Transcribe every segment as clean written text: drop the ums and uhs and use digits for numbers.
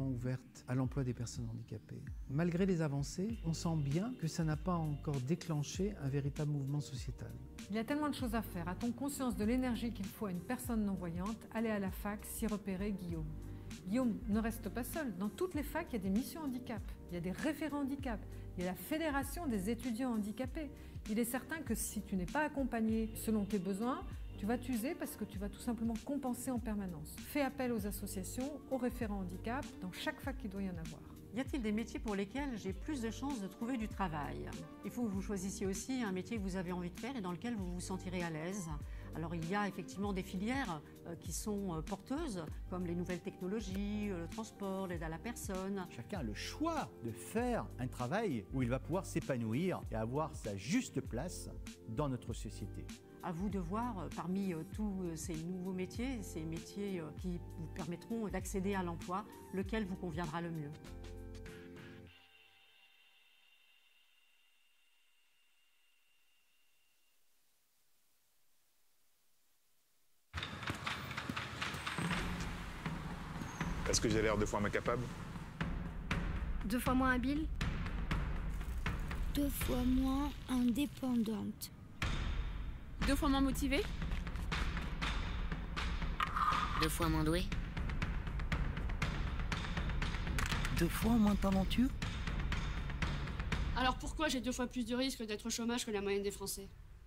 ouverte à l'emploi des personnes handicapées. Malgré les avancées, on sent bien que ça n'a pas encore déclenché un véritable mouvement sociétal. Il y a tellement de choses à faire. A-t-on conscience de l'énergie qu'il faut à une personne non-voyante? Allez à la fac, s'y repérer Guillaume. Guillaume ne reste pas seul. Dans toutes les facs, il y a des missions handicap, il y a des référents handicap, il y a la fédération des étudiants handicapés. Il est certain que si tu n'es pas accompagné selon tes besoins, tu vas t'user parce que tu vas tout simplement compenser en permanence. Fais appel aux associations, aux référents handicap, dans chaque fac il doit y en avoir. Y a-t-il des métiers pour lesquels j'ai plus de chances de trouver du travail? Il faut que vous choisissiez aussi un métier que vous avez envie de faire et dans lequel vous vous sentirez à l'aise. Alors il y a effectivement des filières qui sont porteuses, comme les nouvelles technologies, le transport, l'aide à la personne. Chacun a le choix de faire un travail où il va pouvoir s'épanouir et avoir sa juste place dans notre société. À vous de voir parmi tous ces nouveaux métiers, ces métiers qui vous permettront d'accéder à l'emploi, lequel vous conviendra le mieux. Est-ce que j'ai l'air 2 fois moins capable? 2 fois moins habile? 2 fois moins indépendante. 2 fois moins motivée? 2 fois moins doué? 2 fois moins talentueux? Alors pourquoi j'ai 2 fois plus de risque d'être au chômage que la moyenne des Français?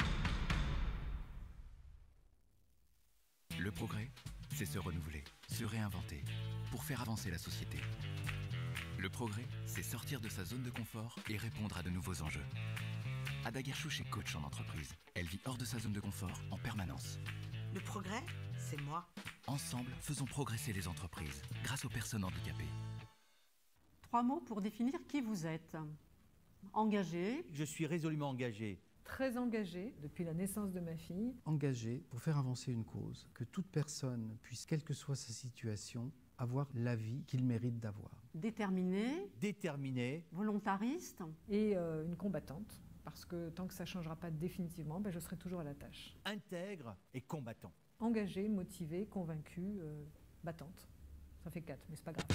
Le progrès, c'est se renouveler, se réinventer, pour faire avancer la société. Le progrès, c'est sortir de sa zone de confort et répondre à de nouveaux enjeux. Ada Guerchouch est coach en entreprise. Elle vit hors de sa zone de confort en permanence. Le progrès, c'est moi. Ensemble, faisons progresser les entreprises grâce aux personnes handicapées. 3 mots pour définir qui vous êtes. Engagé. Je suis résolument engagé. Très engagé depuis la naissance de ma fille. Engagé pour faire avancer une cause, que toute personne puisse, quelle que soit sa situation, avoir la vie qu'il mérite d'avoir. Déterminé. Déterminé. Volontariste. Et une combattante, parce que tant que ça ne changera pas définitivement, je serai toujours à la tâche. Intègre et combattant. Engagée, motivée, convaincue, battante. Ça fait 4, mais c'est pas grave.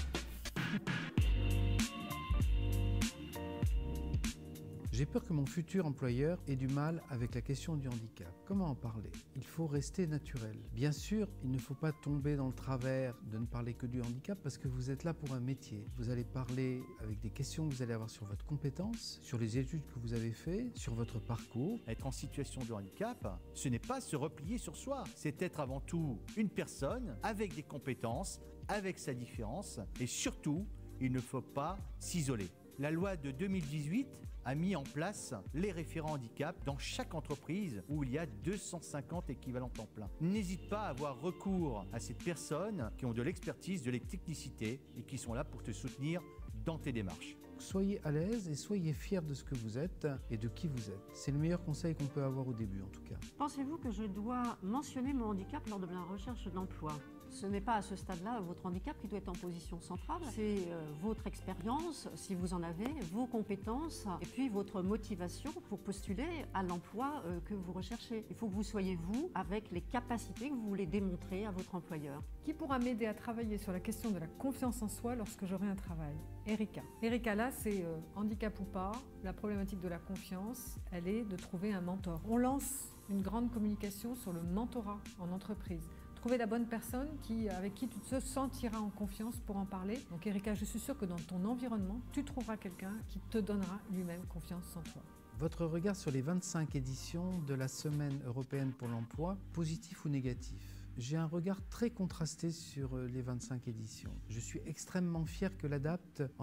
J'ai peur que mon futur employeur ait du mal avec la question du handicap. Comment en parler? Il faut rester naturel. Bien sûr, il ne faut pas tomber dans le travers de ne parler que du handicap parce que vous êtes là pour un métier. Vous allez parler avec des questions que vous allez avoir sur votre compétence, sur les études que vous avez faites, sur votre parcours. Être en situation de handicap, ce n'est pas se replier sur soi. C'est être avant tout une personne avec des compétences, avec sa différence et surtout, il ne faut pas s'isoler. La loi de 2018 a mis en place les référents handicap dans chaque entreprise où il y a 250 équivalents temps plein. N'hésite pas à avoir recours à ces personnes qui ont de l'expertise, de la technicité et qui sont là pour te soutenir dans tes démarches. Soyez à l'aise et soyez fiers de ce que vous êtes et de qui vous êtes. C'est le meilleur conseil qu'on peut avoir au début en tout cas. Pensez-vous que je dois mentionner mon handicap lors de la recherche d'emploi? Ce n'est pas à ce stade-là votre handicap qui doit être en position centrale. C'est votre expérience, si vous en avez, vos compétences et puis votre motivation pour postuler à l'emploi que vous recherchez. Il faut que vous soyez vous avec les capacités que vous voulez démontrer à votre employeur. Qui pourra m'aider à travailler sur la question de la confiance en soi lorsque j'aurai un travail? Erika. Erika, là, c'est handicap ou pas, la problématique de la confiance, elle est de trouver un mentor. On lance une grande communication sur le mentorat en entreprise. Trouver la bonne personne avec qui tu te sentiras en confiance pour en parler. Donc Erika, je suis sûre que dans ton environnement, tu trouveras quelqu'un qui te donnera lui-même confiance en toi. Votre regard sur les 25 éditions de la Semaine européenne pour l'emploi, positif ou négatif? J'ai un regard très contrasté sur les 25 éditions. Je suis extrêmement fier que l'ADAPT, en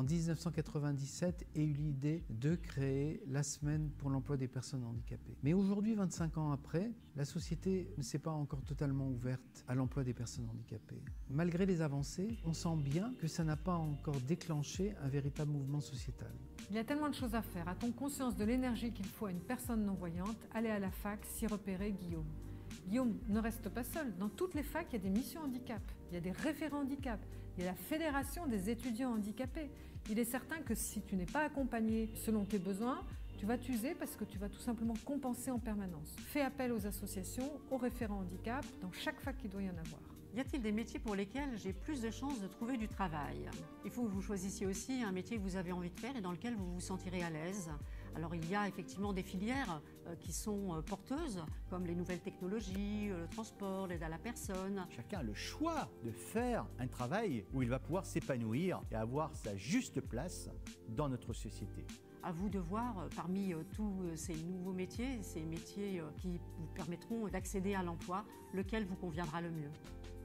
1997, ait eu l'idée de créer la Semaine pour l'emploi des personnes handicapées. Mais aujourd'hui, 25 ans après, la société ne s'est pas encore totalement ouverte à l'emploi des personnes handicapées. Malgré les avancées, on sent bien que ça n'a pas encore déclenché un véritable mouvement sociétal. Il y a tellement de choses à faire. A-t-on conscience de l'énergie qu'il faut à une personne non-voyante? Allez à la fac, s'y repérer Guillaume. Guillaume ne reste pas seul. Dans toutes les facs, il y a des missions handicap, il y a des référents handicap, il y a la fédération des étudiants handicapés. Il est certain que si tu n'es pas accompagné selon tes besoins, tu vas t'user parce que tu vas tout simplement compenser en permanence. Fais appel aux associations, aux référents handicap, dans chaque fac il doit y en avoir. Y a-t-il des métiers pour lesquels j'ai plus de chances de trouver du travail? Il faut que vous choisissiez aussi un métier que vous avez envie de faire et dans lequel vous vous sentirez à l'aise. Alors il y a effectivement des filières qui sont porteuses, comme les nouvelles technologies, le transport, l'aide à la personne. Chacun a le choix de faire un travail où il va pouvoir s'épanouir et avoir sa juste place dans notre société. À vous de voir parmi tous ces nouveaux métiers, ces métiers qui vous permettront d'accéder à l'emploi, lequel vous conviendra le mieux.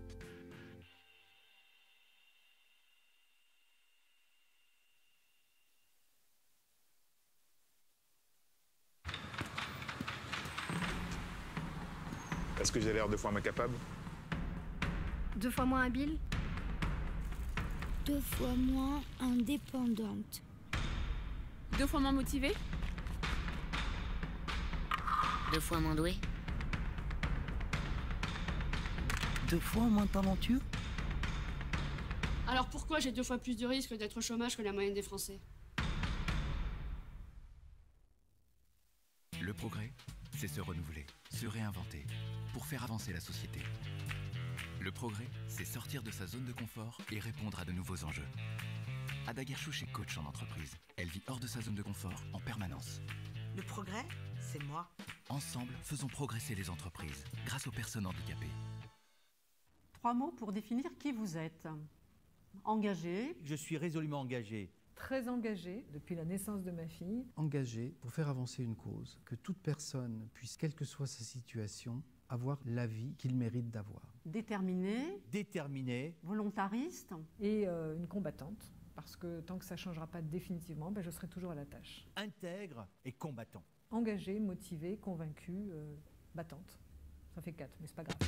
Est-ce que j'ai l'air 2 fois moins capable? 2 fois moins habile? 2 fois moins indépendante. 2 fois moins motivée? 2 fois moins douée? 2 fois moins talentueux? Alors pourquoi j'ai 2 fois plus de risques d'être au chômage que la moyenne des Français? Le progrès, c'est se renouveler, se réinventer, pour faire avancer la société. Le progrès, c'est sortir de sa zone de confort et répondre à de nouveaux enjeux. Ada Guerchouch est coach en entreprise. Elle vit hors de sa zone de confort en permanence. Le progrès, c'est moi. Ensemble, faisons progresser les entreprises grâce aux personnes handicapées. 3 mots pour définir qui vous êtes. Engagé. Je suis résolument engagé. Très engagée depuis la naissance de ma fille. Engagé pour faire avancer une cause, que toute personne puisse, quelle que soit sa situation, avoir la vie qu'il mérite d'avoir. Déterminé. Déterminé. Volontariste. Et une combattante, parce que tant que ça ne changera pas définitivement, je serai toujours à la tâche. Intègre et combattant. Engagée, motivée, convaincue, battante. Ça fait 4, mais c'est pas grave.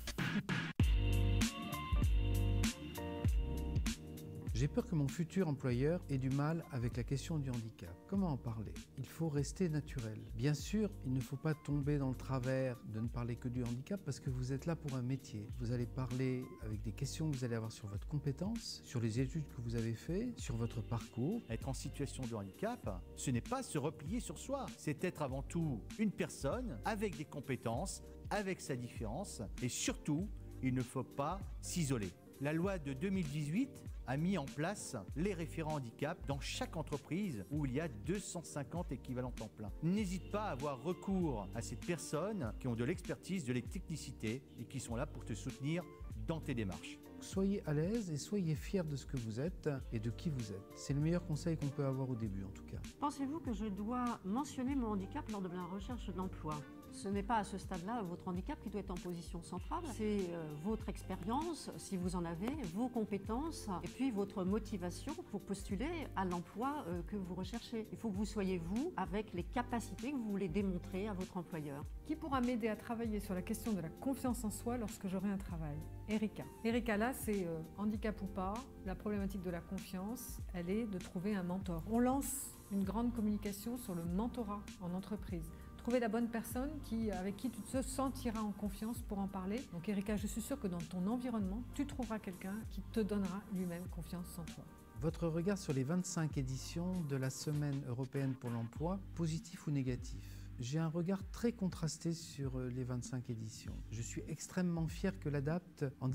J'ai peur que mon futur employeur ait du mal avec la question du handicap. Comment en parler? Il faut rester naturel. Bien sûr, il ne faut pas tomber dans le travers de ne parler que du handicap parce que vous êtes là pour un métier. Vous allez parler avec des questions que vous allez avoir sur votre compétence, sur les études que vous avez faites, sur votre parcours. Être en situation de handicap, ce n'est pas se replier sur soi. C'est être avant tout une personne avec des compétences, avec sa différence et surtout, il ne faut pas s'isoler. La loi de 2018 a mis en place les référents handicap dans chaque entreprise où il y a 250 équivalents temps plein. N'hésite pas à avoir recours à ces personnes qui ont de l'expertise, de la technicité et qui sont là pour te soutenir dans tes démarches. Soyez à l'aise et soyez fiers de ce que vous êtes et de qui vous êtes. C'est le meilleur conseil qu'on peut avoir au début en tout cas. Pensez-vous que je dois mentionner mon handicap lors de la recherche d'emploi? Ce n'est pas à ce stade-là votre handicap qui doit être en position centrale, c'est votre expérience, si vous en avez, vos compétences et puis votre motivation pour postuler à l'emploi que vous recherchez. Il faut que vous soyez vous avec les capacités que vous voulez démontrer à votre employeur. Qui pourra m'aider à travailler sur la question de la confiance en soi lorsque j'aurai un travail? Erika. Erika, là, c'est handicap ou pas, la problématique de la confiance, elle est de trouver un mentor. On lance une grande communication sur le mentorat en entreprise. Trouver la bonne personne avec qui tu te sentiras en confiance pour en parler. Donc Erika, je suis sûre que dans ton environnement, tu trouveras quelqu'un qui te donnera lui-même confiance en toi. Votre regard sur les 25 éditions de la Semaine européenne pour l'emploi, positif ou négatif? J'ai un regard très contrasté sur les 25 éditions. Je suis extrêmement fier que l'ADAPT, en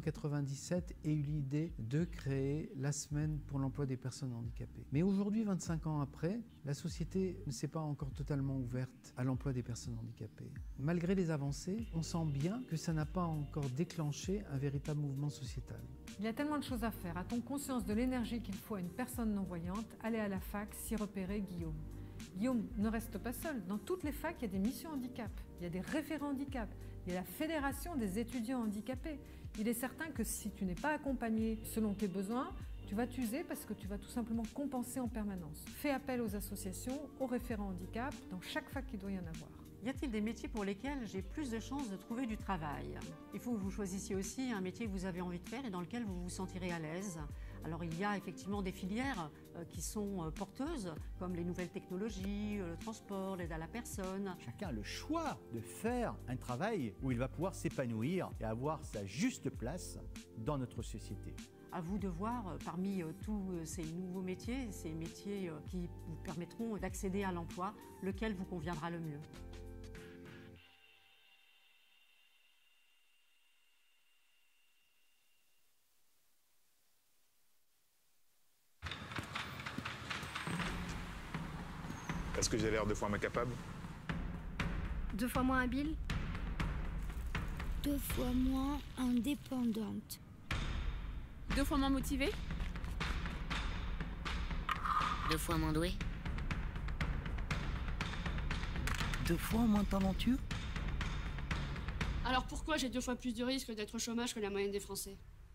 1997, ait eu l'idée de créer la Semaine pour l'emploi des personnes handicapées. Mais aujourd'hui, 25 ans après, la société ne s'est pas encore totalement ouverte à l'emploi des personnes handicapées. Malgré les avancées, on sent bien que ça n'a pas encore déclenché un véritable mouvement sociétal. Il y a tellement de choses à faire. A-t-on conscience de l'énergie qu'il faut à une personne non-voyante? Allez à la fac, s'y repérer Guillaume. Guillaume ne reste pas seul. Dans toutes les facs, il y a des missions handicap, il y a des référents handicap, il y a la fédération des étudiants handicapés. Il est certain que si tu n'es pas accompagné selon tes besoins, tu vas t'user parce que tu vas tout simplement compenser en permanence. Fais appel aux associations, aux référents handicap, dans chaque fac il doit y en avoir. Y a-t-il des métiers pour lesquels j'ai plus de chances de trouver du travail? Il faut que vous choisissiez aussi un métier que vous avez envie de faire et dans lequel vous vous sentirez à l'aise. Alors il y a effectivement des filières qui sont porteuses, comme les nouvelles technologies, le transport, l'aide à la personne. Chacun a le choix de faire un travail où il va pouvoir s'épanouir et avoir sa juste place dans notre société. À vous de voir parmi tous ces nouveaux métiers, ces métiers qui vous permettront d'accéder à l'emploi, lequel vous conviendra le mieux. Parce que j'ai l'air 2 fois moins capable? 2 fois moins habile? 2 fois moins indépendante. 2 fois moins motivée? 2 fois moins douée? 2 fois moins talentueux? Alors pourquoi j'ai 2 fois plus de risques d'être au chômage que la moyenne des Français?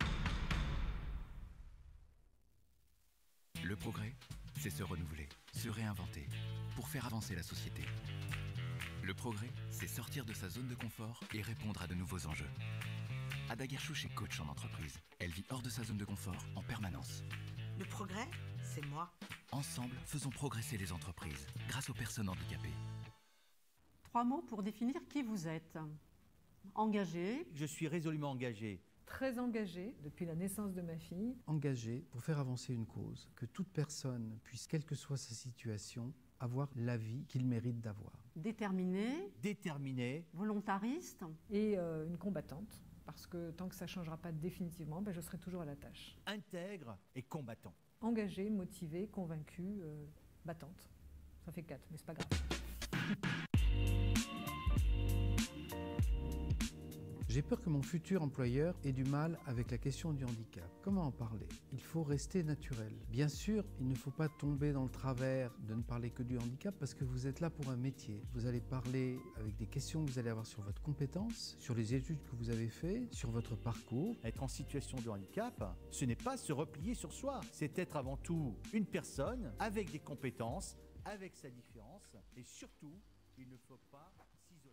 Le progrès, c'est se renouveler, se réinventer, pour faire avancer la société. Le progrès, c'est sortir de sa zone de confort et répondre à de nouveaux enjeux. Ada Guerchouch est coach en entreprise. Elle vit hors de sa zone de confort en permanence. Le progrès, c'est moi. Ensemble, faisons progresser les entreprises grâce aux personnes handicapées. 3 mots pour définir qui vous êtes. Engagé. Je suis résolument engagé. Très engagée depuis la naissance de ma fille. Engagé pour faire avancer une cause, que toute personne puisse, quelle que soit sa situation, avoir la vie qu'il mérite d'avoir. Déterminé. Déterminé. Volontariste. Et une combattante, parce que tant que ça ne changera pas définitivement, je serai toujours à la tâche. Intègre et combattant. Engagée, motivée, convaincue, battante. Ça fait 4, mais c'est pas grave. J'ai peur que mon futur employeur ait du mal avec la question du handicap. Comment en parler? Il faut rester naturel. Bien sûr, il ne faut pas tomber dans le travers de ne parler que du handicap parce que vous êtes là pour un métier. Vous allez parler avec des questions que vous allez avoir sur votre compétence, sur les études que vous avez faites, sur votre parcours. Être en situation de handicap, ce n'est pas se replier sur soi. C'est être avant tout une personne avec des compétences, avec sa différence. Et surtout, il ne faut pas s'isoler.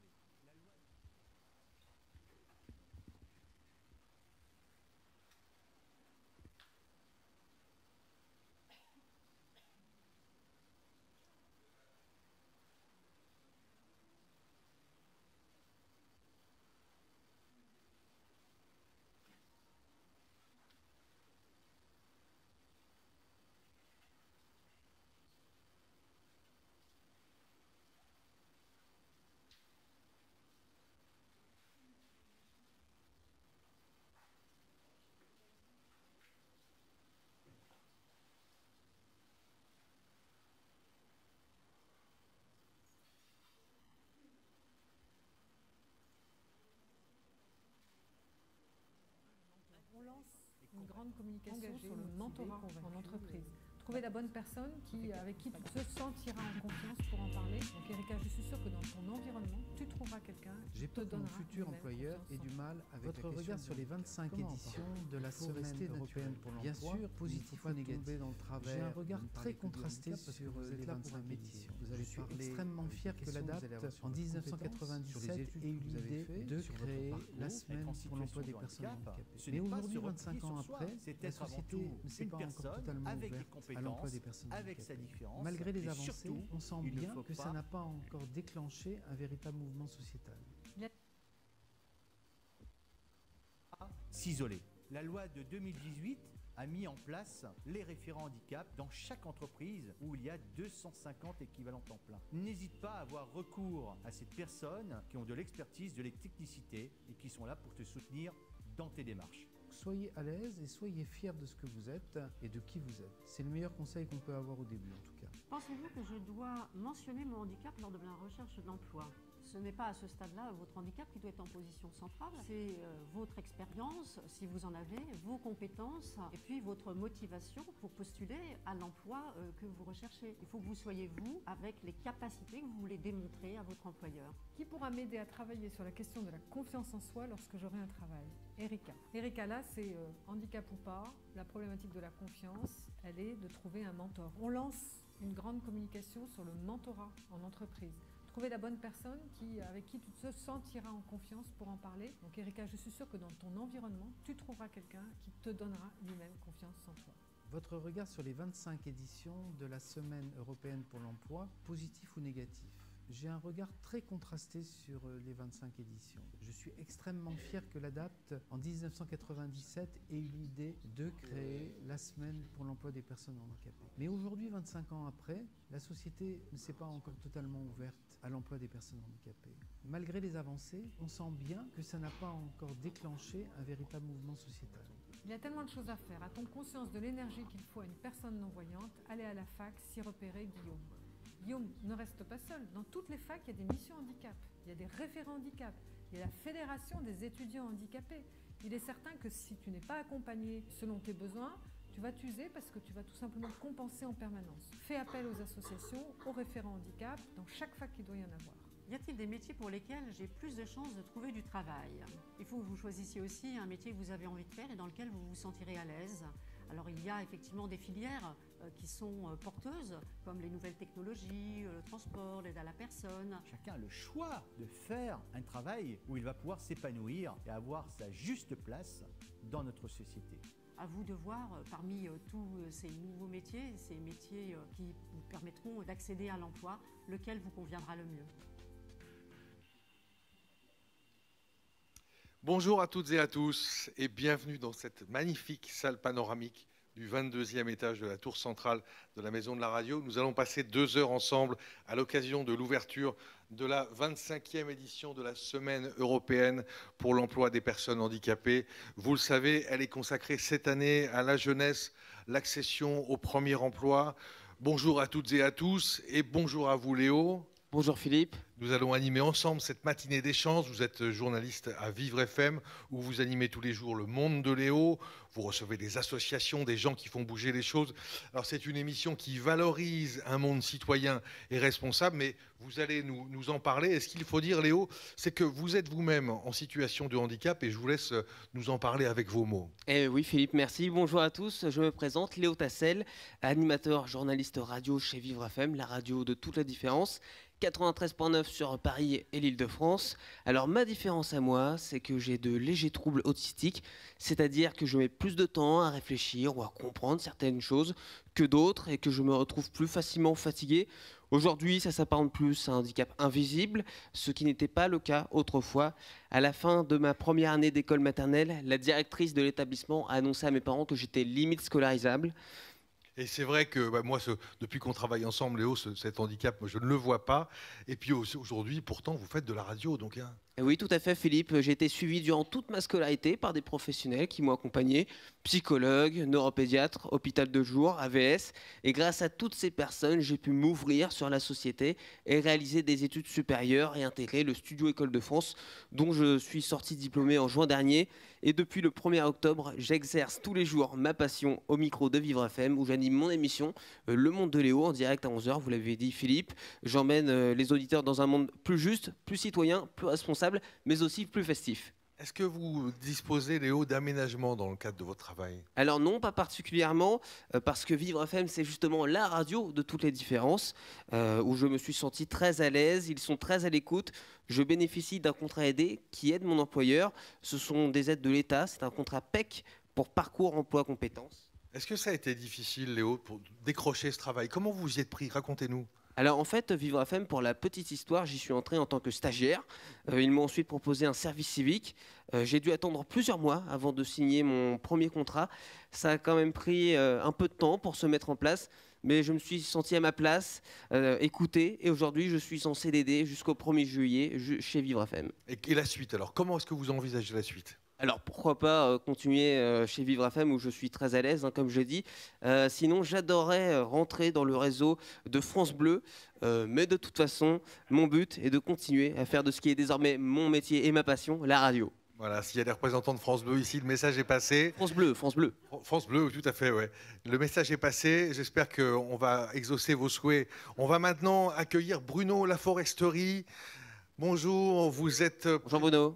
On lance une grande communication sur le mentorat en entreprise. Trouver la bonne personne avec qui tu te sentiras en confiance pour en parler. Donc Erika, je suis sûre que dans ton environnement, tu trouveras quelqu'un qui te J'ai peur que mon donnera futur lui-même employeur confiance ait en du toi. mal avec Votre la question regard du sur les handicap. 25 Comment en éditions parler? de la Il faut Semaine rester européenne naturel pour Bien l'emploi, sûr, positif ou négatif. dans le travers. J'ai un regard de ne très parler que du contrasté handicap parce que sur vous êtes les là pour un 25 métier. éditions. Vous Je allez suis parler extrêmement avec fier des que questions, l'ADAPT, vous allez avoir sur en votre compétence, sur les 1997, études ait eu que vous avez l'idée faites, de sur votre créer parcours, la être semaine en pour l'emploi situation des de personnes handicap, handicapées. ce Mais n'est pas aujourd'hui, se 25 replier ans sur soi, après, c'est la être avant société tout ne s'est une pas encore personne totalement avec des ouverte à l'emploi compétences, des personnes avec sa handicapées. différence. Malgré les et avancées, surtout, on sent il ne bien faut que ça pas n'a pas encore déclenché un véritable mouvement sociétal. S'isoler. La loi de 2018 a mis en place les référents handicap dans chaque entreprise où il y a 250 équivalents temps plein. N'hésite pas à avoir recours à ces personnes qui ont de l'expertise, de l'extechnicité et qui sont là pour te soutenir dans tes démarches. Soyez à l'aise et soyez fiers de ce que vous êtes et de qui vous êtes. C'est le meilleur conseil qu'on peut avoir au début en tout cas. Pensez-vous que je dois mentionner mon handicap lors de la recherche d'emploi? Ce n'est pas à ce stade-là votre handicap qui doit être en position centrale, c'est votre expérience, si vous en avez, vos compétences et puis votre motivation pour postuler à l'emploi que vous recherchez. Il faut que vous soyez vous avec les capacités que vous voulez démontrer à votre employeur. Qui pourra m'aider à travailler sur la question de la confiance en soi lorsque j'aurai un travail? Erika. Erika, là, c'est handicap ou pas, la problématique de la confiance, elle est de trouver un mentor. On lance une grande communication sur le mentorat en entreprise. Trouver la bonne personne avec qui tu te sentiras en confiance pour en parler. Donc Erika, je suis sûre que dans ton environnement, tu trouveras quelqu'un qui te donnera lui-même confiance en toi. Votre regard sur les 25 éditions de la Semaine européenne pour l'emploi, positif ou négatif? J'ai un regard très contrasté sur les 25 éditions. Je suis extrêmement fier que l'ADAPT, en 1997, ait eu l'idée de créer la semaine pour l'emploi des personnes handicapées. Mais aujourd'hui, 25 ans après, la société ne s'est pas encore totalement ouverte à l'emploi des personnes handicapées. Malgré les avancées, on sent bien que ça n'a pas encore déclenché un véritable mouvement sociétal. Il y a tellement de choses à faire. A-t-on conscience de l'énergie qu'il faut à une personne non-voyante? Allez à la fac, s'y repérer Guillaume. Guillaume ne reste pas seul. Dans toutes les facs, il y a des missions handicap, il y a des référents handicap, il y a la fédération des étudiants handicapés. Il est certain que si tu n'es pas accompagné selon tes besoins, tu vas t'user parce que tu vas tout simplement compenser en permanence. Fais appel aux associations, aux référents handicap, dans chaque fac il doit y en avoir. Y a-t-il des métiers pour lesquels j'ai plus de chances de trouver du travail? Il faut que vous choisissiez aussi un métier que vous avez envie de faire et dans lequel vous vous sentirez à l'aise. Alors il y a effectivement des filières qui sont porteuses, comme les nouvelles technologies, le transport, l'aide à la personne. Chacun a le choix de faire un travail où il va pouvoir s'épanouir et avoir sa juste place dans notre société. À vous de voir parmi tous ces nouveaux métiers, ces métiers qui vous permettront d'accéder à l'emploi, lequel vous conviendra le mieux. Bonjour à toutes et à tous et bienvenue dans cette magnifique salle panoramique du 22e étage de la tour centrale de la Maison de la Radio. Nous allons passer 2 heures ensemble à l'occasion de l'ouverture de la 25e édition de la Semaine européenne pour l'emploi des personnes handicapées. Vous le savez, elle est consacrée cette année à la jeunesse, l'accession au premier emploi. Bonjour à toutes et à tous et bonjour à vous Léo. Bonjour Philippe. Nous allons animer ensemble cette matinée d'échange. Vous êtes journaliste à Vivre FM, où vous animez tous les jours le monde de Léo. Vous recevez des associations, des gens qui font bouger les choses. Alors c'est une émission qui valorise un monde citoyen et responsable, mais vous allez nous en parler. Et ce qu'il faut dire, Léo, c'est que vous êtes vous-même en situation de handicap et je vous laisse nous en parler avec vos mots. Oui Philippe, merci. Bonjour à tous. Je me présente, Léo Tassel, animateur, journaliste radio chez Vivre FM, la radio de toute la différence. 93.9 sur Paris et l'Île-de-France. Alors ma différence à moi, c'est que j'ai de légers troubles autistiques, c'est-à-dire que je mets plus de temps à réfléchir ou à comprendre certaines choses que d'autres et que je me retrouve plus facilement fatigué. Aujourd'hui, ça s'apparente plus à un handicap invisible, ce qui n'était pas le cas autrefois. À la fin de ma première année d'école maternelle, la directrice de l'établissement a annoncé à mes parents que j'étais limite scolarisable. Et c'est vrai que moi, depuis qu'on travaille ensemble, Léo, cet handicap, moi, je ne le vois pas. Et puis aujourd'hui, pourtant, vous faites de la radio. Donc, hein. Oui, tout à fait, Philippe. J'ai été suivi durant toute ma scolarité par des professionnels qui m'ont accompagné, psychologues, neuropédiatres, hôpital de jour, AVS. Et grâce à toutes ces personnes, j'ai pu m'ouvrir sur la société et réaliser des études supérieures et intégrer le Studio École de France, dont je suis sorti diplômé en juin dernier. Et depuis le 1er octobre, j'exerce tous les jours ma passion au micro de Vivre FM, où j'anime mon émission Le Monde de Léo en direct à 11h. Vous l'avez dit, Philippe. J'emmène les auditeurs dans un monde plus juste, plus citoyen, plus responsable, mais aussi plus festif. Est-ce que vous disposez, Léo, d'aménagements dans le cadre de votre travail? Alors non, pas particulièrement, parce que Vivre FM, c'est justement la radio de toutes les différences, où je me suis senti très à l'aise, ils sont très à l'écoute. Je bénéficie d'un contrat aidé qui aide mon employeur. Ce sont des aides de l'État, c'est un contrat PEC pour parcours emploi compétences. Est-ce que ça a été difficile, Léo, pour décrocher ce travail? Comment vous y êtes pris? Racontez-nous. Alors en fait, Vivre FM, pour la petite histoire, j'y suis entré en tant que stagiaire. Ils m'ont ensuite proposé un service civique. J'ai dû attendre plusieurs mois avant de signer mon premier contrat. Ça a quand même pris un peu de temps pour se mettre en place, mais je me suis senti à ma place, écouté, et aujourd'hui je suis en CDD jusqu'au 1er juillet chez Vivre FM. Et la suite alors? Comment est-ce que vous envisagez la suite? Alors pourquoi pas continuer chez Vivre FM où je suis très à l'aise, comme je dis. Sinon, j'adorerais rentrer dans le réseau de France Bleu. Mais de toute façon, mon but est de continuer à faire de ce qui est désormais mon métier et ma passion, la radio. Voilà, s'il y a des représentants de France Bleu ici, le message est passé. France Bleu, France Bleu. France Bleu, tout à fait, ouais. Le message est passé. J'espère qu'on va exaucer vos souhaits. On va maintenant accueillir Bruno Laforesterie. Bonjour, vous êtes... Bonjour Bruno.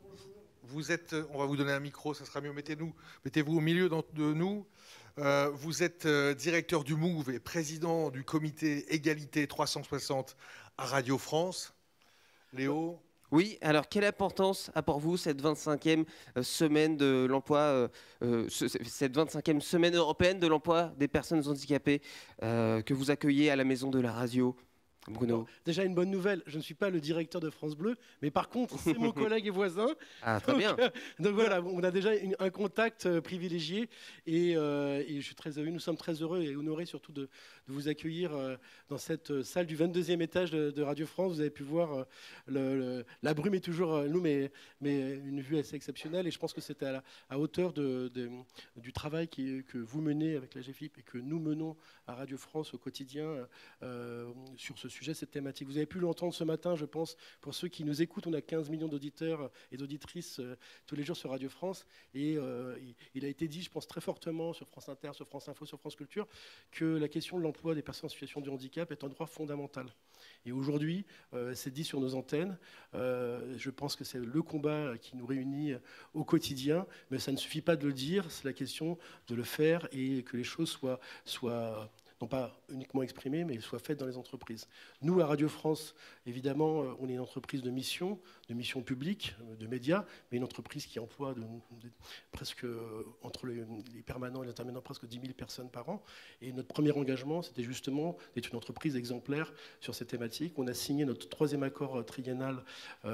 On va vous donner un micro, ça sera mieux. Mettez-vous au milieu de nous. Vous êtes directeur du MOVE et président du comité Égalité 360 à Radio France. Léo? Oui, alors quelle importance a pour vous cette 25e semaine de l'emploi, cette 25e semaine européenne de l'emploi des personnes handicapées que vous accueillez à la Maison de la Radio? Bruno. Bon, déjà une bonne nouvelle, je ne suis pas le directeur de France Bleu, mais par contre c'est mon collègue et voisin. Ah, très bien. Donc voilà, on a déjà un contact privilégié et je suis très heureux, nous sommes très heureux et honorés surtout de vous accueillir dans cette salle du 22e étage de Radio France. Vous avez pu voir, la brume est toujours nous, mais une vue assez exceptionnelle et je pense que c'est à hauteur du travail que vous menez avec la GFIP et que nous menons à Radio France au quotidien sur ce sujet, cette thématique. Vous avez pu l'entendre ce matin, je pense, pour ceux qui nous écoutent, on a 15 millions d'auditeurs et d'auditrices tous les jours sur Radio France et il a été dit, je pense très fortement sur France Inter, sur France Info, sur France Culture, que la question de l'emploi des personnes en situation de handicap est un droit fondamental. Et aujourd'hui, c'est dit sur nos antennes, je pense que c'est le combat qui nous réunit au quotidien, mais ça ne suffit pas de le dire, c'est la question de le faire et que les choses soient non pas uniquement exprimées, mais soient faites dans les entreprises. Nous, à Radio France, évidemment, on est une entreprise de mission publique, de médias, mais une entreprise qui emploie presque, entre les permanents et les intervenants, presque 10 000 personnes par an. Et notre premier engagement, c'était justement d'être une entreprise exemplaire sur ces thématiques. On a signé notre 3e accord triennal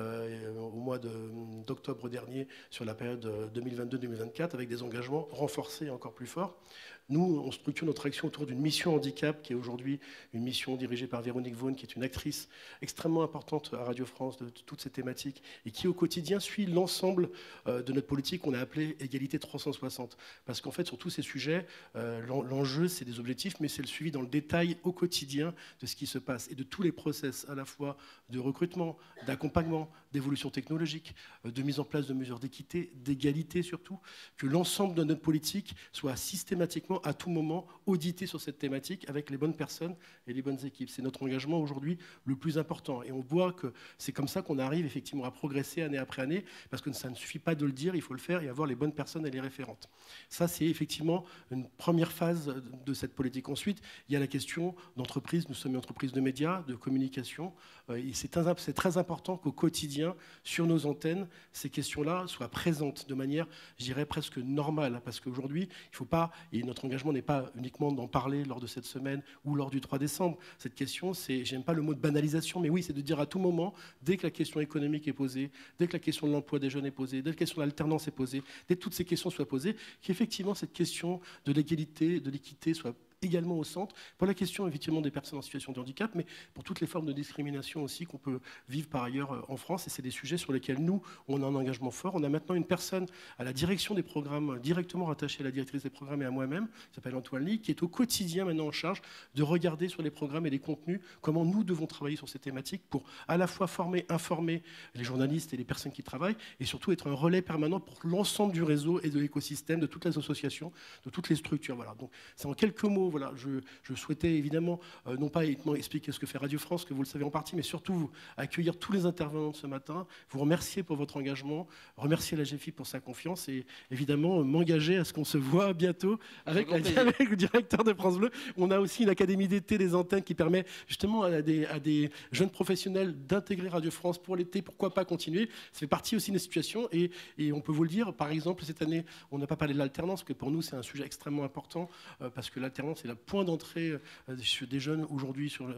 au mois d'octobre dernier sur la période 2022-2024, avec des engagements renforcés et encore plus forts. Nous, on structure notre action autour d'une mission handicap qui est aujourd'hui une mission dirigée par Véronique Vaughan, qui est une actrice extrêmement importante à Radio France de toutes ces thématiques et qui au quotidien suit l'ensemble de notre politique qu'on a appelée égalité 360. Parce qu'en fait, sur tous ces sujets, l'enjeu, c'est des objectifs, mais c'est le suivi dans le détail au quotidien de ce qui se passe et de tous les process, à la fois de recrutement, d'accompagnement, d'évolution technologique, de mise en place de mesures d'équité, d'égalité surtout, que l'ensemble de notre politique soit systématiquement à tout moment audité sur cette thématique avec les bonnes personnes et les bonnes équipes. C'est notre engagement aujourd'hui le plus important. Et on voit que c'est comme ça qu'on arrive effectivement à progresser année après année, parce que ça ne suffit pas de le dire, il faut le faire et avoir les bonnes personnes et les référentes. Ça, c'est effectivement une première phase de cette politique. Ensuite, il y a la question d'entreprise. Nous sommes une entreprise de médias, de communication. Et c'est très important qu'au quotidien, sur nos antennes, ces questions-là soient présentes de manière, je dirais, presque normale. Parce qu'aujourd'hui, il ne faut pas, et notre engagement n'est pas uniquement d'en parler lors de cette semaine ou lors du 3 décembre. Cette question, j'aime pas le mot de banalisation, mais oui, c'est de dire à tout moment, dès que la question économique est posée, dès que la question de l'emploi des jeunes est posée, dès que la question de l'alternance est posée, dès que toutes ces questions soient posées, qu'effectivement cette question de l'égalité, de l'équité soit également au centre, pour la question effectivement des personnes en situation de handicap, mais pour toutes les formes de discrimination aussi qu'on peut vivre par ailleurs en France. Et c'est des sujets sur lesquels nous, on a un engagement fort. On a maintenant une personne à la direction des programmes, directement rattachée à la directrice des programmes et à moi-même, qui s'appelle Antoine Lee, qui est au quotidien maintenant en charge de regarder sur les programmes et les contenus comment nous devons travailler sur ces thématiques pour à la fois former, informer les journalistes et les personnes qui travaillent, et surtout être un relais permanent pour l'ensemble du réseau et de l'écosystème, de toutes les associations, de toutes les structures. Voilà. Donc c'est en quelques mots. Voilà, je souhaitais évidemment non pas uniquement expliquer ce que fait Radio France, que vous le savez en partie, mais surtout accueillir tous les intervenants de ce matin, vous remercier pour votre engagement, remercier la GFIP pour sa confiance et évidemment m'engager à ce qu'on se voit bientôt avec le directeur de France Bleu. On a aussi une académie d'été des antennes qui permet justement à des jeunes professionnels d'intégrer Radio France pour l'été, pourquoi pas continuer. Ça fait partie aussi de la situation et on peut vous le dire, par exemple, cette année, on n'a pas parlé de l'alternance, que pour nous c'est un sujet extrêmement important parce que l'alternance c'est le point d'entrée des jeunes aujourd'hui sur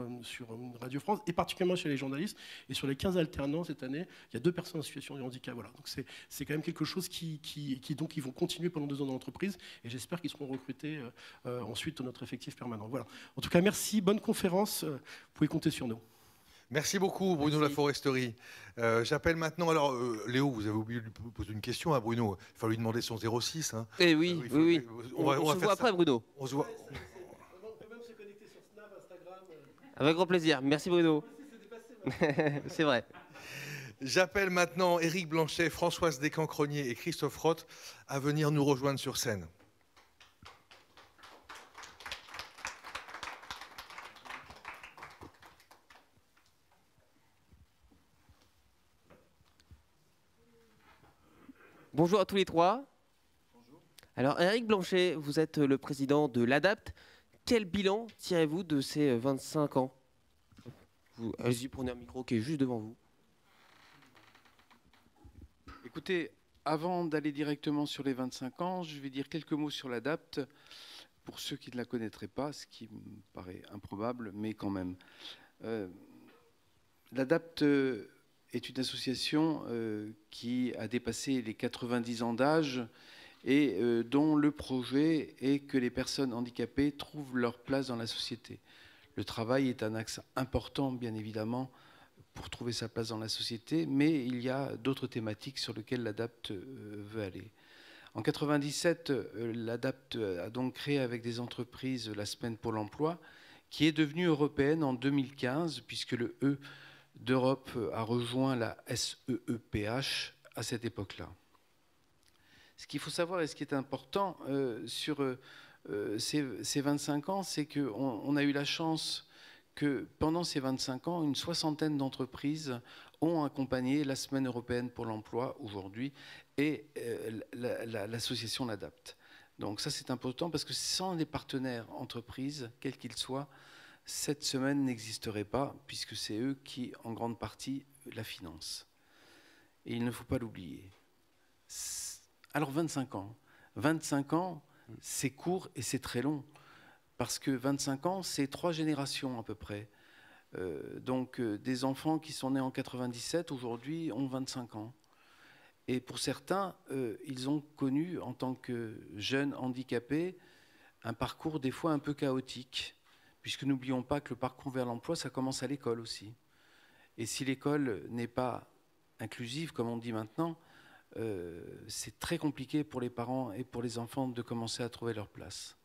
Radio France, et particulièrement chez les journalistes. Et sur les 15 alternants cette année, il y a 2 personnes en situation de handicap. Voilà. Donc c'est quand même quelque chose qui vont continuer pendant 2 ans dans l'entreprise, et j'espère qu'ils seront recrutés ensuite dans notre effectif permanent. Voilà. En tout cas, merci, bonne conférence, vous pouvez compter sur nous. Merci beaucoup, Bruno Laforesterie. J'appelle maintenant, alors Léo, vous avez oublié de lui poser une question à Bruno. Il va lui demander son 06. Hein. Eh oui, oui. On se voit après, Bruno. On se voit. On peut même se connecter sur Snap, Instagram. Avec grand plaisir. Merci, Bruno. C'est vrai. J'appelle maintenant Éric Blanchet, Françoise Descamps-Cronier et Christophe Roth à venir nous rejoindre sur scène. Bonjour à tous les trois. Bonjour. Alors, Éric Blanchet, vous êtes le président de l'ADAPT. Quel bilan tirez-vous de ces 25 ans? Allez-y, prenez un micro qui est juste devant vous. Écoutez, avant d'aller directement sur les 25 ans, je vais dire quelques mots sur l'ADAPT. pour ceux qui ne la connaîtraient pas, ce qui me paraît improbable, mais quand même. L'ADAPT est une association qui a dépassé les 90 ans d'âge et dont le projet est que les personnes handicapées trouvent leur place dans la société. Le travail est un axe important, bien évidemment, pour trouver sa place dans la société, mais il y a d'autres thématiques sur lesquelles l'ADAPT veut aller. En 1997, l'ADAPT a donc créé avec des entreprises la Semaine pour l'emploi, qui est devenue européenne en 2015, puisque le E d'Europe a rejoint la SEEPH à cette époque-là. Ce qu'il faut savoir et ce qui est important sur ces 25 ans, c'est qu'on a eu la chance que pendant ces 25 ans, une soixantaine d'entreprises ont accompagné la Semaine européenne pour l'emploi aujourd'hui et l'association l'ADAPT. Donc ça c'est important parce que sans les partenaires entreprises, quels qu'ils soient, cette semaine n'existerait pas puisque c'est eux qui, en grande partie, la financent. Et il ne faut pas l'oublier. Alors 25 ans. 25 ans, c'est court et c'est très long. Parce que 25 ans, c'est 3 générations à peu près. Donc des enfants qui sont nés en 97, aujourd'hui, ont 25 ans. Et pour certains, ils ont connu, en tant que jeunes handicapés, un parcours des fois un peu chaotique. Puisque n'oublions pas que le parcours vers l'emploi, ça commence à l'école aussi. Et si l'école n'est pas inclusive, comme on dit maintenant, c'est très compliqué pour les parents et pour les enfants de commencer à trouver leur place.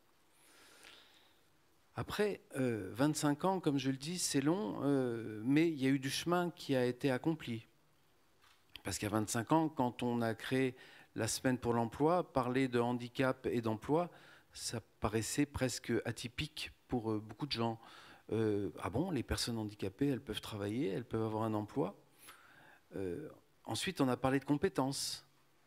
Après 25 ans, comme je le dis, c'est long, mais il y a eu du chemin qui a été accompli. Parce qu'à 25 ans, quand on a créé la Semaine pour l'emploi, parler de handicap et d'emploi, ça paraissait presque atypique pour beaucoup de gens. Ah bon, les personnes handicapées, elles peuvent travailler, elles peuvent avoir un emploi. Ensuite, on a parlé de compétences.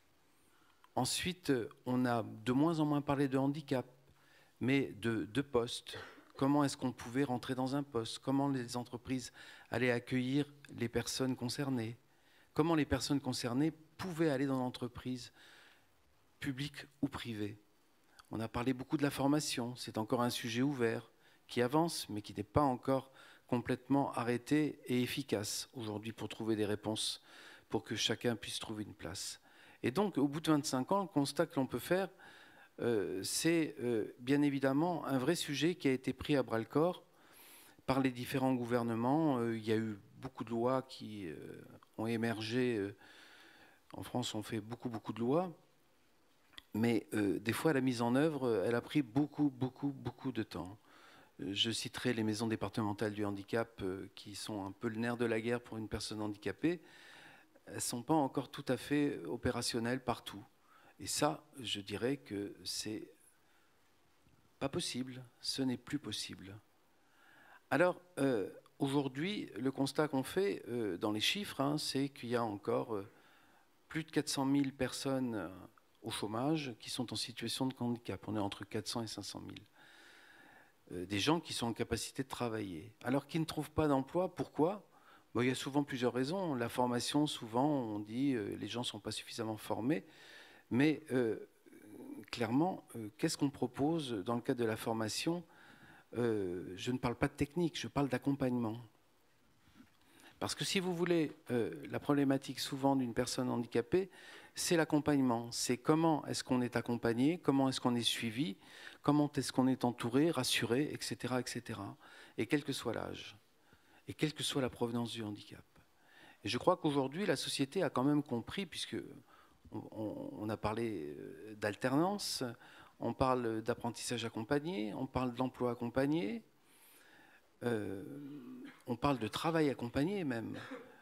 Ensuite, on a de moins en moins parlé de handicap, mais de postes. Comment est-ce qu'on pouvait rentrer dans un poste? Comment les entreprises allaient accueillir les personnes concernées? Comment les personnes concernées pouvaient aller dans l'entreprise, publique ou privée? On a parlé beaucoup de la formation. C'est encore un sujet ouvert qui avance, mais qui n'est pas encore complètement arrêté et efficace aujourd'hui pour trouver des réponses, pour que chacun puisse trouver une place. Et donc, au bout de 25 ans, le constat que l'on peut faire, c'est bien évidemment un vrai sujet qui a été pris à bras-le-corps par les différents gouvernements. Il y a eu beaucoup de lois qui ont émergé. En France, on fait beaucoup de lois. Mais des fois, la mise en œuvre, elle a pris beaucoup de temps. Je citerai les maisons départementales du handicap qui sont un peu le nerf de la guerre pour une personne handicapée. Elles ne sont pas encore tout à fait opérationnelles partout. Et ça, je dirais que c'est pas possible, ce n'est plus possible. Alors, aujourd'hui, le constat qu'on fait dans les chiffres, c'est qu'il y a encore plus de 400 000 personnes au chômage qui sont en situation de handicap. On est entre 400 et 500 000. Des gens qui sont en capacité de travailler. Alors qu'ils ne trouvent pas d'emploi, pourquoi? Bon, il y a souvent plusieurs raisons. La formation, souvent, on dit les gens ne sont pas suffisamment formés. Mais clairement, qu'est-ce qu'on propose dans le cadre de la formation? Je ne parle pas de technique, je parle d'accompagnement. Parce que si vous voulez, la problématique souvent d'une personne handicapée, c'est l'accompagnement. C'est comment est-ce qu'on est accompagné, comment est-ce qu'on est suivi, comment est-ce qu'on est entouré, rassuré, etc., etc. Et quel que soit l'âge, et quelle que soit la provenance du handicap. Et je crois qu'aujourd'hui, la société a quand même compris, puisque on a parlé d'alternance, on parle d'apprentissage accompagné, on parle d'emploi accompagné, on parle de travail accompagné même.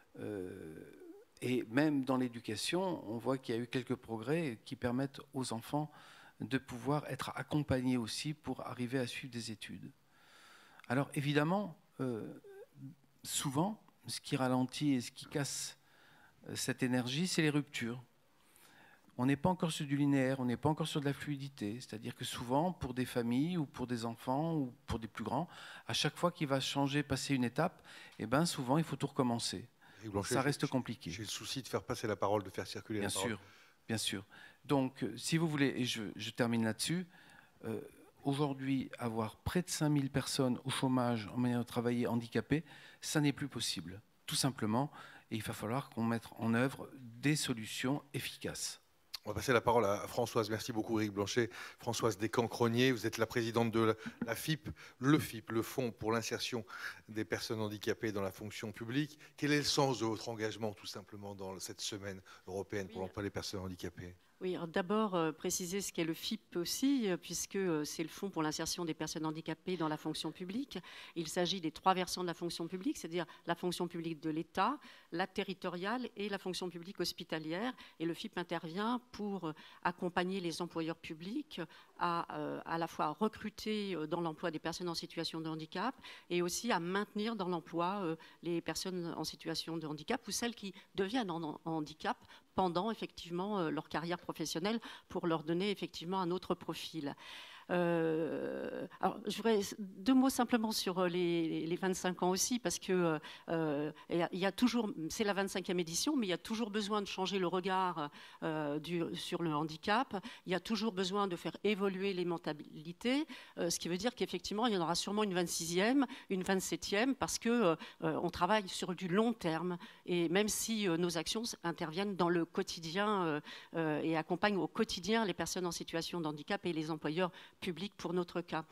Et même dans l'éducation, on voit qu'il y a eu quelques progrès qui permettent aux enfants de pouvoir être accompagnés aussi pour arriver à suivre des études. Alors évidemment, souvent, ce qui ralentit et ce qui casse cette énergie, c'est les ruptures. On n'est pas encore sur du linéaire, on n'est pas encore sur de la fluidité. C'est-à-dire que souvent, pour des familles ou pour des enfants ou pour des plus grands, à chaque fois qu'il va changer, passer une étape, eh ben, souvent, il faut tout recommencer. Ça reste compliqué. J'ai le souci de faire passer la parole, de faire circuler la parole. Bien sûr. Donc, si vous voulez, et je termine là-dessus, Aujourd'hui, avoir près de 5000 personnes au chômage en manière de travailler handicapées, ça n'est plus possible, tout simplement. Et il va falloir qu'on mette en œuvre des solutions efficaces. On va passer la parole à Françoise. Merci beaucoup, Éric Blanchet. Françoise Descamps-Cronier, vous êtes la présidente de la FIP, le Fonds pour l'insertion des personnes handicapées dans la fonction publique. Quel est le sens de votre engagement, tout simplement, dans cette semaine européenne pour l'emploi des personnes handicapées ? Oui, d'abord préciser ce qu'est le FIP aussi, puisque c'est le Fonds pour l'insertion des personnes handicapées dans la fonction publique. Il s'agit des 3 versants de la fonction publique, c'est-à-dire la fonction publique de l'État, la territoriale et la fonction publique hospitalière. Et le FIP intervient pour accompagner les employeurs publics à la fois recruter dans l'emploi des personnes en situation de handicap et aussi à maintenir dans l'emploi les personnes en situation de handicap ou celles qui deviennent en handicap pendant effectivement leur carrière professionnelle pour leur donner effectivement un autre profil. Alors, je voudrais 2 mots simplement sur les 25 ans aussi, parce que il y a toujours, c'est la 25e édition, mais il y a toujours besoin de changer le regard sur le handicap. Il y a toujours besoin de faire évoluer les mentalités, ce qui veut dire qu'effectivement, il y en aura sûrement une 26e, une 27e, parce que on travaille sur du long terme. Et même si nos actions interviennent dans le quotidien et accompagnent au quotidien les personnes en situation de handicap et les employeurs public pour notre cas.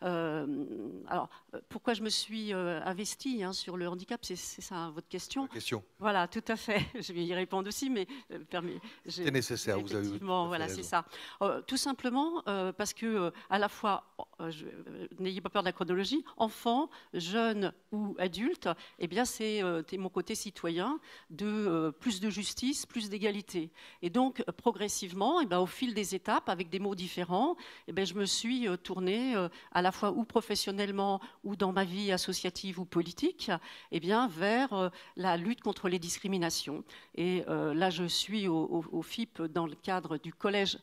Alors, pourquoi je me suis investie sur le handicap, c'est ça votre question ? Question. Voilà, tout à fait. Je vais y répondre aussi, mais c'est nécessaire. Vous avez voilà, c'est ça. Tout simplement parce que à la fois, n'ayez pas peur de la chronologie, enfant, jeune ou adulte, eh bien c'est mon côté citoyen de plus de justice, plus d'égalité. Et donc progressivement, eh bien, au fil des étapes, avec des mots différents, eh bien, je me suis tournée à la fois ou professionnellement ou dans ma vie associative ou politique, eh bien, vers la lutte contre les discriminations. Et là, je suis au FIP dans le cadre du collège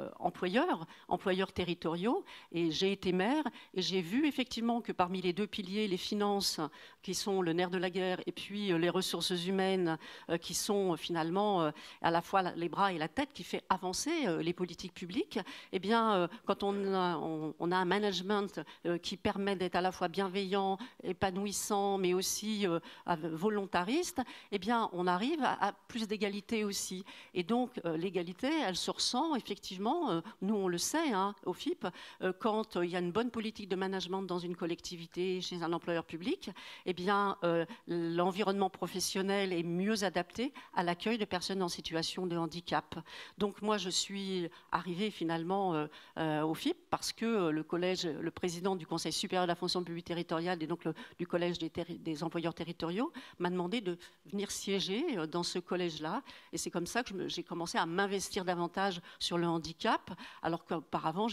employeurs territoriaux, et j'ai été maire et j'ai vu effectivement que parmi les 2 piliers, les finances qui sont le nerf de la guerre et puis les ressources humaines qui sont finalement à la fois les bras et la tête qui fait avancer les politiques publiques, eh bien, quand on a un management qui permet d'être à la fois bienveillant, épanouissant, mais aussi volontariste, eh bien, on arrive à plus d'égalité aussi. Et donc, l'égalité, elle se ressent effectivement, nous on le sait, au FIP, quand il y a une bonne politique de management dans une collectivité, chez un employeur public, eh bien, l'environnement professionnel est mieux adapté à l'accueil de personnes en situation de handicap. Donc, moi, je suis arrivée finalement au FIP parce que le président du Conseil supérieur de la fonction publique territoriale et donc du collège des employeurs territoriaux m'a demandé de venir siéger dans ce collège-là. Et c'est comme ça que j'ai commencé à m'investir davantage sur le handicap, alors qu'auparavant,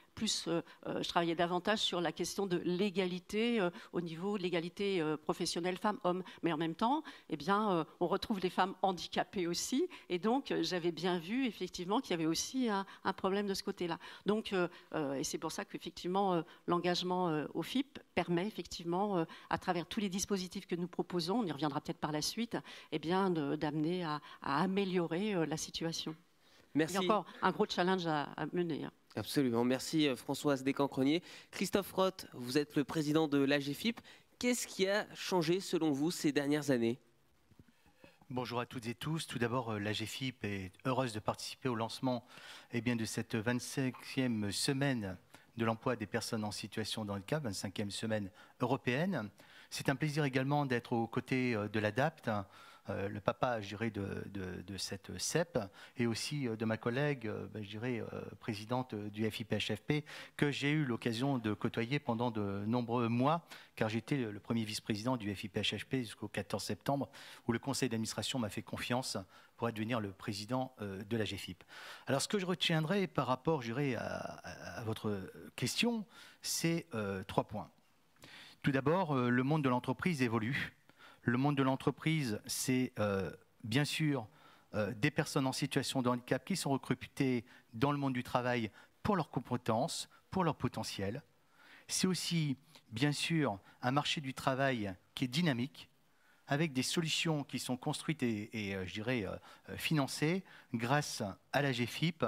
je travaillais davantage sur la question de l'égalité au niveau de l'égalité professionnelle femmes-hommes. Mais en même temps, eh bien, on retrouve les femmes handicapées aussi. Et donc, j'avais bien vu effectivement qu'il y avait aussi un problème de ce côté-là. Donc, et c'est pour ça qu'effectivement, l'engagement au FIP permet effectivement, à travers tous les dispositifs que nous proposons, on y reviendra peut-être par la suite, eh bien, d'amener à améliorer la situation. Merci. Il y a encore un gros challenge à mener. Absolument. Merci Françoise Descamps-Cronier. Christophe Roth, vous êtes le président de l'AGFIP. Qu'est-ce qui a changé selon vous ces dernières années ? Bonjour à toutes et tous. Tout d'abord, l'AGFIP est heureuse de participer au lancement de cette 25e semaine de l'emploi des personnes en situation de handicap, 25e semaine européenne. C'est un plaisir également d'être aux côtés de l'ADAPT, le papa, je dirais, de cette CEP, et aussi de ma collègue, je dirais, présidente du FIPHFP, que j'ai eu l'occasion de côtoyer pendant de nombreux mois, car j'étais le premier vice-président du FIPHFP jusqu'au 14 septembre, où le conseil d'administration m'a fait confiance pour devenir le président de la GFIP. Alors, ce que je retiendrai par rapport, je dirais, à votre question, c'est 3 points. Tout d'abord, le monde de l'entreprise évolue. Le monde de l'entreprise, c'est bien sûr des personnes en situation de handicap qui sont recrutées dans le monde du travail pour leurs compétences, pour leur potentiel. C'est aussi, bien sûr, un marché du travail qui est dynamique, avec des solutions qui sont construites et je dirais, financées grâce à la GFIP,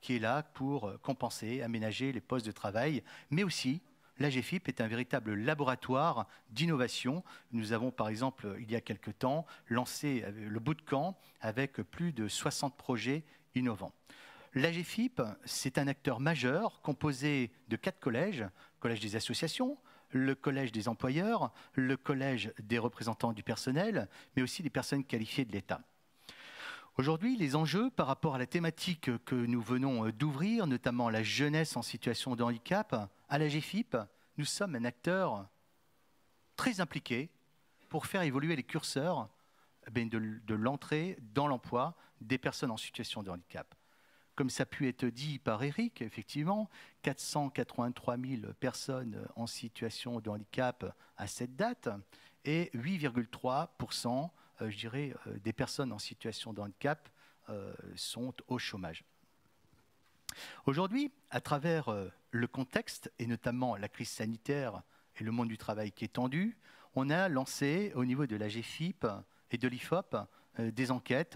qui est là pour compenser, aménager les postes de travail, mais aussi l'AGEFIP est un véritable laboratoire d'innovation. Nous avons par exemple, il y a quelque temps, lancé le bootcamp avec plus de 60 projets innovants. L'AGEFIP, c'est un acteur majeur composé de 4 collèges, collège des associations, le collège des employeurs, le collège des représentants du personnel, mais aussi des personnes qualifiées de l'État. Aujourd'hui, les enjeux par rapport à la thématique que nous venons d'ouvrir, notamment la jeunesse en situation de handicap, à l'AGEFIP, nous sommes un acteur très impliqué pour faire évoluer les curseurs de l'entrée dans l'emploi des personnes en situation de handicap. Comme ça a pu être dit par Eric, effectivement, 483 000 personnes en situation de handicap à cette date et 8,3%, je dirais, des personnes en situation de handicap sont au chômage. Aujourd'hui, à travers le contexte, et notamment la crise sanitaire et le monde du travail qui est tendu, on a lancé au niveau de l'AGEFIP et de l'IFOP des enquêtes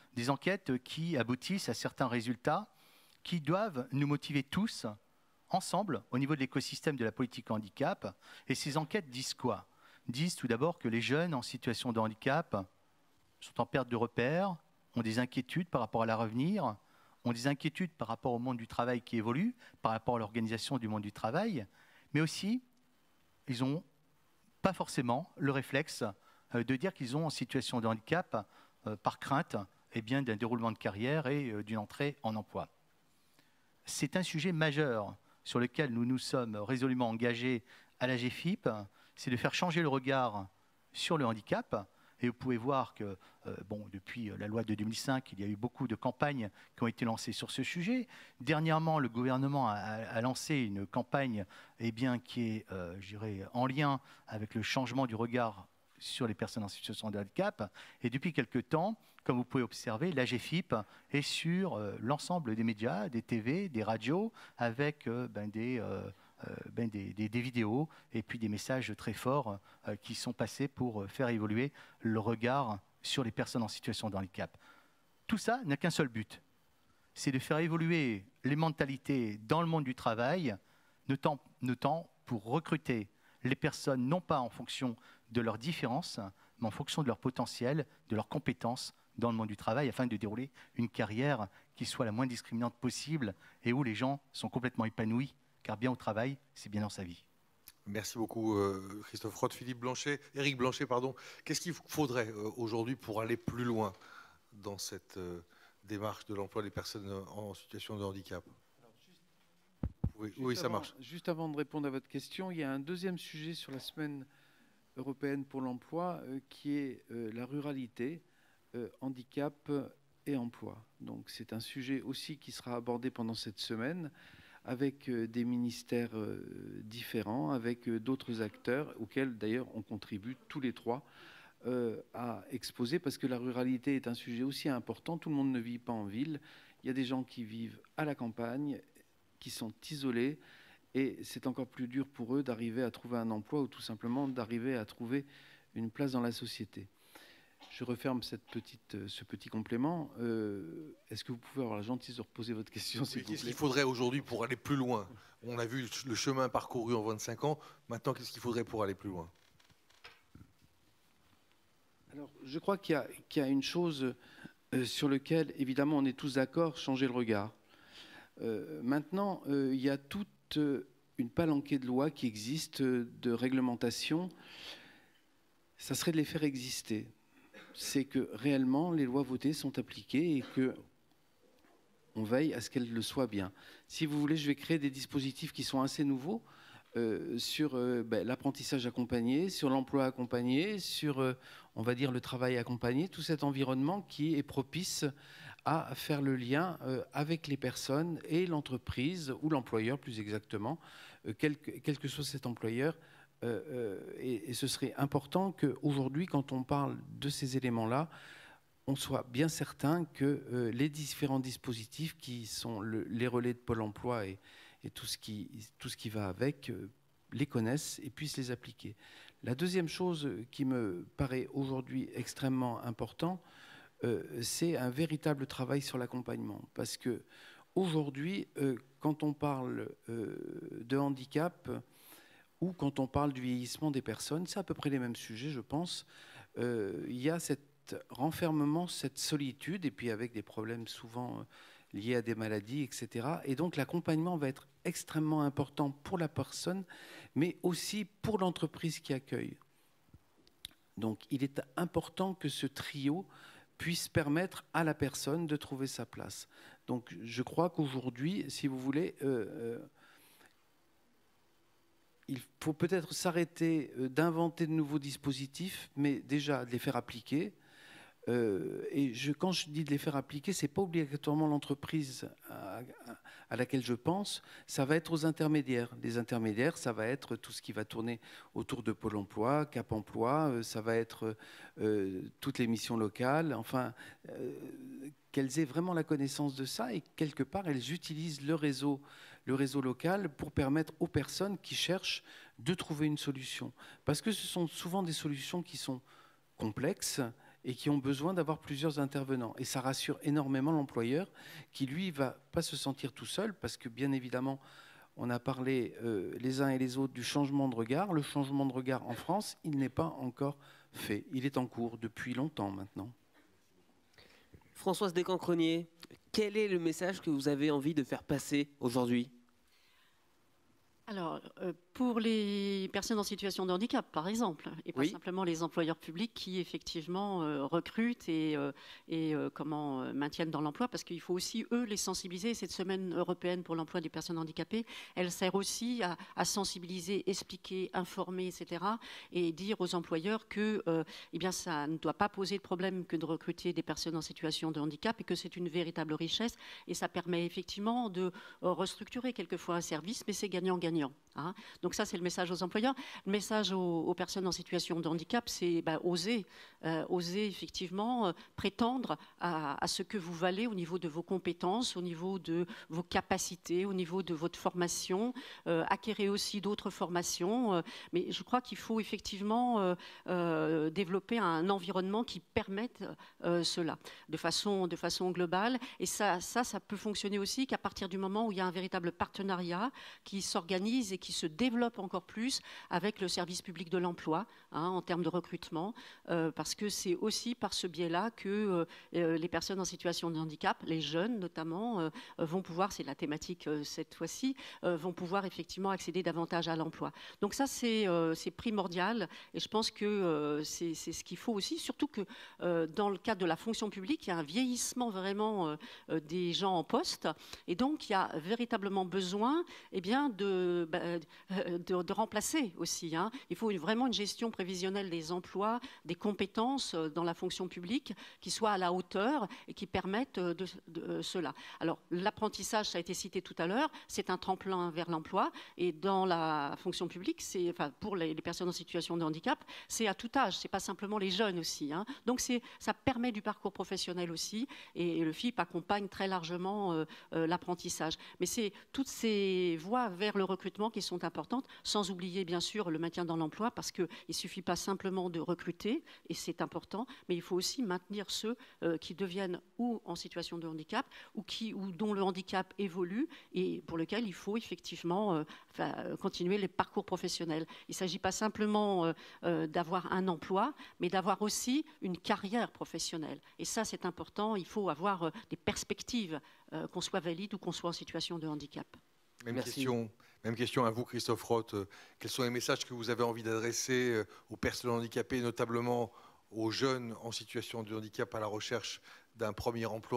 qui aboutissent à certains résultats qui doivent nous motiver tous, ensemble, au niveau de l'écosystème de la politique handicap. Et ces enquêtes disent quoi? Disent tout d'abord que les jeunes en situation de handicap sont en perte de repères, ont des inquiétudes par rapport à leur avenir, ont des inquiétudes par rapport au monde du travail qui évolue, par rapport à l'organisation du monde du travail, mais aussi, ils n'ont pas forcément le réflexe de dire qu'ils sont en situation de handicap par crainte d'un déroulement de carrière et d'une entrée en emploi. C'est un sujet majeur sur lequel nous nous sommes résolument engagés à l'AGEFIP, c'est de faire changer le regard sur le handicap. Et vous pouvez voir que depuis la loi de 2005, il y a eu beaucoup de campagnes qui ont été lancées sur ce sujet. Dernièrement, le gouvernement a lancé une campagne qui est en lien avec le changement du regard sur les personnes en situation de handicap. Et depuis quelque temps, comme vous pouvez observer, l'AGEFIP est sur l'ensemble des médias, des TV, des radios, avec des vidéos et puis des messages très forts qui sont passés pour faire évoluer le regard sur les personnes en situation de handicap. Tout ça n'a qu'un seul but, c'est de faire évoluer les mentalités dans le monde du travail, notamment pour recruter les personnes non pas en fonction de leurs différences, mais en fonction de leur potentiel, de leurs compétences dans le monde du travail, afin de dérouler une carrière qui soit la moins discriminante possible et où les gens sont complètement épanouis, car bien au travail, c'est bien dans sa vie. Merci beaucoup Christophe Roth, Éric Blanchet, pardon. Qu'est-ce qu'il faudrait aujourd'hui pour aller plus loin dans cette démarche de l'emploi des personnes en situation de handicap? Oui, ça marche. Juste avant de répondre à votre question, il y a un deuxième sujet sur la semaine européenne pour l'emploi qui est la ruralité, handicap et emploi. Donc c'est un sujet aussi qui sera abordé pendant cette semaine avec des ministères différents, avec d'autres acteurs auxquels d'ailleurs on contribue tous les trois à exposer, parce que la ruralité est un sujet aussi important. Tout le monde ne vit pas en ville. Il y a des gens qui vivent à la campagne, qui sont isolés, et c'est encore plus dur pour eux d'arriver à trouver un emploi ou tout simplement d'arriver à trouver une place dans la société. Je referme ce petit complément. Est-ce que vous pouvez avoir la gentillesse de reposer votre question, s'il vous plaît? Qu'est-ce qu'il faudrait aujourd'hui pour aller plus loin? On a vu le chemin parcouru en 25 ans. Maintenant, qu'est-ce qu'il faudrait pour aller plus loin? Alors, je crois qu'il y a une chose sur laquelle, évidemment, on est tous d'accord, changer le regard. Maintenant, il y a toute une palanquée de lois qui existent, de réglementations. Ça serait de les faire exister. C'est que réellement les lois votées sont appliquées et qu'on veille à ce qu'elles le soient bien. Si vous voulez, je vais créer des dispositifs qui sont assez nouveaux sur l'apprentissage accompagné, sur l'emploi accompagné, sur, on va dire, le travail accompagné, tout cet environnement qui est propice à faire le lien avec les personnes et l'entreprise, ou l'employeur plus exactement, quel que soit cet employeur. Et ce serait important qu'aujourd'hui, quand on parle de ces éléments-là, on soit bien certain que les différents dispositifs qui sont les relais de Pôle emploi et tout ce qui va avec, les connaissent et puissent les appliquer. La deuxième chose qui me paraît aujourd'hui extrêmement important, c'est un véritable travail sur l'accompagnement. Parce que aujourd'hui, quand on parle de handicap ou quand on parle du vieillissement des personnes, c'est à peu près les mêmes sujets, je pense. Il y a cet renfermement, cette solitude, et puis avec des problèmes souvent liés à des maladies, etc. Et donc l'accompagnement va être extrêmement important pour la personne, mais aussi pour l'entreprise qui accueille. Donc il est important que ce trio puisse permettre à la personne de trouver sa place. Donc je crois qu'aujourd'hui, si vous voulez, il faut peut-être s'arrêter d'inventer de nouveaux dispositifs, mais déjà de les faire appliquer. Quand je dis de les faire appliquer, ce n'est pas obligatoirement l'entreprise à laquelle je pense, ça va être aux intermédiaires. Les intermédiaires, ça va être tout ce qui va tourner autour de Pôle emploi, Cap emploi, ça va être toutes les missions locales, enfin, qu'elles aient vraiment la connaissance de ça et quelque part, elles utilisent le réseau local pour permettre aux personnes qui cherchent de trouver une solution. Parce que ce sont souvent des solutions qui sont complexes et qui ont besoin d'avoir plusieurs intervenants. Et ça rassure énormément l'employeur qui, lui, ne va pas se sentir tout seul parce que, bien évidemment, on a parlé les uns et les autres du changement de regard. Le changement de regard en France, il n'est pas encore fait. Il est en cours depuis longtemps maintenant. Françoise Descancrenier, quel est le message que vous avez envie de faire passer aujourd'hui ? Alors, pour les personnes en situation de handicap, par exemple, et pas simplement les employeurs publics qui, effectivement, recrutent et maintiennent dans l'emploi, parce qu'il faut aussi, eux, les sensibiliser. Cette semaine européenne pour l'emploi des personnes handicapées, elle sert aussi à sensibiliser, expliquer, informer, etc., et dire aux employeurs que eh bien, ça ne doit pas poser de problème que de recruter des personnes en situation de handicap et que c'est une véritable richesse. Et ça permet effectivement de restructurer quelquefois un service, mais c'est gagnant-gagnant. Hein. Donc ça, c'est le message aux employeurs. Le message aux personnes en situation de handicap, c'est oser effectivement prétendre à ce que vous valez au niveau de vos compétences, au niveau de vos capacités, au niveau de votre formation, acquérir aussi d'autres formations. Mais je crois qu'il faut effectivement développer un environnement qui permette cela de façon globale. Et ça peut fonctionner aussi qu'à partir du moment où il y a un véritable partenariat qui s'organise et qui se développe encore plus avec le service public de l'emploi en termes de recrutement, parce que c'est aussi par ce biais-là que les personnes en situation de handicap, les jeunes notamment, vont pouvoir, c'est la thématique cette fois-ci, vont pouvoir effectivement accéder davantage à l'emploi. Donc ça, c'est primordial et je pense que c'est ce qu'il faut aussi, surtout que dans le cadre de la fonction publique, il y a un vieillissement vraiment des gens en poste et donc il y a véritablement besoin de remplacer aussi. Hein. Il faut vraiment une gestion prévisionnelle des emplois, des compétences dans la fonction publique qui soit à la hauteur et qui permettent de cela. Alors l'apprentissage, ça a été cité tout à l'heure, c'est un tremplin vers l'emploi et dans la fonction publique, pour les personnes en situation de handicap, c'est à tout âge, c'est pas simplement les jeunes aussi. Hein. Donc ça permet du parcours professionnel aussi et le FIP accompagne très largement l'apprentissage. Mais c'est toutes ces voies vers le recrutement qui sont importantes, sans oublier bien sûr le maintien dans l'emploi, parce qu'il ne suffit pas simplement de recruter, et c'est important, mais il faut aussi maintenir ceux qui deviennent ou en situation de handicap, ou dont le handicap évolue, et pour lequel il faut effectivement continuer les parcours professionnels. Il ne s'agit pas simplement d'avoir un emploi, mais d'avoir aussi une carrière professionnelle. Et ça, c'est important, il faut avoir des perspectives, qu'on soit valide ou qu'on soit en situation de handicap. Même question à vous, Christophe Roth. Quels sont les messages que vous avez envie d'adresser aux personnes handicapées, notamment aux jeunes en situation de handicap à la recherche d'un premier emploi ?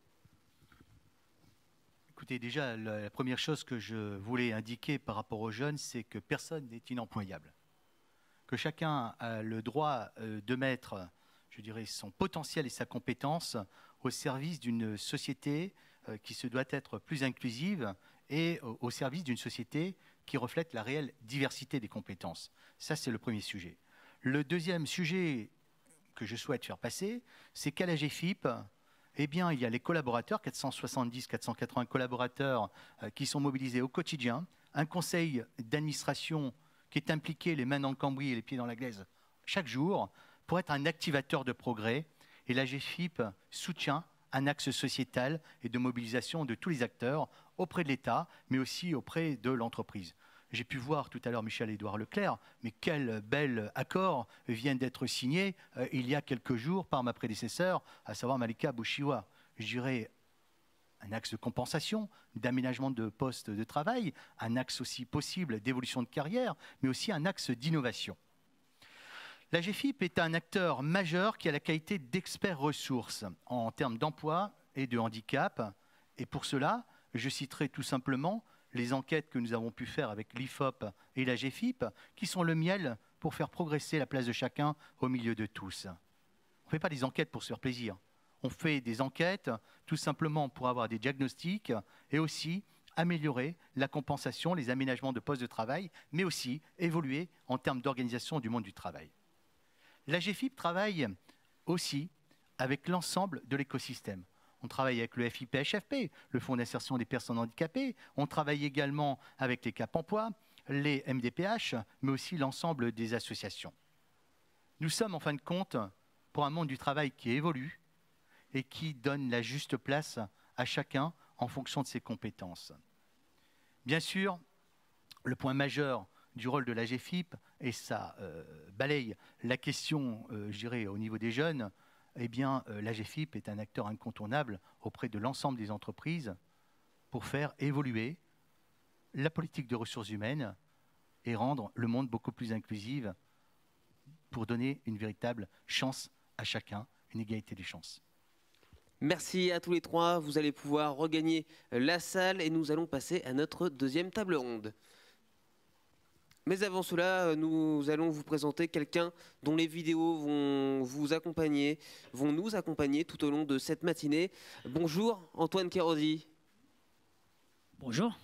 Écoutez, déjà, la première chose que je voulais indiquer par rapport aux jeunes, c'est que personne n'est inemployable. Que chacun a le droit de mettre, je dirais, son potentiel et sa compétence au service d'une société qui se doit être plus inclusive et au service d'une société qui reflète la réelle diversité des compétences. Ça, c'est le premier sujet. Le deuxième sujet que je souhaite faire passer, c'est qu'à la GFIP, eh bien, il y a les collaborateurs, 470-480 collaborateurs qui sont mobilisés au quotidien, un conseil d'administration qui est impliqué les mains dans le cambouis et les pieds dans la glaise chaque jour pour être un activateur de progrès. Et la GFIP soutient un axe sociétal et de mobilisation de tous les acteurs auprès de l'État, mais aussi auprès de l'entreprise. J'ai pu voir tout à l'heure Michel-Édouard Leclerc, mais quel bel accord vient d'être signé il y a quelques jours par ma prédécesseure, à savoir Malika Bouchiwa. Je dirais un axe de compensation, d'aménagement de postes de travail, un axe aussi possible d'évolution de carrière, mais aussi un axe d'innovation. La GFIP est un acteur majeur qui a la qualité d'expert ressources en termes d'emploi et de handicap. Et pour cela, je citerai tout simplement les enquêtes que nous avons pu faire avec l'IFOP et la GFIP, qui sont le miel pour faire progresser la place de chacun au milieu de tous. On ne fait pas des enquêtes pour se faire plaisir. On fait des enquêtes tout simplement pour avoir des diagnostics et aussi améliorer la compensation, les aménagements de postes de travail, mais aussi évoluer en termes d'organisation du monde du travail. La GFIP travaille aussi avec l'ensemble de l'écosystème. On travaille avec le FIPHFP, le Fonds d'insertion des personnes handicapées. On travaille également avec les Cap Emploi, les MDPH, mais aussi l'ensemble des associations. Nous sommes en fin de compte pour un monde du travail qui évolue et qui donne la juste place à chacun en fonction de ses compétences. Bien sûr, le point majeur du rôle de la GFIP, et ça balaye la question, je dirais, au niveau des jeunes, eh bien, la GFIP est un acteur incontournable auprès de l'ensemble des entreprises pour faire évoluer la politique de ressources humaines et rendre le monde beaucoup plus inclusif pour donner une véritable chance à chacun, une égalité des chances. Merci à tous les trois. Vous allez pouvoir regagner la salle et nous allons passer à notre deuxième table ronde. Mais avant cela, nous allons vous présenter quelqu'un dont les vidéos vont nous accompagner tout au long de cette matinée. Bonjour, Antoine Kérodi. Bonjour.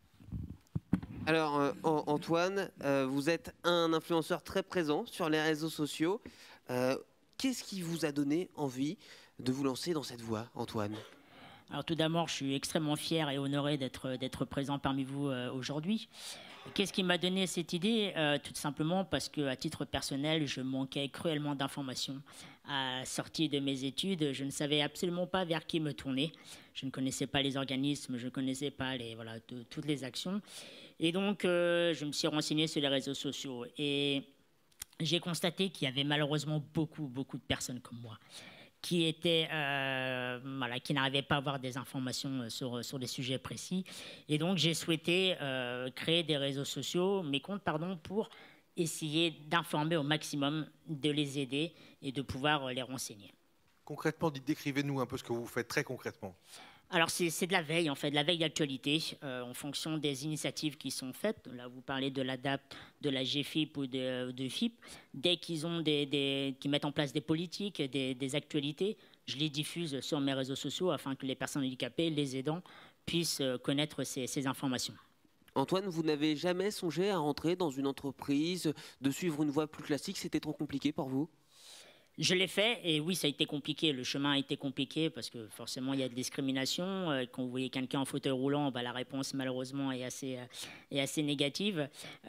Alors, Antoine, vous êtes un influenceur très présent sur les réseaux sociaux. Qu'est-ce qui vous a donné envie de vous lancer dans cette voie, Antoine ? Alors tout d'abord, je suis extrêmement fier et honoré d'être présent parmi vous aujourd'hui. Qu'est-ce qui m'a donné cette idée ? Tout simplement parce qu'à titre personnel, je manquais cruellement d'informations. À la sortie de mes études, je ne savais absolument pas vers qui me tourner. Je ne connaissais pas les organismes, je ne connaissais pas toutes les actions. Et donc, je me suis renseigné sur les réseaux sociaux. Et j'ai constaté qu'il y avait malheureusement beaucoup de personnes comme moi qui n'arrivaient pas à avoir des informations sur des sujets précis. Et donc, j'ai souhaité créer des réseaux sociaux, mes comptes, pour essayer d'informer au maximum, de les aider et de pouvoir les renseigner. Concrètement, décrivez-nous un peu ce que vous faites très concrètement. Alors, c'est de la veille, en fait, de la veille d'actualité, en fonction des initiatives qui sont faites. Là, vous parlez de l'ADAPT, de la GFIP ou de FIP. Dès qu'ils mettent en place des politiques, des actualités, je les diffuse sur mes réseaux sociaux afin que les personnes handicapées, les aidants, puissent connaître ces informations. Antoine, vous n'avez jamais songé à rentrer dans une entreprise, de suivre une voie plus classique? C'était trop compliqué pour vous? Je l'ai fait et oui, ça a été compliqué. Le chemin a été compliqué parce que forcément, il y a de discrimination. Quand vous voyez quelqu'un en fauteuil roulant, la réponse, malheureusement, est assez négative.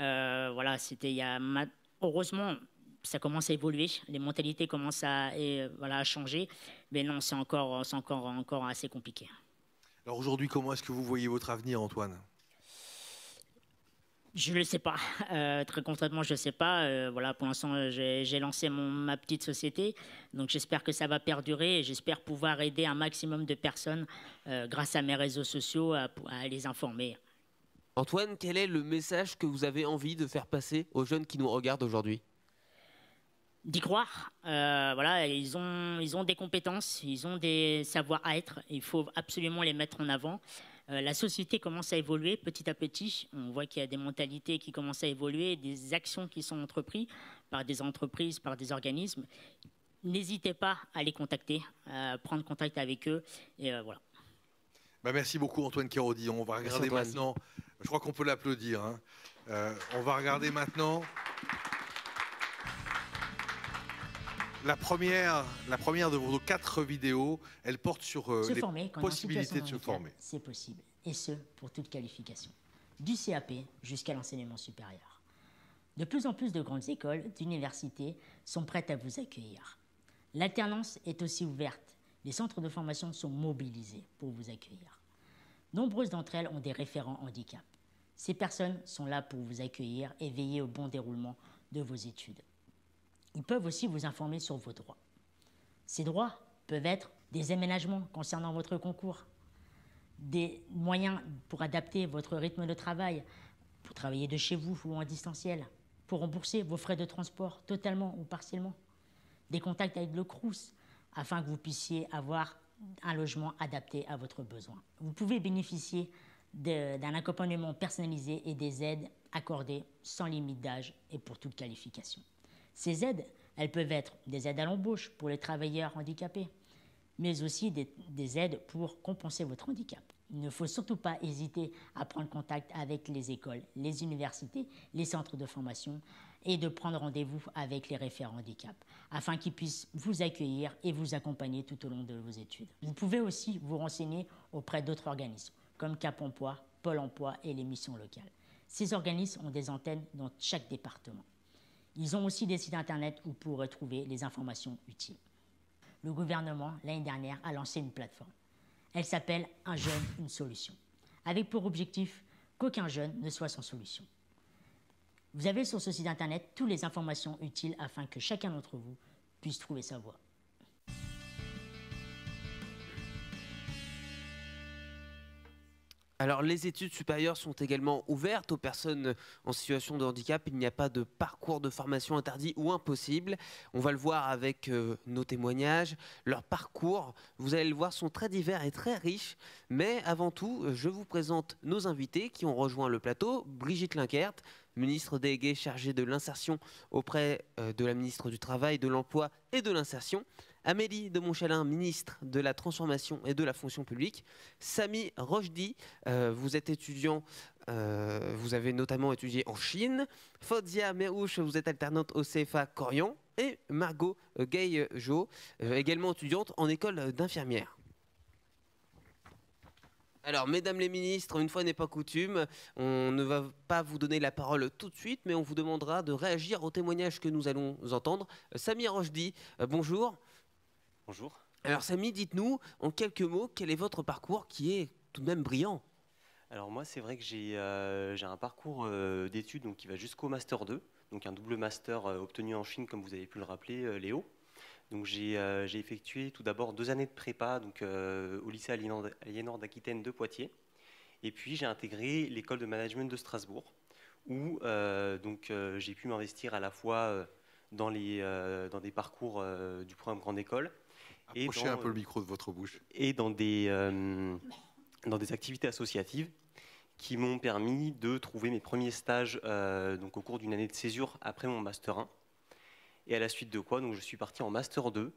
Heureusement, ça commence à évoluer. Les mentalités commencent à changer. Mais non, c'est encore assez compliqué. Alors aujourd'hui, comment est-ce que vous voyez votre avenir, Antoine ? Je ne le sais pas. Très concrètement, je ne sais pas. Pour l'instant, j'ai lancé ma petite société. Donc, j'espère que ça va perdurer et j'espère pouvoir aider un maximum de personnes grâce à mes réseaux sociaux à les informer. Antoine, quel est le message que vous avez envie de faire passer aux jeunes qui nous regardent aujourd'hui ? D'y croire. Ils ont des compétences, ils ont des savoir-être. Il faut absolument les mettre en avant. La société commence à évoluer petit à petit. On voit qu'il y a des mentalités qui commencent à évoluer, des actions qui sont entreprises, par des organismes. N'hésitez pas à les contacter, à prendre contact avec eux. Et voilà. Merci beaucoup, Antoine Kérodi. On va regarder maintenant. Je crois qu'on peut l'applaudir. On va regarder maintenant la première de vos 4 vidéos. Elle porte sur les possibilités de se former. C'est possible, et ce, pour toute qualification, du CAP jusqu'à l'enseignement supérieur. De plus en plus de grandes écoles, d'universités sont prêtes à vous accueillir. L'alternance est aussi ouverte Les centres de formation sont mobilisés pour vous accueillir. Nombreuses d'entre elles ont des référents handicap. Ces personnes sont là pour vous accueillir et veiller au bon déroulement de vos études. Ils peuvent aussi vous informer sur vos droits. Ces droits peuvent être des aménagements concernant votre concours, des moyens pour adapter votre rythme de travail, pour travailler de chez vous ou en distanciel, pour rembourser vos frais de transport totalement ou partiellement, des contacts avec le Crous afin que vous puissiez avoir un logement adapté à votre besoin. Vous pouvez bénéficier d'un accompagnement personnalisé et des aides accordées sans limite d'âge et pour toute qualification. Ces aides, elles peuvent être des aides à l'embauche pour les travailleurs handicapés, mais aussi des aides pour compenser votre handicap. Il ne faut surtout pas hésiter à prendre contact avec les écoles, les universités, les centres de formation et de prendre rendez-vous avec les référents handicap afin qu'ils puissent vous accueillir et vous accompagner tout au long de vos études. Vous pouvez aussi vous renseigner auprès d'autres organismes comme Cap Emploi, Pôle Emploi et les missions locales. Ces organismes ont des antennes dans chaque département. Ils ont aussi des sites internet où vous pourrez trouver les informations utiles. Le gouvernement, l'année dernière, a lancé une plateforme. Elle s'appelle « Un jeune, une solution », avec pour objectif qu'aucun jeune ne soit sans solution. Vous avez sur ce site internet toutes les informations utiles afin que chacun d'entre vous puisse trouver sa voie. Alors, les études supérieures sont également ouvertes aux personnes en situation de handicap. Il n'y a pas de parcours de formation interdit ou impossible. On va le voir avec nos témoignages. Leurs parcours, vous allez le voir, sont très divers et très riches. Mais avant tout, je vous présente nos invités qui ont rejoint le plateau. Brigitte Linkert, ministre déléguée chargée de l'insertion auprès de la ministre du Travail, de l'Emploi et de l'Insertion. Amélie de Montchalin, ministre de la Transformation et de la Fonction publique. Sami Rochdi, vous êtes étudiant, vous avez notamment étudié en Chine. Fodzia Merouche, vous êtes alternante au CFA Corian. Et Margot Gay-Jo, également étudiante en école d'infirmière. Alors, mesdames les ministres, une fois n'est pas coutume, on ne va pas vous donner la parole tout de suite, mais on vous demandera de réagir aux témoignages que nous allons entendre. Sami Rochdi, bonjour. Bonjour. Alors Sami, dites-nous en quelques mots, quel est votre parcours qui est tout de même brillant? Alors moi, c'est vrai que j'ai un parcours d'études donc, qui va jusqu'au Master 2, donc un double Master obtenu en Chine, comme vous avez pu le rappeler, Léo. Donc j'ai effectué tout d'abord 2 années de prépa donc, au lycée Aliénor d'Aquitaine de Poitiers. Et puis j'ai intégré l'école de management de Strasbourg, où j'ai pu m'investir à la fois dans des parcours du programme Grande École, approchez un peu le micro de votre bouche. Et dans des activités associatives qui m'ont permis de trouver mes premiers stages donc au cours d'une année de césure après mon Master 1. Et à la suite de quoi, donc, je suis parti en Master 2,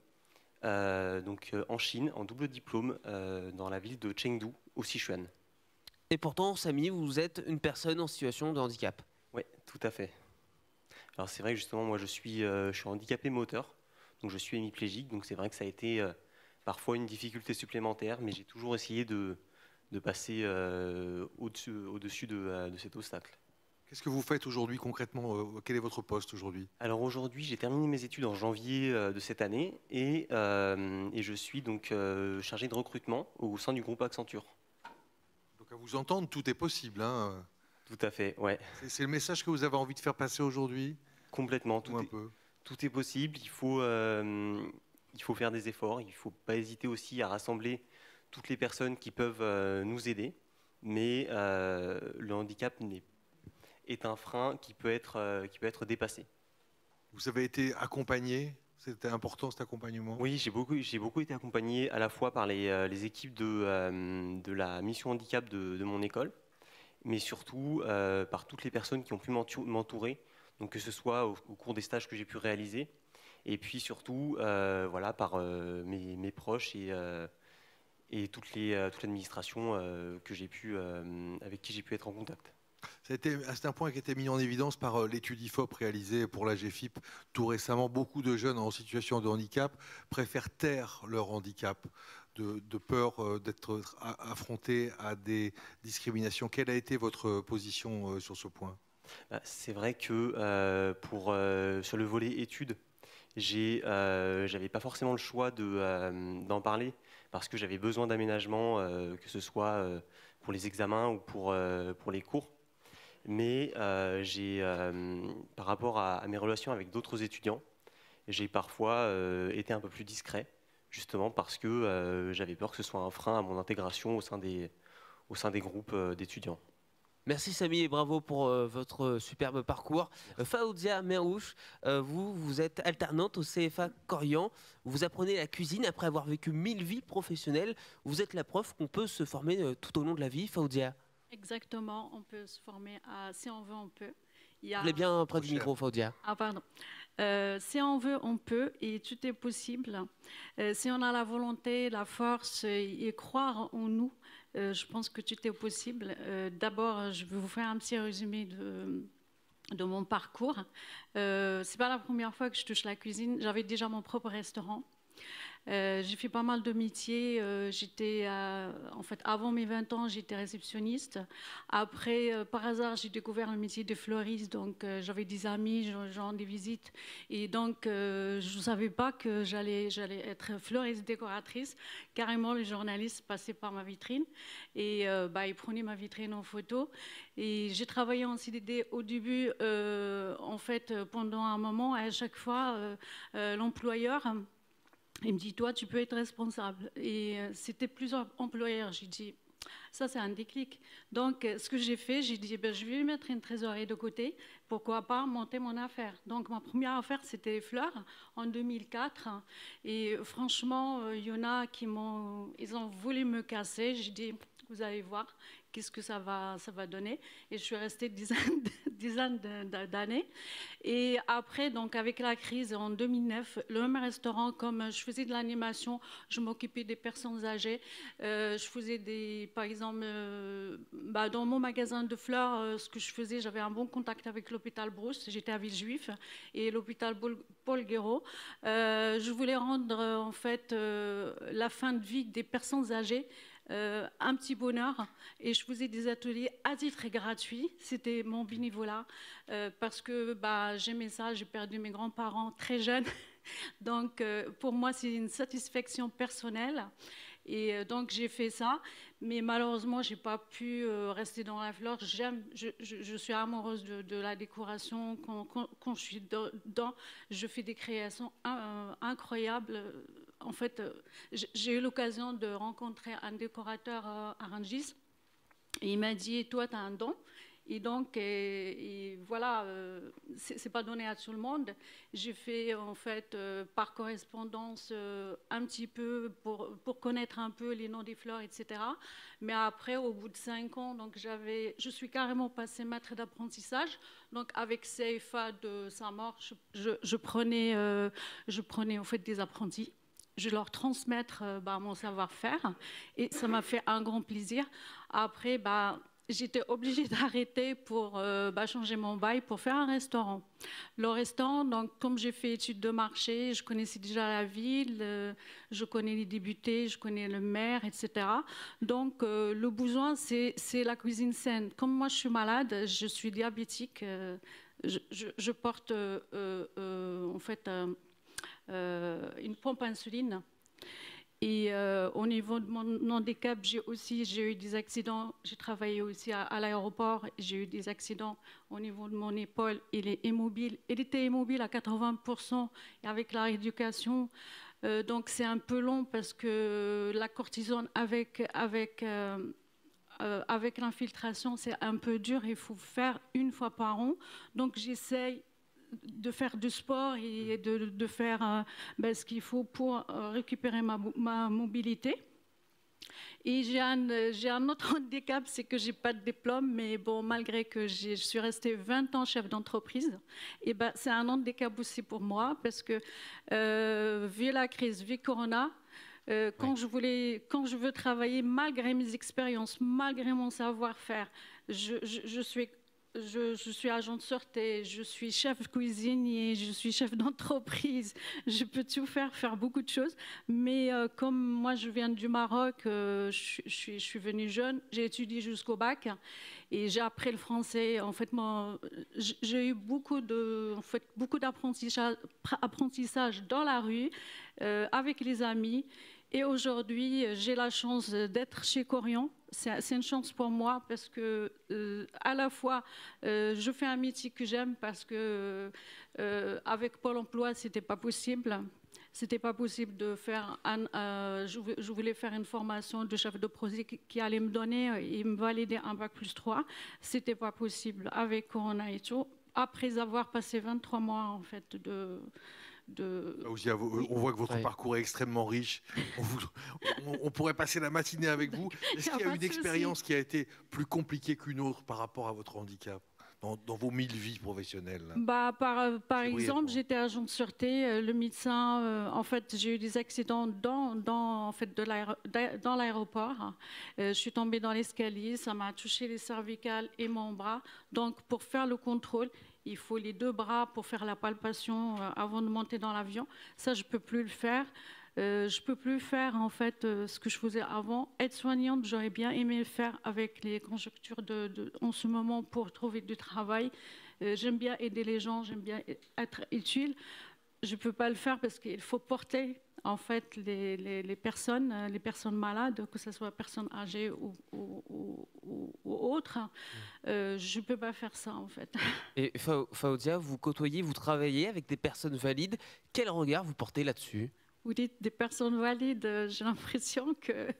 en Chine, en double diplôme, dans la ville de Chengdu, au Sichuan. Et pourtant, Sami, vous êtes une personne en situation de handicap. Oui, tout à fait. Alors c'est vrai que justement, moi je suis handicapé moteur. Donc je suis hémiplégique, donc c'est vrai que ça a été parfois une difficulté supplémentaire, mais j'ai toujours essayé de passer au-dessus de cet obstacle. Qu'est-ce que vous faites aujourd'hui concrètement? Quel est votre poste aujourd'hui? Alors aujourd'hui, j'ai terminé mes études en janvier de cette année et je suis donc chargé de recrutement au sein du groupe Accenture. Donc à vous entendre, tout est possible, hein? Tout à fait, ouais. C'est le message que vous avez envie de faire passer aujourd'hui? Complètement, tout est possible. Il faut faire des efforts. Il ne faut pas hésiter aussi à rassembler toutes les personnes qui peuvent nous aider. Mais le handicap est un frein qui peut être dépassé. Vous avez été accompagné? C'était important cet accompagnement? Oui, j'ai beaucoup été accompagné à la fois par les équipes de la mission handicap de mon école, mais surtout par toutes les personnes qui ont pu m'entourer. Donc que ce soit au cours des stages que j'ai pu réaliser, et puis surtout par mes proches et toute l'administration avec qui j'ai pu être en contact. C'est un point qui a été mis en évidence par l'étude IFOP réalisée pour la GFIP tout récemment. Beaucoup de jeunes en situation de handicap préfèrent taire leur handicap, de peur d'être affrontés à des discriminations. Quelle a été votre position sur ce point? C'est vrai que sur le volet études, j'avais pas forcément le choix d'en parler parce que j'avais besoin d'aménagement, que ce soit pour les examens ou pour les cours. Mais par rapport à mes relations avec d'autres étudiants, j'ai parfois été un peu plus discret, justement parce que j'avais peur que ce soit un frein à mon intégration au sein des groupes d'étudiants. Merci Samy et bravo pour votre superbe parcours. Faoudia Merouche, vous êtes alternante au CFA Corian. Vous apprenez la cuisine après avoir vécu 1000 vies professionnelles. Vous êtes la preuve qu'on peut se former tout au long de la vie, Faoudia. Exactement, on peut se former si on veut, on peut. Vous voulez bien près du micro, Faoudia. Ah pardon. Si on veut, on peut et tout est possible. Si on a la volonté, la force et croire en nous, je pense que tout est possible. D'abord, je vais vous faire un petit résumé de mon parcours. C'est pas la première fois que je touche la cuisine. J'avais déjà mon propre restaurant. J'ai fait pas mal de métiers. En fait, avant mes 20 ans, j'étais réceptionniste. Après, par hasard, j'ai découvert le métier de fleuriste. Donc, j'avais des amis, je rendais des visites. Et donc, je ne savais pas que j'allais être fleuriste décoratrice. Carrément, les journalistes passaient par ma vitrine et ils prenaient ma vitrine en photo. Et j'ai travaillé en CDD au début, en fait, pendant un moment. À chaque fois, l'employeur... il me dit, toi, tu peux être responsable. Et c'était plusieurs employeurs. J'ai dit, ça, c'est un déclic. Donc, ce que j'ai fait, j'ai dit, je vais mettre une trésorerie de côté. Pourquoi pas monter mon affaire? Donc, ma première affaire, c'était les fleurs en 2004. Et franchement, il y en a ils ont voulu me casser. J'ai dit, vous allez voir qu'est-ce que ça va donner. Et je suis restée dizaines d'années. Et après, donc, avec la crise en 2009, le même restaurant, comme je faisais de l'animation, je m'occupais des personnes âgées. Je faisais par exemple, dans mon magasin de fleurs, ce que je faisais, j'avais un bon contact avec l'hôpital Brousse. J'étais à Villejuif et l'hôpital Paul Guéraud. Je voulais rendre, en fait, la fin de vie des personnes âgées un petit bonheur, et je faisais des ateliers à titre gratuit. C'était mon bénévolat parce que j'aimais ça. J'ai perdu mes grands-parents très jeunes, donc pour moi c'est une satisfaction personnelle. Et donc j'ai fait ça, mais malheureusement j'ai pas pu rester dans la fleur. Je suis amoureuse de la décoration. Quand je suis dedans, je fais des créations incroyables. En fait, j'ai eu l'occasion de rencontrer un décorateur à Rungis. Et il m'a dit, toi, tu as un don. Et donc, voilà, c'est pas donné à tout le monde. J'ai fait, en fait, par correspondance, un petit peu pour connaître un peu les noms des fleurs, etc. Mais après, au bout de 5 ans, donc je suis carrément passée maître d'apprentissage. Donc, avec CFA de Saint-Maur, je prenais en fait des apprentis. Je leur transmettre mon savoir-faire et ça m'a fait un grand plaisir. Après, j'étais obligée d'arrêter pour changer mon bail pour faire un restaurant. Le restaurant, donc, comme j'ai fait études de marché, je connaissais déjà la ville, je connais les députés, je connais le maire, etc. Donc, le besoin, c'est la cuisine saine. Comme moi, je suis malade, je suis diabétique, je porte en fait... une pompe à insuline. Et au niveau de mon handicap, j'ai eu des accidents. J'ai travaillé aussi à l'aéroport. J'ai eu des accidents au niveau de mon épaule. Il est immobile. Il était immobile à 80%. Et avec la rééducation, donc c'est un peu long parce que la cortisone avec l'infiltration, c'est un peu dur. Il faut faire 1 fois par an. Donc j'essaye de faire du sport et de faire ce qu'il faut pour récupérer ma mobilité. Et j'ai un autre handicap, c'est que j'ai pas de diplôme, mais bon, malgré que je suis restée 20 ans chef d'entreprise, et c'est un handicap aussi pour moi, parce que vu la crise, vu Corona, quand je veux travailler, malgré mes expériences, malgré mon savoir-faire, je suis je suis agent de sûreté, je suis chef cuisinier, je suis chef d'entreprise. Je peux tout faire beaucoup de choses. Mais comme moi, je viens du Maroc, je suis venue jeune, j'ai étudié jusqu'au bac et j'ai appris le français. En fait, j'ai eu beaucoup d'apprentissage dans la rue, avec les amis. Et aujourd'hui, j'ai la chance d'être chez Corian. C'est une chance pour moi parce que, à la fois, je fais un métier que j'aime parce que avec Pôle emploi, c'était pas possible. C'était pas possible de faire. Je voulais faire une formation de chef de projet qui allait me donner et me valider un bac+3. C'était pas possible avec Corona et tout. Après avoir passé 23 mois en fait on voit que votre parcours est extrêmement riche. On pourrait passer la matinée avec vous. Est-ce qu'il y a une expérience qui a été plus compliquée qu'une autre par rapport à votre handicap dans vos 1000 vies professionnelles? Par exemple, j'étais agent de sûreté. Le médecin, en fait, j'ai eu des accidents dans l'aéroport. Je suis tombée dans l'escalier, ça m'a touché les cervicales et mon bras. Donc, pour faire le contrôle, il faut les 2 bras pour faire la palpation avant de monter dans l'avion. Ça, je ne peux plus le faire. Je ne peux plus faire en fait ce que je faisais avant. Être soignante, j'aurais bien aimé le faire avec les conjonctures en ce moment pour trouver du travail. J'aime bien aider les gens, j'aime bien être utile. Je ne peux pas le faire parce qu'il faut porter en fait les personnes malades, que ce soit personnes âgées ou autres. Je ne peux pas faire ça en fait. Et Faoudia, vous côtoyez, vous travaillez avec des personnes valides. Quel regard vous portez là-dessus? Vous dites des personnes valides, j'ai l'impression que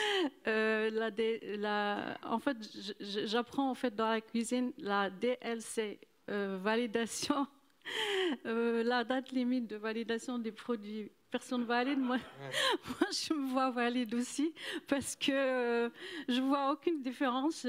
en fait, j'apprends en fait dans la cuisine la DLC, validation, la date limite de validation des produits. Personne valide, moi je me vois valide aussi parce que je vois aucune différence.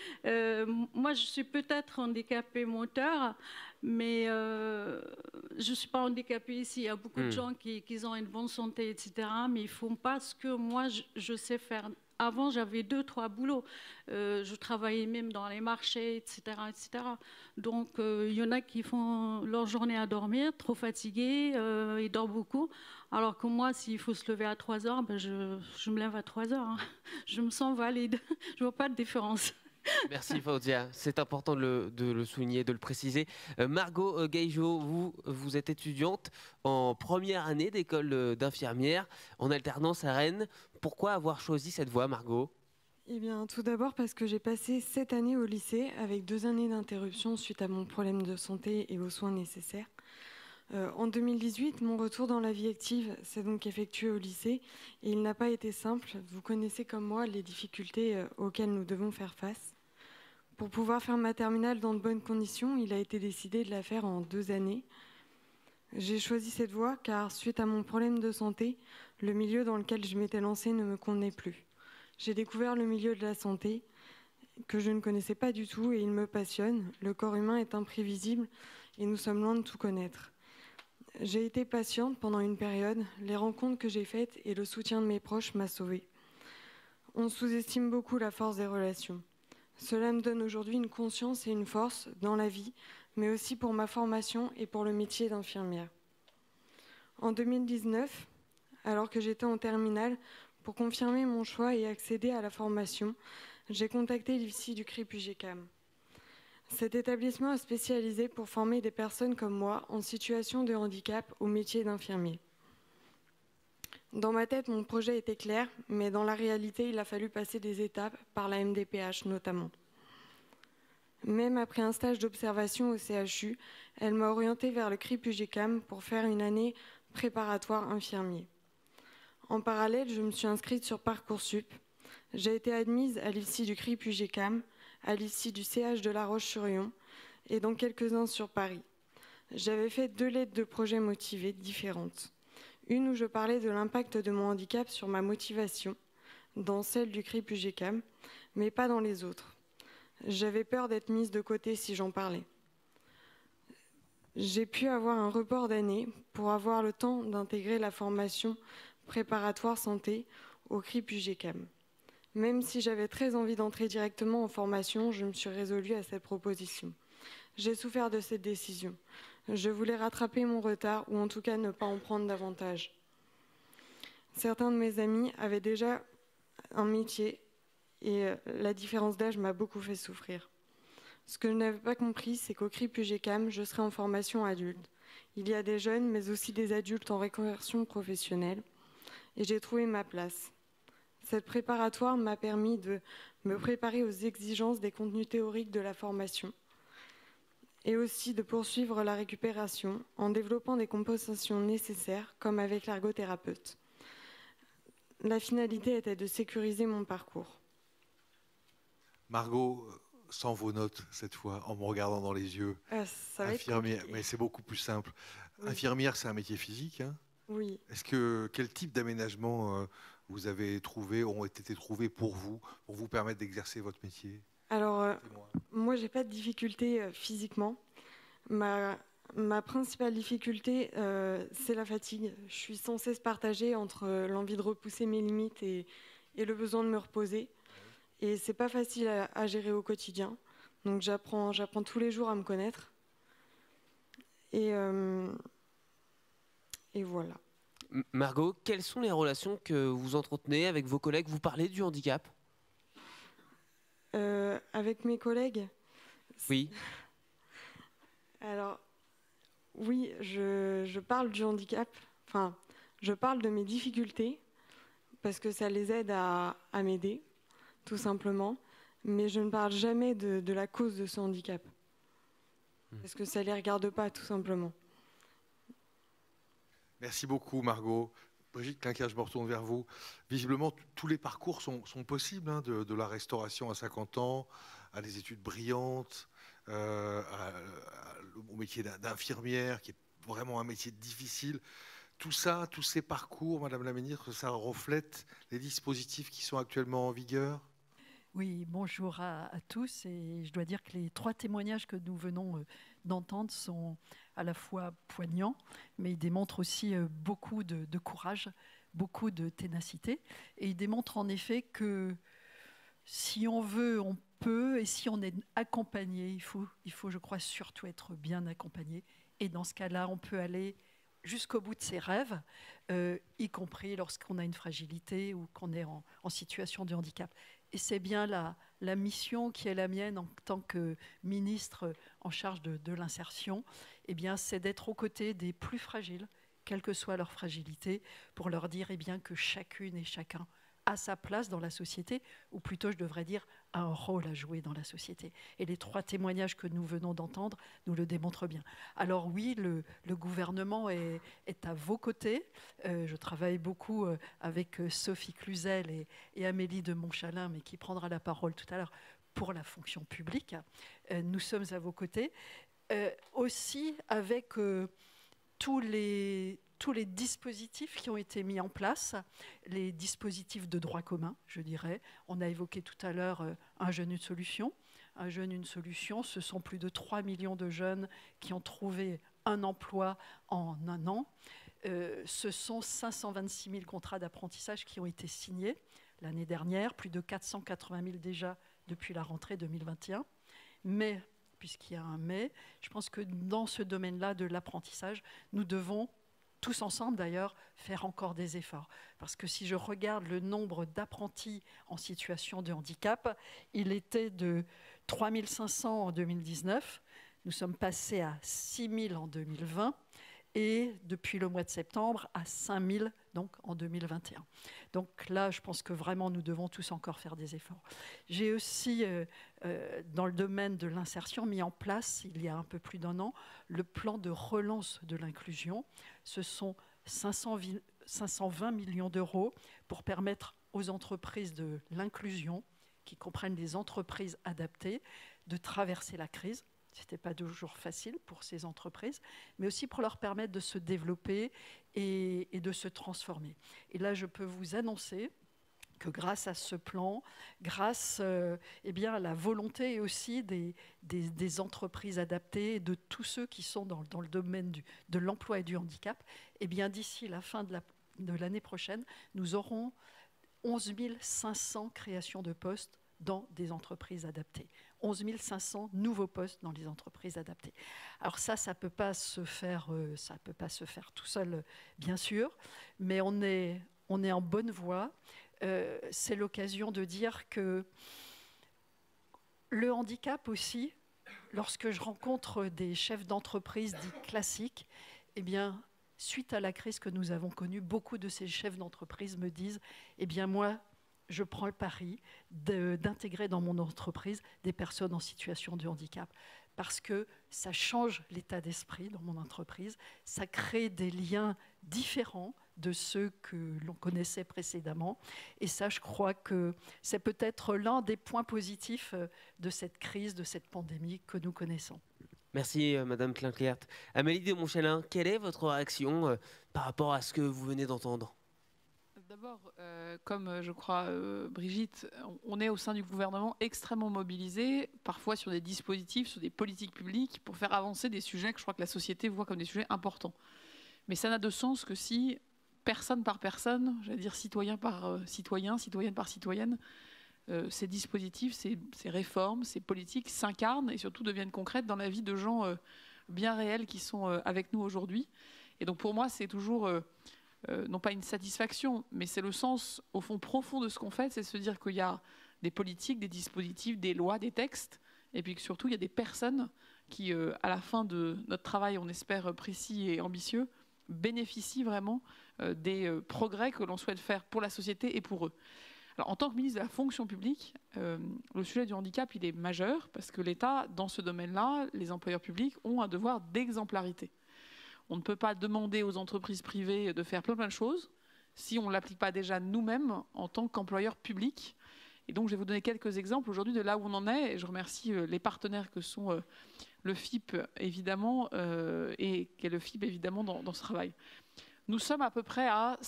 Moi, je suis peut-être handicapée moteur, mais je ne suis pas handicapée ici. Il y a beaucoup de gens qui ont une bonne santé, etc. Mais ils ne font pas ce que moi, je sais faire. Avant, j'avais 2-3 boulots. Je travaillais même dans les marchés, etc. etc. Donc, il y en a qui font leur journée à dormir, trop fatigués, ils dorment beaucoup. Alors que moi, s'il faut se lever à 3 heures, ben je me lève à 3 heures. Hein. Je me sens valide. Je ne vois pas de différence. Merci Faoudia, c'est important de le souligner, de le préciser. Margot Gaijo, vous êtes étudiante en première année d'école d'infirmière en alternance à Rennes. Pourquoi avoir choisi cette voie, Margot ? Eh bien, tout d'abord parce que j'ai passé 7 années au lycée avec 2 années d'interruption suite à mon problème de santé et aux soins nécessaires. En 2018, mon retour dans la vie active s'est donc effectué au lycée et il n'a pas été simple. Vous connaissez comme moi les difficultés auxquelles nous devons faire face. Pour pouvoir faire ma terminale dans de bonnes conditions, il a été décidé de la faire en 2 années. J'ai choisi cette voie car, suite à mon problème de santé, le milieu dans lequel je m'étais lancée ne me convenait plus. J'ai découvert le milieu de la santé que je ne connaissais pas du tout et il me passionne. Le corps humain est imprévisible et nous sommes loin de tout connaître. J'ai été patiente pendant une période. Les rencontres que j'ai faites et le soutien de mes proches m'a sauvée. On sous-estime beaucoup la force des relations. Cela me donne aujourd'hui une conscience et une force dans la vie, mais aussi pour ma formation et pour le métier d'infirmière. En 2019, alors que j'étais en terminale, pour confirmer mon choix et accéder à la formation, j'ai contacté l'IFSI du CRIP-UGCAM. Cet établissement est spécialisé pour former des personnes comme moi en situation de handicap au métier d'infirmier. Dans ma tête, mon projet était clair, mais dans la réalité, il a fallu passer des étapes, par la MDPH notamment. Même après un stage d'observation au CHU, elle m'a orientée vers le CRIP-UGCAM pour faire une année préparatoire infirmier. En parallèle, je me suis inscrite sur Parcoursup. J'ai été admise à l'IFSI du CRIP-UGCAM, à l'IFSI du CH de La Roche-sur-Yon et dans quelques-uns sur Paris. J'avais fait 2 lettres de projet motivées différentes. Une où je parlais de l'impact de mon handicap sur ma motivation, dans celle du CRIP-UGCAM, mais pas dans les autres. J'avais peur d'être mise de côté si j'en parlais. J'ai pu avoir un report d'année pour avoir le temps d'intégrer la formation préparatoire santé au CRIP-UGCAM. Même si j'avais très envie d'entrer directement en formation, je me suis résolue à cette proposition. J'ai souffert de cette décision. Je voulais rattraper mon retard ou en tout cas ne pas en prendre davantage. Certains de mes amis avaient déjà un métier et la différence d'âge m'a beaucoup fait souffrir. Ce que je n'avais pas compris, c'est qu'au CRIP-UGCAM, je serai en formation adulte. Il y a des jeunes, mais aussi des adultes en reconversion professionnelle. Et j'ai trouvé ma place. Cette préparatoire m'a permis de me préparer aux exigences des contenus théoriques de la formation et aussi de poursuivre la récupération en développant des compensations nécessaires, comme avec l'ergothérapeute. La finalité était de sécuriser mon parcours. Margot, sans vos notes cette fois, en me regardant dans les yeux, infirmière, mais c'est beaucoup plus simple. Oui. Infirmière, c'est un métier physique, hein? Oui. Quel type d'aménagement vous avez trouvé, ont été trouvés pour vous permettre d'exercer votre métier? Alors, moi, j'ai pas de difficulté physiquement. Ma principale difficulté, c'est la fatigue. Je suis sans cesse partagée entre l'envie de repousser mes limites et le besoin de me reposer. Et c'est pas facile à gérer au quotidien. Donc, j'apprends tous les jours à me connaître. Et voilà. Margot, quelles sont les relations que vous entretenez avec vos collègues? Vous parlez du handicap? Avec mes collègues? Oui. Alors, oui, je parle du handicap. Enfin, je parle de mes difficultés parce que ça les aide à m'aider, tout simplement. Mais je ne parle jamais de la cause de ce handicap. Parce que ça ne les regarde pas, tout simplement. Merci beaucoup, Margot. Brigitte Clinquer, je me retourne vers vous. Visiblement, tous les parcours sont possibles, hein, de la restauration à 50 ans, à des études brillantes, au métier d'infirmière, qui est vraiment un métier difficile. Tout ça, tous ces parcours, Madame la Ministre, ça reflète les dispositifs qui sont actuellement en vigueur? Oui, bonjour à tous. Et je dois dire que les 3 témoignages que nous venons d'entendre sont à la fois poignants, mais ils démontrent aussi beaucoup de courage, beaucoup de ténacité. Et ils démontrent en effet que si on veut, on peut, et si on est accompagné, il faut, je crois, surtout être bien accompagné. Et dans ce cas-là, on peut aller jusqu'au bout de ses rêves, y compris lorsqu'on a une fragilité ou qu'on est en situation de handicap. Et c'est bien la mission qui est la mienne en tant que ministre en charge de l'insertion, eh bien, c'est d'être aux côtés des plus fragiles, quelle que soit leur fragilité, pour leur dire eh bien, que chacune et chacun a sa place dans la société, ou plutôt je devrais dire a un rôle à jouer dans la société. Et les 3 témoignages que nous venons d'entendre nous le démontrent bien. Alors oui, le gouvernement est à vos côtés. Je travaille beaucoup avec Sophie Cluzel et Amélie de Montchalin, mais qui prendra la parole tout à l'heure pour la fonction publique. Nous sommes à vos côtés. Aussi avec tous les dispositifs qui ont été mis en place, les dispositifs de droit commun, je dirais. On a évoqué tout à l'heure un jeune, une solution. Un jeune, une solution, ce sont plus de 3 millions de jeunes qui ont trouvé un emploi en un an. Ce sont 526 000 contrats d'apprentissage qui ont été signés l'année dernière, plus de 480 000 déjà depuis la rentrée 2021. Mais, puisqu'il y a un mais, je pense que dans ce domaine-là de l'apprentissage, nous devons tous ensemble d'ailleurs, faire encore des efforts. Parce que si je regarde le nombre d'apprentis en situation de handicap, il était de 3 500 en 2019, nous sommes passés à 6 000 en 2020 et depuis le mois de septembre à 5 000 donc, en 2021. Donc là, je pense que vraiment nous devons tous encore faire des efforts. J'ai aussi, dans le domaine de l'insertion, mis en place, il y a un peu plus d'1 an, le plan de relance de l'inclusion. Ce sont 520 millions d'euros pour permettre aux entreprises de l'inclusion, qui comprennent des entreprises adaptées, de traverser la crise. Ce n'était pas toujours facile pour ces entreprises, mais aussi pour leur permettre de se développer et de se transformer. Et là, je peux vous annoncer que grâce à ce plan, grâce eh bien, à la volonté aussi des entreprises adaptées, de tous ceux qui sont dans le domaine de l'emploi et du handicap, eh bien, d'ici la fin de l'année prochaine, nous aurons 11 500 créations de postes dans des entreprises adaptées. 11 500 nouveaux postes dans les entreprises adaptées. Alors ça ne peut pas se faire tout seul, bien sûr, mais on est en bonne voie. C'est l'occasion de dire que le handicap aussi, lorsque je rencontre des chefs d'entreprise dits classiques, eh bien, suite à la crise que nous avons connue, beaucoup de ces chefs d'entreprise me disent « Eh bien, moi, je prends le pari d'intégrer dans mon entreprise des personnes en situation de handicap parce que ça change l'état d'esprit dans mon entreprise, ça crée des liens différents de ceux que l'on connaissait précédemment. Et ça, je crois que c'est peut-être l'un des points positifs de cette crise, de cette pandémie que nous connaissons. Merci Madame Klinkert. Amélie de Montchalin, quelle est votre réaction par rapport à ce que vous venez d'entendre ? D'abord, comme je crois Brigitte, on est au sein du gouvernement extrêmement mobilisé, parfois sur des dispositifs, sur des politiques publiques, pour faire avancer des sujets que je crois que la société voit comme des sujets importants. Mais ça n'a de sens que si, personne par personne, j'allais dire citoyen par citoyen, citoyenne par citoyenne, ces dispositifs, ces réformes, ces politiques s'incarnent et surtout deviennent concrètes dans la vie de gens bien réels qui sont avec nous aujourd'hui. Et donc pour moi, c'est toujours... non pas une satisfaction, mais c'est le sens au fond profond de ce qu'on fait, c'est se dire qu'il y a des politiques, des dispositifs, des lois, des textes, et puis que surtout il y a des personnes qui, à la fin de notre travail, on espère précis et ambitieux, bénéficient vraiment des progrès que l'on souhaite faire pour la société et pour eux. Alors, en tant que ministre de la fonction publique, le sujet du handicap, il est majeur, parce que l'État, dans ce domaine-là, les employeurs publics ont un devoir d'exemplarité. On ne peut pas demander aux entreprises privées de faire plein de choses si on ne l'applique pas déjà nous-mêmes en tant qu'employeurs publics. Et donc, je vais vous donner quelques exemples aujourd'hui de là où on en est. Et je remercie les partenaires que sont le FIP, évidemment, et qui est le FIP, évidemment, dans ce travail. Nous sommes à peu près à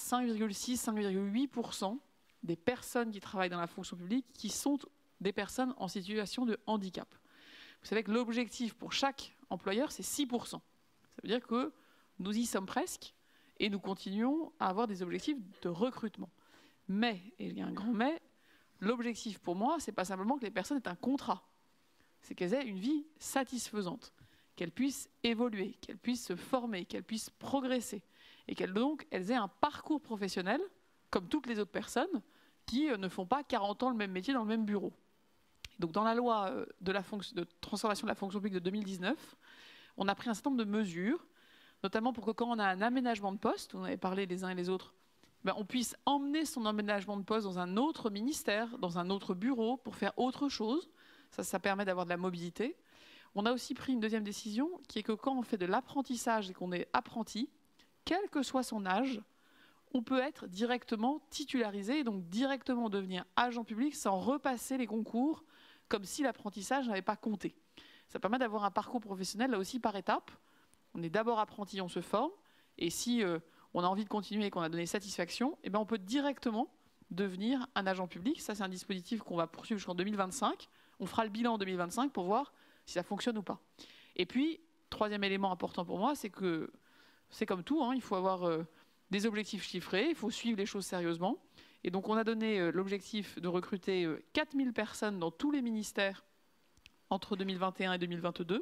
5,6-5,8% des personnes qui travaillent dans la fonction publique qui sont des personnes en situation de handicap. Vous savez que l'objectif pour chaque employeur, c'est 6%. Ça veut dire que nous y sommes presque et nous continuons à avoir des objectifs de recrutement. Mais, et il y a un grand mais, l'objectif pour moi, c'est pas simplement que les personnes aient un contrat, c'est qu'elles aient une vie satisfaisante, qu'elles puissent évoluer, qu'elles puissent se former, qu'elles puissent progresser et qu'elles aient un parcours professionnel, comme toutes les autres personnes, qui ne font pas 40 ans le même métier dans le même bureau. Donc dans la loi de transformation de la fonction publique de 2019, on a pris un certain nombre de mesures, notamment pour que quand on a un aménagement de poste, on avait parlé les uns et les autres, on puisse emmener son aménagement de poste dans un autre ministère, dans un autre bureau, pour faire autre chose. Ça permet d'avoir de la mobilité. On a aussi pris une deuxième décision, qui est que quand on fait de l'apprentissage et qu'on est apprenti, quel que soit son âge, on peut être directement titularisé et donc directement devenir agent public sans repasser les concours, comme si l'apprentissage n'avait pas compté. Ça permet d'avoir un parcours professionnel, là aussi, par étapes. On est d'abord apprenti, on se forme, et si on a envie de continuer et qu'on a donné satisfaction, on peut directement devenir un agent public. Ça, c'est un dispositif qu'on va poursuivre jusqu'en 2025. On fera le bilan en 2025 pour voir si ça fonctionne ou pas. Et puis, troisième élément important pour moi, c'est que c'est comme tout, il faut avoir des objectifs chiffrés, il faut suivre les choses sérieusement. Et donc, on a donné l'objectif de recruter 4000 personnes dans tous les ministères entre 2021 et 2022.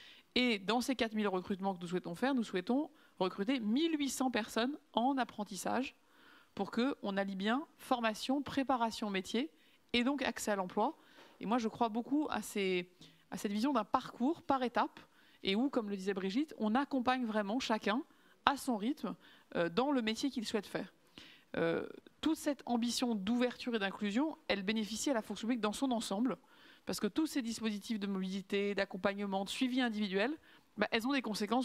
Et dans ces 4000 recrutements que nous souhaitons faire, nous souhaitons recruter 1800 personnes en apprentissage pour qu'on allie bien formation, préparation métier et donc accès à l'emploi. Et moi, je crois beaucoup à cette vision d'un parcours par étapes et où, comme le disait Brigitte, on accompagne vraiment chacun à son rythme dans le métier qu'il souhaite faire. Toute cette ambition d'ouverture et d'inclusion, elle bénéficie à la fonction publique dans son ensemble. Parce que tous ces dispositifs de mobilité, d'accompagnement, de suivi individuel, elles ont des conséquences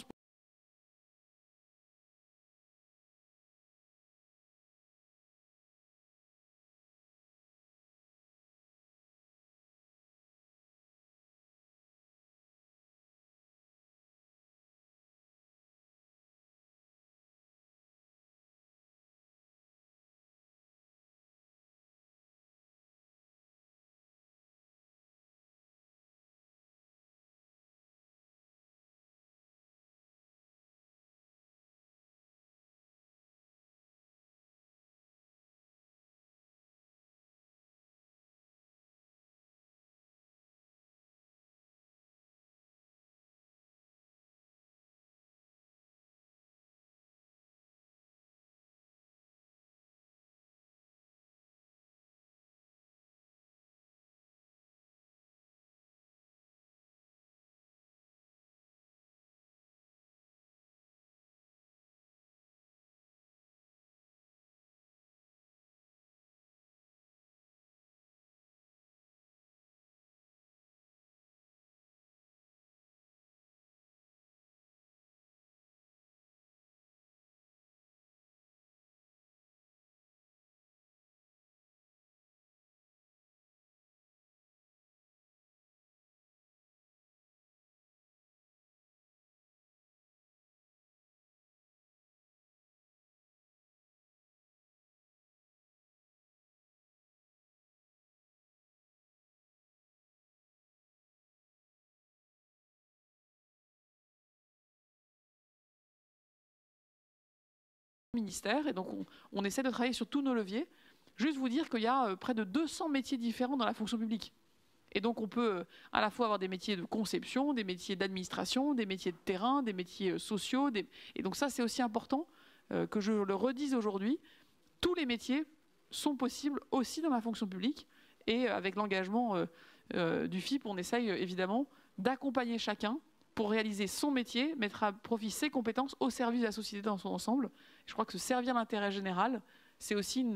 ministère, et donc on essaie de travailler sur tous nos leviers. Juste vous dire qu'il y a près de 200 métiers différents dans la fonction publique. Et donc on peut à la fois avoir des métiers de conception, des métiers d'administration, des métiers de terrain, des métiers sociaux. Et donc ça, c'est aussi important que je le redise aujourd'hui. Tous les métiers sont possibles aussi dans la fonction publique. Et avec l'engagement du FIP, on essaye évidemment d'accompagner chacun pour réaliser son métier, mettre à profit ses compétences au service de la société dans son ensemble. Je crois que se servir l'intérêt général, c'est aussi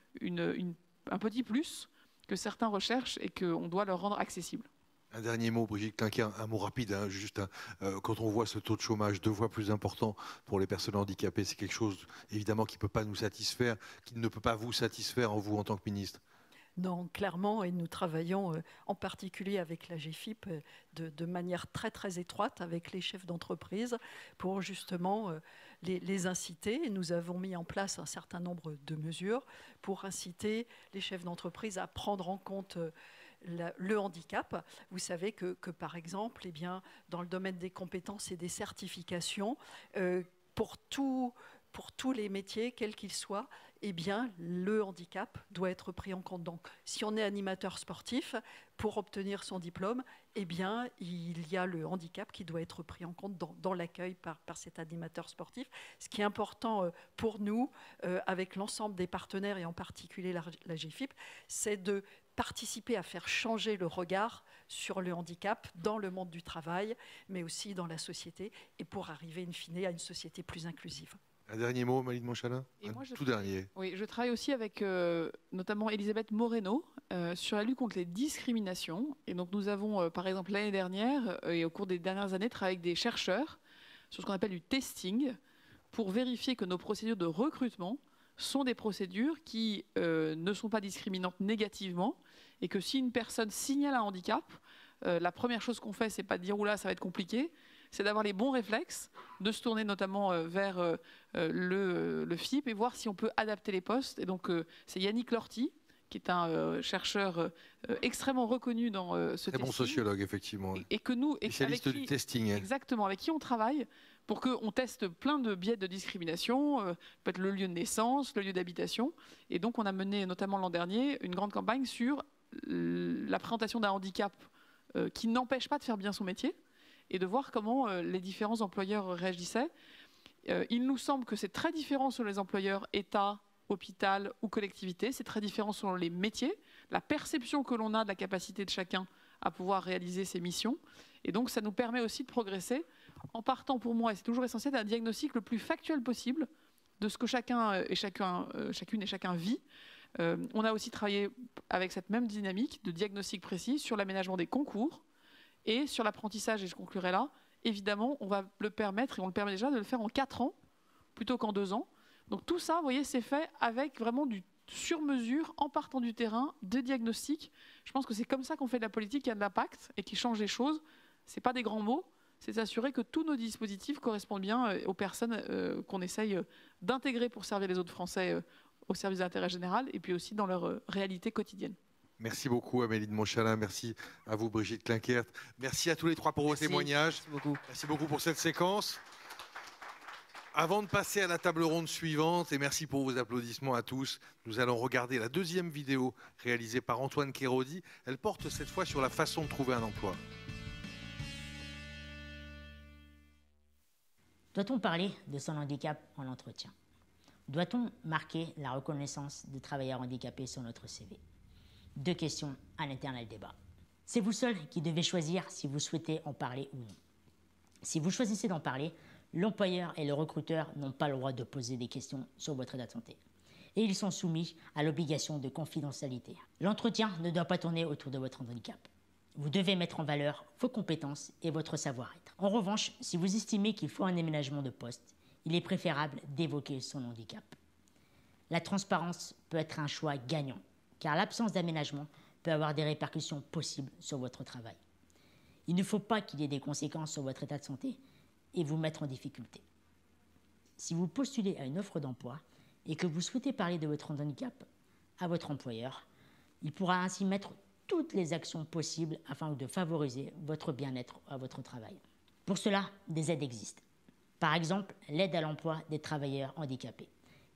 un petit plus que certains recherchent et qu'on doit leur rendre accessible. Un dernier mot, Brigitte Klinkert, un mot rapide, hein, juste quand on voit ce taux de chômage 2 fois plus important pour les personnes handicapées, c'est quelque chose évidemment qui ne peut pas nous satisfaire, qui ne peut pas vous satisfaire vous en tant que ministre. Non, clairement, et nous travaillons en particulier avec la GFIP de manière très très étroite avec les chefs d'entreprise pour justement les inciter. Et nous avons mis en place un certain nombre de mesures pour inciter les chefs d'entreprise à prendre en compte le handicap. Vous savez que par exemple, eh bien, dans le domaine des compétences et des certifications, pour tous les métiers, quels qu'ils soient, eh bien, le handicap doit être pris en compte. Donc, si on est animateur sportif, pour obtenir son diplôme, eh bien, il y a le handicap qui doit être pris en compte dans l'accueil par cet animateur sportif. Ce qui est important pour nous, avec l'ensemble des partenaires et en particulier la GFIP, c'est de participer à faire changer le regard sur le handicap dans le monde du travail, mais aussi dans la société, et pour arriver, in fine, à une société plus inclusive. Un dernier mot, Amélie de Montchalin, tout dernier. Oui, je travaille aussi avec notamment Elisabeth Moreno sur la lutte contre les discriminations. Et donc nous avons, par exemple, l'année dernière et au cours des dernières années, travaillé avec des chercheurs sur ce qu'on appelle du testing pour vérifier que nos procédures de recrutement sont des procédures qui ne sont pas discriminantes négativement et que si une personne signale un handicap, la première chose qu'on fait, c'est pas de dire « oula, ça va être compliqué », c'est d'avoir les bons réflexes, de se tourner notamment vers le FIP et voir si on peut adapter les postes. Et donc, c'est Yannick Lorty, qui est un chercheur extrêmement reconnu dans ce testing. Très bon sociologue, effectivement. Et que nous, spécialiste du testing. Exactement, avec qui on travaille pour qu'on teste plein de biais de discrimination, peut-être le lieu de naissance, le lieu d'habitation. Et donc, on a mené, notamment l'an dernier, une grande campagne sur la présentation d'un handicap qui n'empêche pas de faire bien son métier, et de voir comment les différents employeurs réagissaient. Il nous semble que c'est très différent selon les employeurs, État, hôpital ou collectivité. C'est très différent selon les métiers, la perception que l'on a de la capacité de chacun à pouvoir réaliser ses missions. Et donc, ça nous permet aussi de progresser en partant, pour moi, et c'est toujours essentiel, d'un diagnostic le plus factuel possible de ce que chacune et chacun vit. On a aussi travaillé avec cette même dynamique de diagnostic précis sur l'aménagement des concours, et sur l'apprentissage, et je conclurai là, évidemment, on va le permettre, et on le permet déjà, de le faire en 4 ans, plutôt qu'en 2 ans. Donc tout ça, vous voyez, c'est fait avec vraiment du sur-mesure, en partant du terrain, des diagnostics. Je pense que c'est comme ça qu'on fait de la politique qui a de l'impact et qui change les choses. Ce n'est pas des grands mots, c'est s'assurer que tous nos dispositifs correspondent bien aux personnes qu'on essaye d'intégrer pour servir les autres Français au service de l'intérêt général, et puis aussi dans leur réalité quotidienne. Merci beaucoup Amélie de Montchalin, merci à vous Brigitte Klinkert, merci à tous les trois pour vos témoignages. Merci beaucoup pour cette séquence. Avant de passer à la table ronde suivante, et merci pour vos applaudissements à tous, nous allons regarder la deuxième vidéo réalisée par Antoine Kérodi. Elle porte cette fois sur la façon de trouver un emploi. Doit-on parler de son handicap en entretien? Doit-on marquer la reconnaissance de travailleurs handicapés sur notre CV? 2 questions à l'éternel débat. C'est vous seul qui devez choisir si vous souhaitez en parler ou non. Si vous choisissez d'en parler, l'employeur et le recruteur n'ont pas le droit de poser des questions sur votre état de santé. Et ils sont soumis à l'obligation de confidentialité. L'entretien ne doit pas tourner autour de votre handicap. Vous devez mettre en valeur vos compétences et votre savoir-être. En revanche, si vous estimez qu'il faut un aménagement de poste, il est préférable d'évoquer son handicap. La transparence peut être un choix gagnant, car l'absence d'aménagement peut avoir des répercussions possibles sur votre travail. Il ne faut pas qu'il y ait des conséquences sur votre état de santé et vous mettre en difficulté. Si vous postulez à une offre d'emploi et que vous souhaitez parler de votre handicap à votre employeur, il pourra ainsi mettre toutes les actions possibles afin de favoriser votre bien-être à votre travail. Pour cela, des aides existent. Par exemple, l'aide à l'emploi des travailleurs handicapés.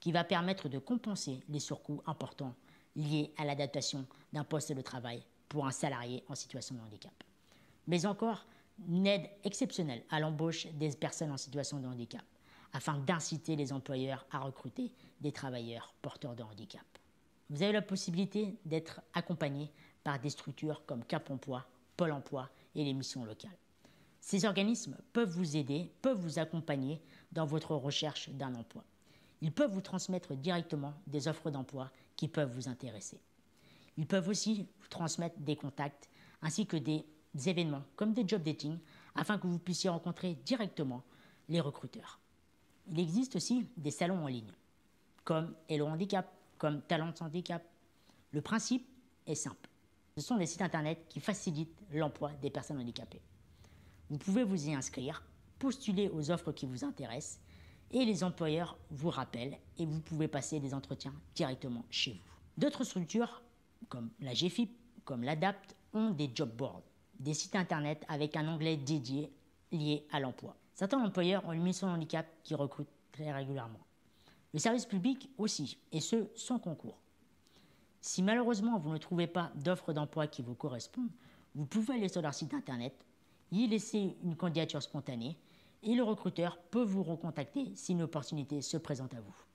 qui va permettre de compenser les surcoûts importants liés à l'adaptation d'un poste de travail pour un salarié en situation de handicap. Mais encore, une aide exceptionnelle à l'embauche des personnes en situation de handicap, afin d'inciter les employeurs à recruter des travailleurs porteurs de handicap. Vous avez la possibilité d'être accompagné par des structures comme Cap Emploi, Pôle Emploi et les missions locales. Ces organismes peuvent vous aider, peuvent vous accompagner dans votre recherche d'un emploi. Ils peuvent vous transmettre directement des offres d'emploi qui peuvent vous intéresser. Ils peuvent aussi vous transmettre des contacts ainsi que des événements comme des job dating afin que vous puissiez rencontrer directement les recruteurs. Il existe aussi des salons en ligne comme Hello Handicap, comme Talents Handicap. Le principe est simple. Ce sont des sites internet qui facilitent l'emploi des personnes handicapées. Vous pouvez vous y inscrire, postuler aux offres qui vous intéressent et les employeurs vous rappellent et vous pouvez passer des entretiens directement chez vous. D'autres structures, comme la GFIP, comme l'ADAPT, ont des job boards, des sites internet avec un onglet dédié lié à l'emploi. Certains employeurs ont une mission handicap qui recrutent très régulièrement. Le service public aussi, et ce, sans concours. Si malheureusement vous ne trouvez pas d'offre d'emploi qui vous correspond, vous pouvez aller sur leur site internet, y laisser une candidature spontanée et le recruteur peut vous recontacter si une opportunité se présente à vous.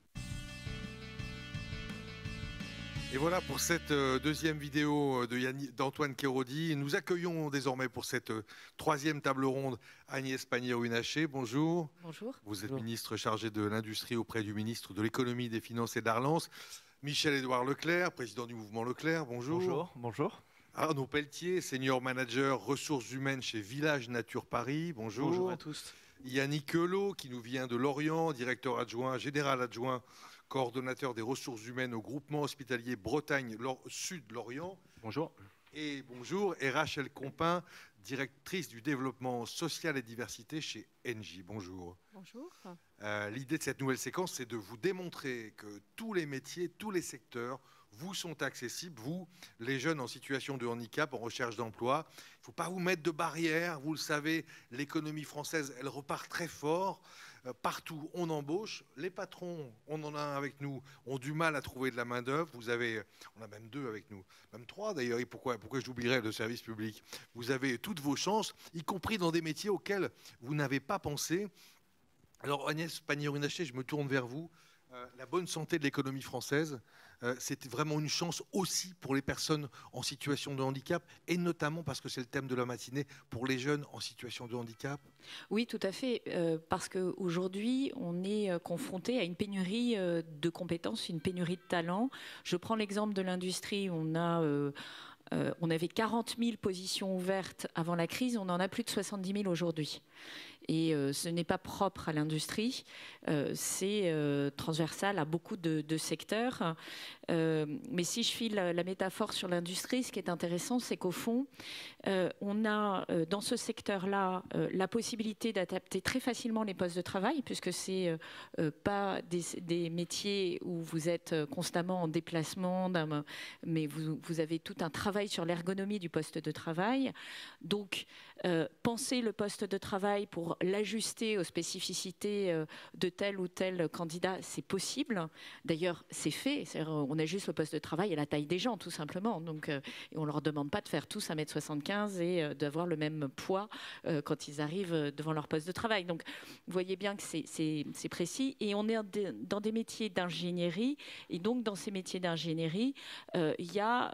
Et voilà pour cette deuxième vidéo d'Antoine Kéraudy. Nous accueillons désormais pour cette troisième table ronde Agnès Pannier-Runacher. Bonjour. Bonjour. Vous êtes ministre chargé de l'Industrie auprès du ministre de l'Économie, des Finances et de la Relance. Michel-Édouard Leclerc, président du mouvement Leclerc. Bonjour. Bonjour. Bonjour. Arnaud Pelletier, senior manager ressources humaines chez Village Nature Paris. Bonjour. Bonjour à tous. Yannick Helot, qui nous vient de Lorient, directeur adjoint, général adjoint, coordonnateur des ressources humaines au groupement hospitalier Bretagne Sud Lorient. Bonjour. Et bonjour. Et Rachel Compin, directrice du développement social et diversité chez Engie. Bonjour. Bonjour. L'idée de cette nouvelle séquence, c'est de vous démontrer que tous les métiers, tous les secteurs vous sont accessibles, vous, les jeunes en situation de handicap, en recherche d'emploi. Il ne faut pas vous mettre de barrières. Vous le savez, l'économie française, elle repart très fort. Partout, on embauche. Les patrons, on en a un avec nous, ont du mal à trouver de la main-d'œuvre. On a même deux avec nous, même trois d'ailleurs. Et pourquoi j'oublierais le service public? Vous avez toutes vos chances, y compris dans des métiers auxquels vous n'avez pas pensé. Alors Agnès Pannier-Runacher, je me tourne vers vous. La bonne santé de l'économie française, c'est vraiment une chance aussi pour les personnes en situation de handicap, et notamment parce que c'est le thème de la matinée, pour les jeunes en situation de handicap. Oui, tout à fait, parce qu'aujourd'hui, on est confronté à une pénurie de compétences, une pénurie de talents. Je prends l'exemple de l'industrie, on avait 40 000 positions ouvertes avant la crise, on en a plus de 70 000 aujourd'hui. Et ce n'est pas propre à l'industrie, c'est transversal à beaucoup de secteurs. Mais si je file la métaphore sur l'industrie, ce qui est intéressant, c'est qu'au fond, on a dans ce secteur-là la possibilité d'adapter très facilement les postes de travail, puisque ce n'est pas des métiers où vous êtes constamment en déplacement, mais vous avez tout un travail sur l'ergonomie du poste de travail. Donc, penser le poste de travail pour l'ajuster aux spécificités de tel ou tel candidat, c'est possible. D'ailleurs, c'est fait. On ajuste le poste de travail à la taille des gens, tout simplement. Donc, et on ne leur demande pas de faire tous 1m75 et d'avoir le même poids quand ils arrivent devant leur poste de travail. Donc, vous voyez bien que c'est précis. Et on est dans des métiers d'ingénierie. Et donc, dans ces métiers d'ingénierie, il y a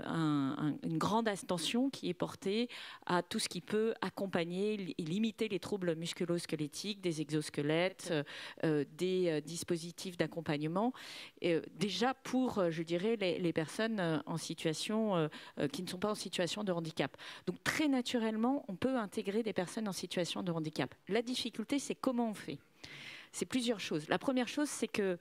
une grande attention qui est portée à tout ce qui peut accompagner et limiter les troubles musculo-squelettiques, des exosquelettes, des dispositifs d'accompagnement. Déjà pour, je dirais, les personnes en situation, qui ne sont pas en situation de handicap. Donc très naturellement, on peut intégrer des personnes en situation de handicap. La difficulté, c'est comment on fait. C'est plusieurs choses. La première chose, c'est que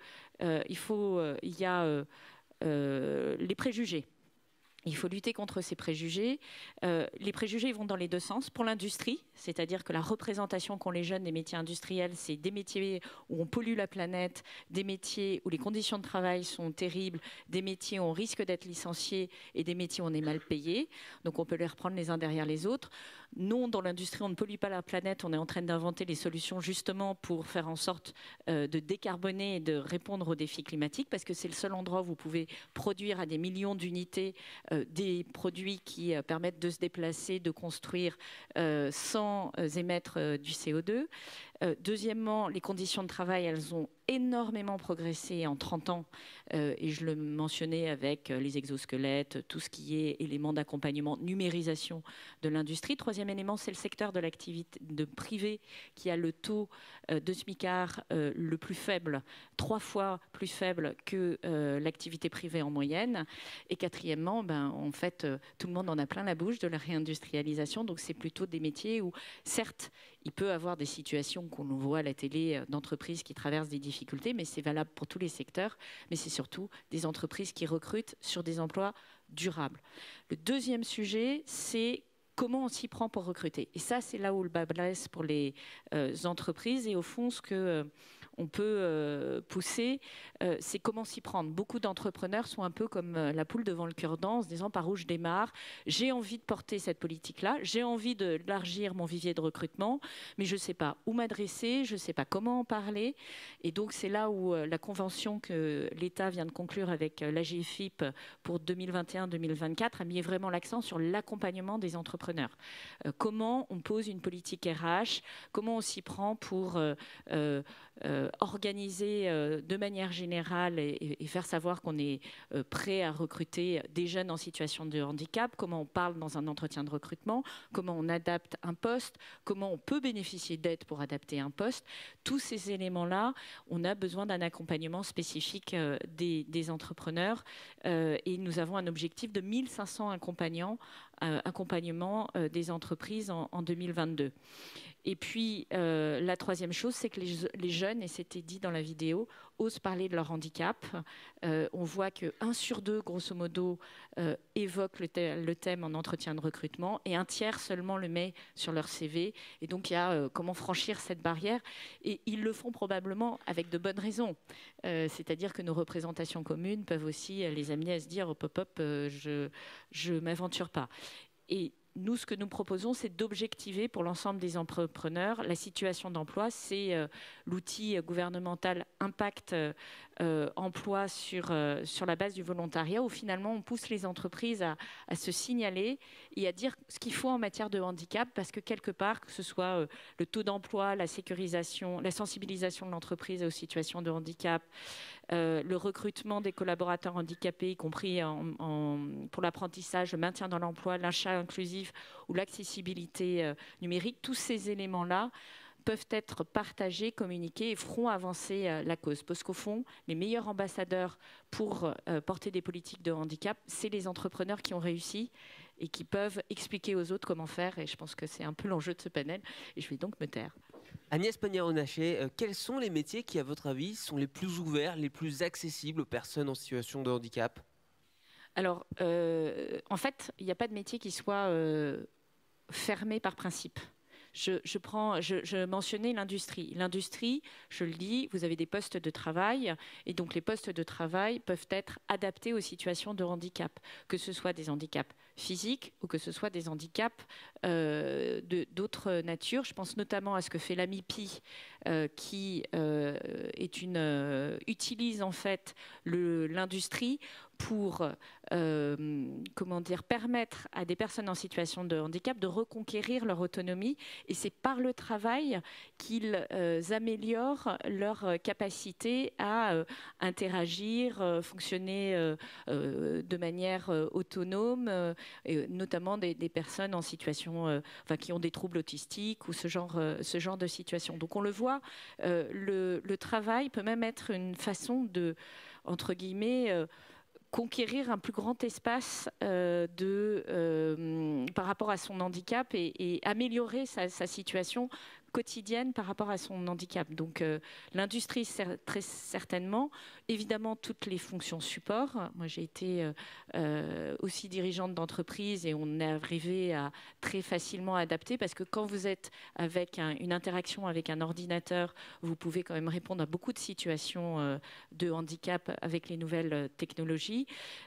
il y a les préjugés. Il faut lutter contre ces préjugés. Les préjugés vont dans les deux sens. Pour l'industrie, c'est-à-dire que la représentation qu'ont les jeunes des métiers industriels, c'est des métiers où on pollue la planète, des métiers où les conditions de travail sont terribles, des métiers où on risque d'être licencié et des métiers où on est mal payé. Donc on peut les reprendre les uns derrière les autres. non, dans l'industrie, on ne pollue pas la planète, on est en train d'inventer les solutions justement pour faire en sorte de décarboner et de répondre aux défis climatiques, parce que c'est le seul endroit où vous pouvez produire à des millions d'unités des produits qui permettent de se déplacer, de construire sans émettre du CO2. Deuxièmement, les conditions de travail, elles ont énormément progressé en 30 ans, et je le mentionnais avec les exosquelettes, tout ce qui est éléments d'accompagnement, numérisation de l'industrie. Troisième élément, c'est le secteur de l'activité privé qui a le taux de SMICAR le plus faible, 3 fois plus faible que l'activité privée en moyenne. Et quatrièmement, en fait, tout le monde en a plein la bouche de la réindustrialisation, donc c'est plutôt des métiers où, certes, il peut y avoir des situations qu'on voit à la télé d'entreprises qui traversent des difficultés, mais c'est valable pour tous les secteurs, mais c'est surtout des entreprises qui recrutent sur des emplois durables. Le deuxième sujet, c'est comment on s'y prend pour recruter. Et ça, c'est là où le bas blesse pour les entreprises. Et au fond, ce que on peut pousser, c'est comment s'y prendre. Beaucoup d'entrepreneurs sont un peu comme la poule devant le cure-dent, en se disant par où je démarre, j'ai envie de porter cette politique-là, j'ai envie d'élargir mon vivier de recrutement, mais je ne sais pas où m'adresser, je ne sais pas comment en parler. Et donc c'est là où la convention que l'État vient de conclure avec l'AGFIP pour 2021-2024 a mis vraiment l'accent sur l'accompagnement des entrepreneurs. Comment on pose une politique RH, comment on s'y prend pour organiser de manière générale et faire savoir qu'on est prêt à recruter des jeunes en situation de handicap, comment on parle dans un entretien de recrutement, comment on adapte un poste, comment on peut bénéficier d'aide pour adapter un poste. Tous ces éléments-là, on a besoin d'un accompagnement spécifique des entrepreneurs et nous avons un objectif de 1500 accompagnements des entreprises en 2022. Et puis, la troisième chose, c'est que les jeunes, et c'était dit dans la vidéo, osent parler de leur handicap. On voit que 1 sur 2, grosso modo, évoque le thème en entretien de recrutement et 1/3 seulement le met sur leur CV. Et donc, il y a comment franchir cette barrière. Et ils le font probablement avec de bonnes raisons. C'est-à-dire que nos représentations communes peuvent aussi les amener à se dire « hop, hop, je ne m'aventure pas ». Et nous, ce que nous proposons, c'est d'objectiver pour l'ensemble des entrepreneurs la situation d'emploi. C'est l'outil gouvernemental Impact Emploi sur la base du volontariat, où finalement on pousse les entreprises à se signaler et à dire ce qu'il faut en matière de handicap, parce que quelque part, que ce soit le taux d'emploi, la sécurisation, la sensibilisation de l'entreprise aux situations de handicap, le recrutement des collaborateurs handicapés, y compris pour l'apprentissage, le maintien dans l'emploi, l'achat inclusif ou l'accessibilité numérique, tous ces éléments-là peuvent être partagés, communiqués et feront avancer la cause. Parce qu'au fond, les meilleurs ambassadeurs pour porter des politiques de handicap, c'est les entrepreneurs qui ont réussi et qui peuvent expliquer aux autres comment faire. Et je pense que c'est un peu l'enjeu de ce panel. Et je vais donc me taire. Agnès Pannier-Runacher, quels sont les métiers qui, à votre avis, sont les plus ouverts, les plus accessibles aux personnes en situation de handicap ? Alors, en fait, il n'y a pas de métier qui soit fermé par principe. Je mentionnais l'industrie. L'industrie, je le dis, vous avez des postes de travail et donc les postes de travail peuvent être adaptés aux situations de handicap, que ce soit des handicaps physiques ou que ce soit des handicaps d'autres natures. Je pense notamment à ce que fait l'AMIPI qui utilise en fait l'industrie pour permettre à des personnes en situation de handicap de reconquérir leur autonomie. Et c'est par le travail qu'ils améliorent leur capacité à interagir, fonctionner de manière autonome, et notamment des personnes en situation, qui ont des troubles autistiques ou ce genre de situation. Donc on le voit, le travail peut même être une façon de, entre guillemets, conquérir un plus grand espace par rapport à son handicap et améliorer sa situation quotidienne par rapport à son handicap. Donc l'industrie, très certainement, évidemment toutes les fonctions support. Moi j'ai été aussi dirigeante d'entreprise et on est arrivé à très facilement adapter parce que quand vous êtes avec une interaction avec un ordinateur, vous pouvez quand même répondre à beaucoup de situations de handicap avec les nouvelles technologies.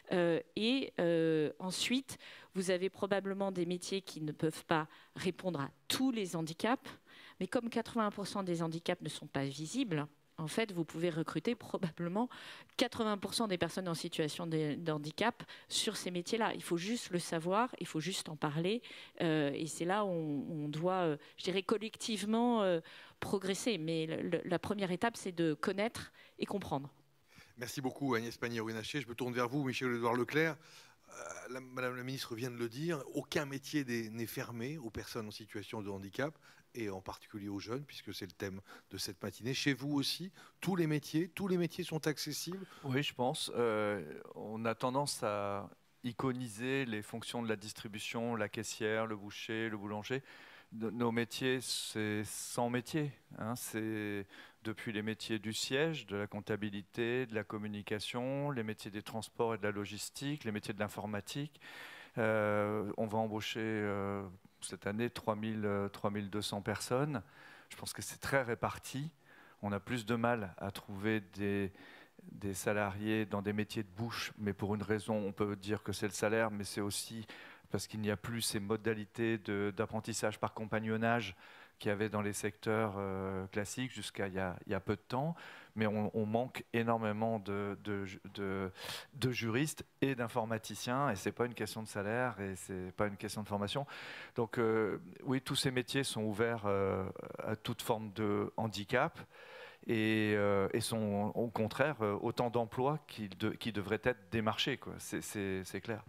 Ensuite, vous avez probablement des métiers qui ne peuvent pas répondre à tous les handicaps, mais comme 80% des handicaps ne sont pas visibles, en fait, vous pouvez recruter probablement 80% des personnes en situation de handicap sur ces métiers-là. Il faut juste le savoir, il faut juste en parler, et c'est là où on doit, je dirais, collectivement progresser. Mais la première étape, c'est de connaître et comprendre. Merci beaucoup Agnès Pannier-Runacher. Je me tourne vers vous, Michel-Édouard Leclerc. Madame la ministre vient de le dire, aucun métier n'est fermé aux personnes en situation de handicap, et en particulier aux jeunes, puisque c'est le thème de cette matinée. Chez vous aussi, tous les métiers sont accessibles? Oui, je pense. On a tendance à iconiser les fonctions de la distribution, la caissière, le boucher, le boulanger. Nos métiers, c'est 100 métiers. Hein, c'est depuis les métiers du siège, de la comptabilité, de la communication, les métiers des transports et de la logistique, les métiers de l'informatique. On va embaucher cette année 3200 personnes. Je pense que c'est très réparti. On a plus de mal à trouver des salariés dans des métiers de bouche, mais pour une raison, on peut dire que c'est le salaire, mais c'est aussi parce qu'il n'y a plus ces modalités d'apprentissage par compagnonnage qu'il y avait dans les secteurs classiques jusqu'à il y a peu de temps. Mais on manque énormément de juristes et d'informaticiens, et ce n'est pas une question de salaire, et ce n'est pas une question de formation. Donc oui, tous ces métiers sont ouverts à toute forme de handicap, et sont au contraire autant d'emplois qui devraient être démarchés, quoi. C'est clair.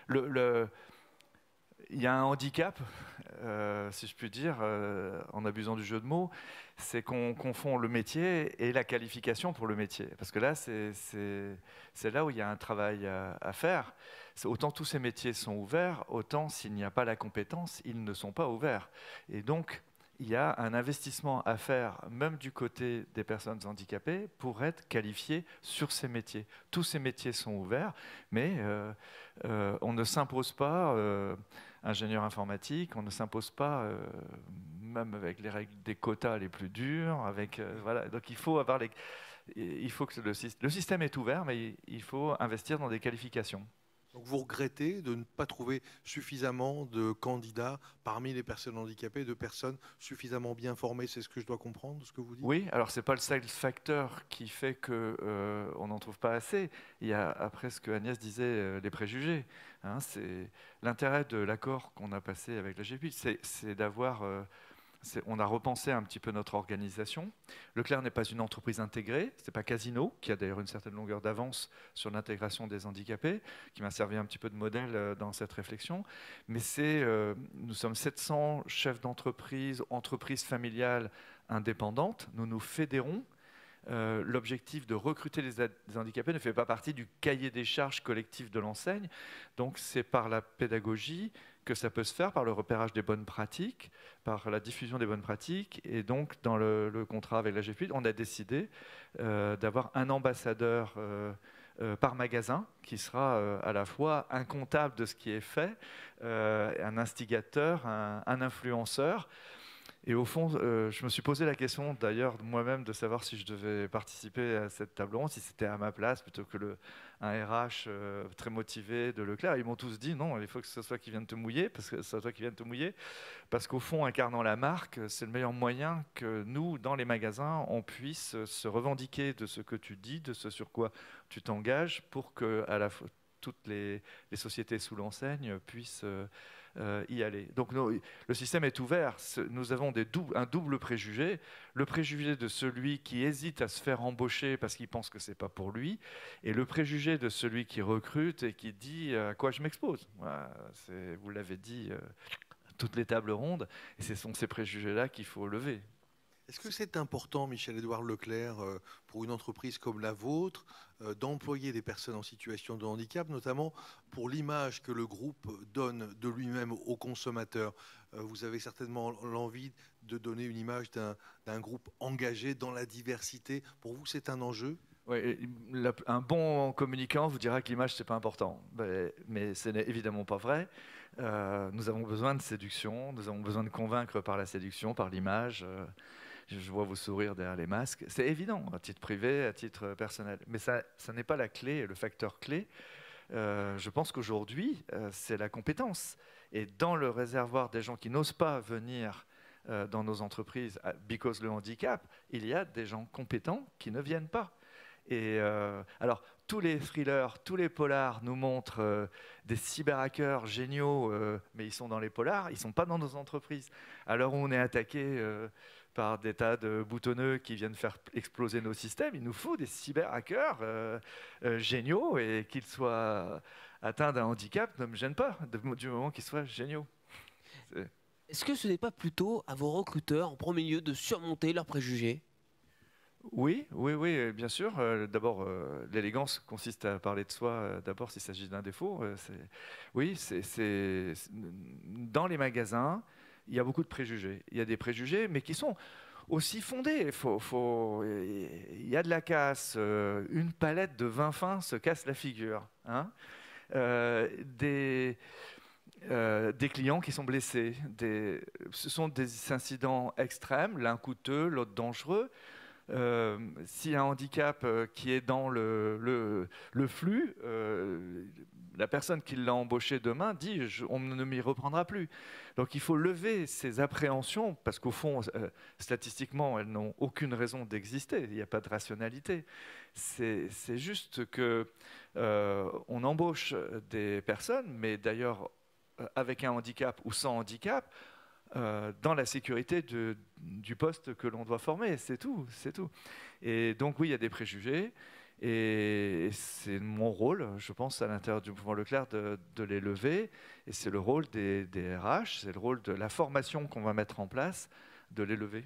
Il y a un handicap, si je puis dire, en abusant du jeu de mots, c'est qu'on confond le métier et la qualification pour le métier. Parce que là, c'est là où il y a un travail à faire. Autant tous ces métiers sont ouverts, autant s'il n'y a pas la compétence, ils ne sont pas ouverts. Et donc, il y a un investissement à faire, même du côté des personnes handicapées, pour être qualifiées sur ces métiers. Tous ces métiers sont ouverts, mais on ne s'impose pas ingénieur informatique, on ne s'impose pas, même avec les règles des quotas les plus dures. Voilà. Donc il faut que le système est ouvert, mais il faut investir dans des qualifications. Donc vous regrettez de ne pas trouver suffisamment de candidats parmi les personnes handicapées, de personnes suffisamment bien formées, c'est ce que je dois comprendre de ce que vous dites? Oui, alors ce n'est pas le seul facteur qui fait qu'on n'en trouve pas assez. Il y a, après ce que Agnès disait, les préjugés. Hein, c'est l'intérêt de l'accord qu'on a passé avec la GPI, c'est d'avoir... on a repensé un petit peu notre organisation. Leclerc n'est pas une entreprise intégrée, ce n'est pas Casino, qui a d'ailleurs une certaine longueur d'avance sur l'intégration des handicapés, qui m'a servi un petit peu de modèle dans cette réflexion. Mais nous sommes 700 chefs d'entreprise, entreprises familiales indépendantes. Nous nous fédérons. L'objectif de recruter les handicapés ne fait pas partie du cahier des charges collectif de l'enseigne. Donc c'est par la pédagogie que ça peut se faire, par le repérage des bonnes pratiques, par la diffusion des bonnes pratiques. Et donc, dans le contrat avec la GPUID, on a décidé d'avoir un ambassadeur par magasin, qui sera à la fois un comptable de ce qui est fait, un instigateur, un influenceur. Et au fond, je me suis posé la question d'ailleurs moi-même de savoir si je devais participer à cette table ronde, si c'était à ma place plutôt que un RH très motivé de Leclerc. Ils m'ont tous dit non, il faut que ce soit toi qui vienne te mouiller, parce qu'au fond, incarnant la marque, c'est le meilleur moyen que nous, dans les magasins, on puisse se revendiquer de ce que tu dis, de ce sur quoi tu t'engages, pour que à la fois toutes les sociétés sous l'enseigne puissent y aller. Donc le système est ouvert. Nous avons un double préjugé. Le préjugé de celui qui hésite à se faire embaucher parce qu'il pense que ce n'est pas pour lui, et le préjugé de celui qui recrute et qui dit à quoi je m'expose. Voilà, vous l'avez dit, toutes les tables rondes, et ce sont ces préjugés-là qu'il faut lever. Est-ce que c'est important, Michel-Édouard Leclerc, pour une entreprise comme la vôtre, d'employer des personnes en situation de handicap, notamment pour l'image que le groupe donne de lui-même aux consommateurs? Vous avez certainement l'envie de donner une image d'un groupe engagé dans la diversité. Pour vous, c'est un enjeu? Oui, un bon communicant vous dira que l'image, ce n'est pas important. Mais ce n'est évidemment pas vrai. Nous avons besoin de séduction, nous avons besoin de convaincre par la séduction, par l'image. Je vois vos sourires derrière les masques. C'est évident, à titre privé, à titre personnel. Mais ça n'est pas la clé, le facteur clé. Je pense qu'aujourd'hui, c'est la compétence. Et dans le réservoir des gens qui n'osent pas venir dans nos entreprises, because le handicap, il y a des gens compétents qui ne viennent pas. Et alors, tous les thrillers, tous les polars nous montrent des cyberhackers géniaux, mais ils sont dans les polars, ils ne sont pas dans nos entreprises. À l'heure où on est attaqué par des tas de boutonneux qui viennent faire exploser nos systèmes, il nous faut des cyberhackers géniaux, et qu'ils soient atteints d'un handicap ne me gêne pas, du moment qu'ils soient géniaux. Est-ce que ce n'est pas plutôt à vos recruteurs, en premier lieu, de surmonter leurs préjugés ? Oui, bien sûr. D'abord, l'élégance consiste à parler de soi, d'abord s'il s'agit d'un défaut. Dans les magasins, il y a beaucoup de préjugés. Il y a des préjugés, mais qui sont aussi fondés. Il y a de la casse. Une palette de vin fin se casse la figure. Hein. Des clients qui sont blessés. Ce sont des incidents extrêmes, l'un coûteux, l'autre dangereux. S'il y a un handicap qui est dans le flux, la personne qui l'a embauché demain dit on ne m'y reprendra plus. Donc il faut lever ces appréhensions, parce qu'au fond, statistiquement, elles n'ont aucune raison d'exister, il n'y a pas de rationalité. C'est juste que on embauche des personnes, mais d'ailleurs avec un handicap ou sans handicap, dans la sécurité du poste que l'on doit former, c'est tout. Et donc oui, il y a des préjugés, et c'est mon rôle, je pense, à l'intérieur du mouvement Leclerc, de les lever, et c'est le rôle des RH, c'est le rôle de la formation qu'on va mettre en place, de les lever.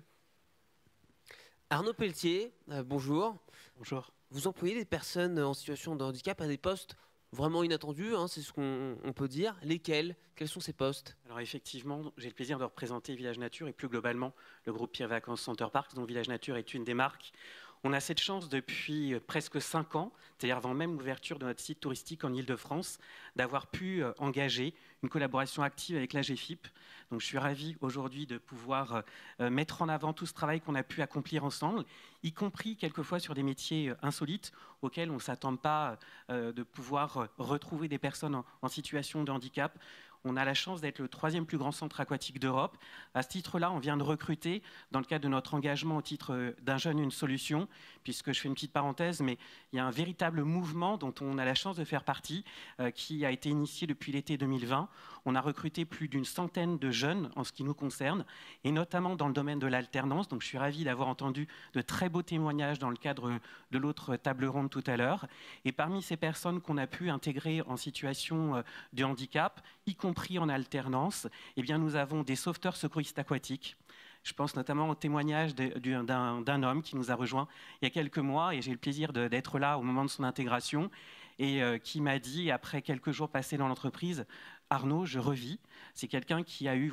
Arnaud Pelletier, bonjour. Bonjour. Vous employez des personnes en situation de handicap à des postes vraiment inattendus, hein, c'est ce qu'on peut dire. Lesquels? Quels sont ces postes? Alors effectivement, j'ai le plaisir de représenter Village Nature et plus globalement le groupe Pierre Vacances Center Parks, dont Village Nature est une des marques. On a cette chance depuis presque 5 ans, c'est-à-dire avant même l'ouverture de notre site touristique en Ile-de-France, d'avoir pu engager une collaboration active avec l'AGFIP. Donc je suis ravi aujourd'hui de pouvoir mettre en avant tout ce travail qu'on a pu accomplir ensemble, y compris quelquefois sur des métiers insolites auxquels on ne s'attend pas de pouvoir retrouver des personnes en situation de handicap. On a la chance d'être le 3e plus grand centre aquatique d'Europe. À ce titre-là, on vient de recruter, dans le cadre de notre engagement au titre d'un jeune, une solution, puisque je fais une petite parenthèse, mais il y a un véritable mouvement dont on a la chance de faire partie, qui a été initié depuis l'été 2020. On a recruté plus d'une centaine de jeunes en ce qui nous concerne, et notamment dans le domaine de l'alternance. Donc je suis ravi d'avoir entendu de très beaux témoignages dans le cadre de l'autre table ronde tout à l'heure. Et parmi ces personnes qu'on a pu intégrer en situation de handicap, y compris en alternance, eh bien nous avons des sauveteurs secouristes aquatiques. Je pense notamment au témoignage d'un homme qui nous a rejoint il y a quelques mois, et j'ai eu le plaisir d'être là au moment de son intégration, et qui m'a dit, après quelques jours passés dans l'entreprise, Arnaud, je revis. C'est quelqu'un qui a eu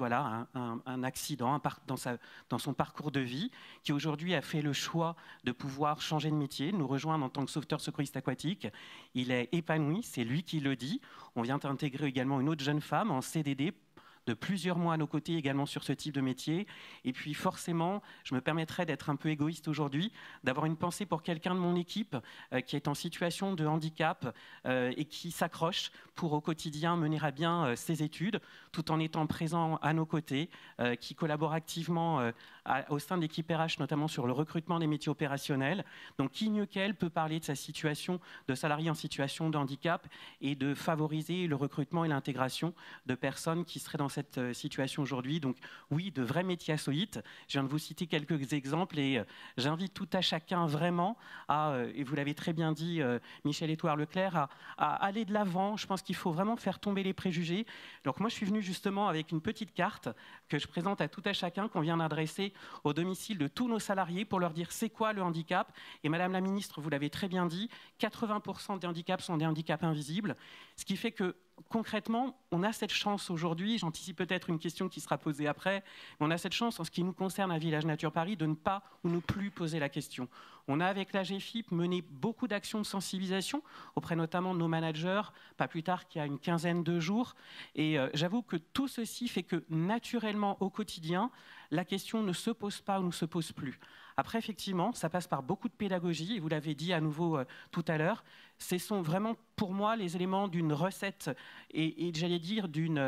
un accident dans son parcours de vie, qui aujourd'hui a fait le choix de pouvoir changer de métier, nous rejoindre en tant que sauveteur secouriste aquatique. Il est épanoui, c'est lui qui le dit. On vient d'intégrer également une autre jeune femme en CDD, de plusieurs mois à nos côtés également sur ce type de métier. Et puis forcément, je me permettrai d'être un peu égoïste aujourd'hui, d'avoir une pensée pour quelqu'un de mon équipe qui est en situation de handicap et qui s'accroche pour au quotidien mener à bien ses études, tout en étant présent à nos côtés, qui collabore activement au sein de l'équipe RH, notamment sur le recrutement des métiers opérationnels. Donc qui mieux qu'elle peut parler de sa situation de salarié en situation de handicap et de favoriser le recrutement et l'intégration de personnes qui seraient dans cette situation aujourd'hui. Donc oui, de vrais métiers insolites. Je viens de vous citer quelques exemples, et j'invite tout à chacun vraiment à, et vous l'avez très bien dit, Michel-Édouard Leclerc, à aller de l'avant. Je pense qu'il faut vraiment faire tomber les préjugés. Donc moi, je suis venu justement avec une petite carte que je présente à tout à chacun, qu'on vient d'adresser au domicile de tous nos salariés pour leur dire c'est quoi le handicap. Et Madame la Ministre, vous l'avez très bien dit, 80% des handicaps sont des handicaps invisibles, ce qui fait que concrètement, on a cette chance aujourd'hui, j'anticipe peut-être une question qui sera posée après, mais on a cette chance en ce qui nous concerne à Village Nature Paris de ne pas ou ne plus poser la question. On a avec la GFIP mené beaucoup d'actions de sensibilisation auprès notamment de nos managers, pas plus tard qu'il y a une quinzaine de jours, et j'avoue que tout ceci fait que naturellement au quotidien, la question ne se pose pas ou ne se pose plus. Après, effectivement, ça passe par beaucoup de pédagogie, et vous l'avez dit à nouveau tout à l'heure, ce sont vraiment pour moi les éléments d'une recette et j'allais dire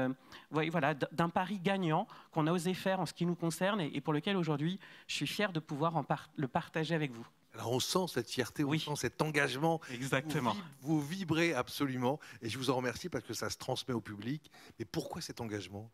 d'un pari gagnant qu'on a osé faire en ce qui nous concerne et pour lequel aujourd'hui je suis fier de pouvoir le partager avec vous. Alors on sent cette fierté, on sent cet engagement. Exactement. Vous vibrez absolument et je vous en remercie parce que ça se transmet au public. Mais pourquoi cet engagement?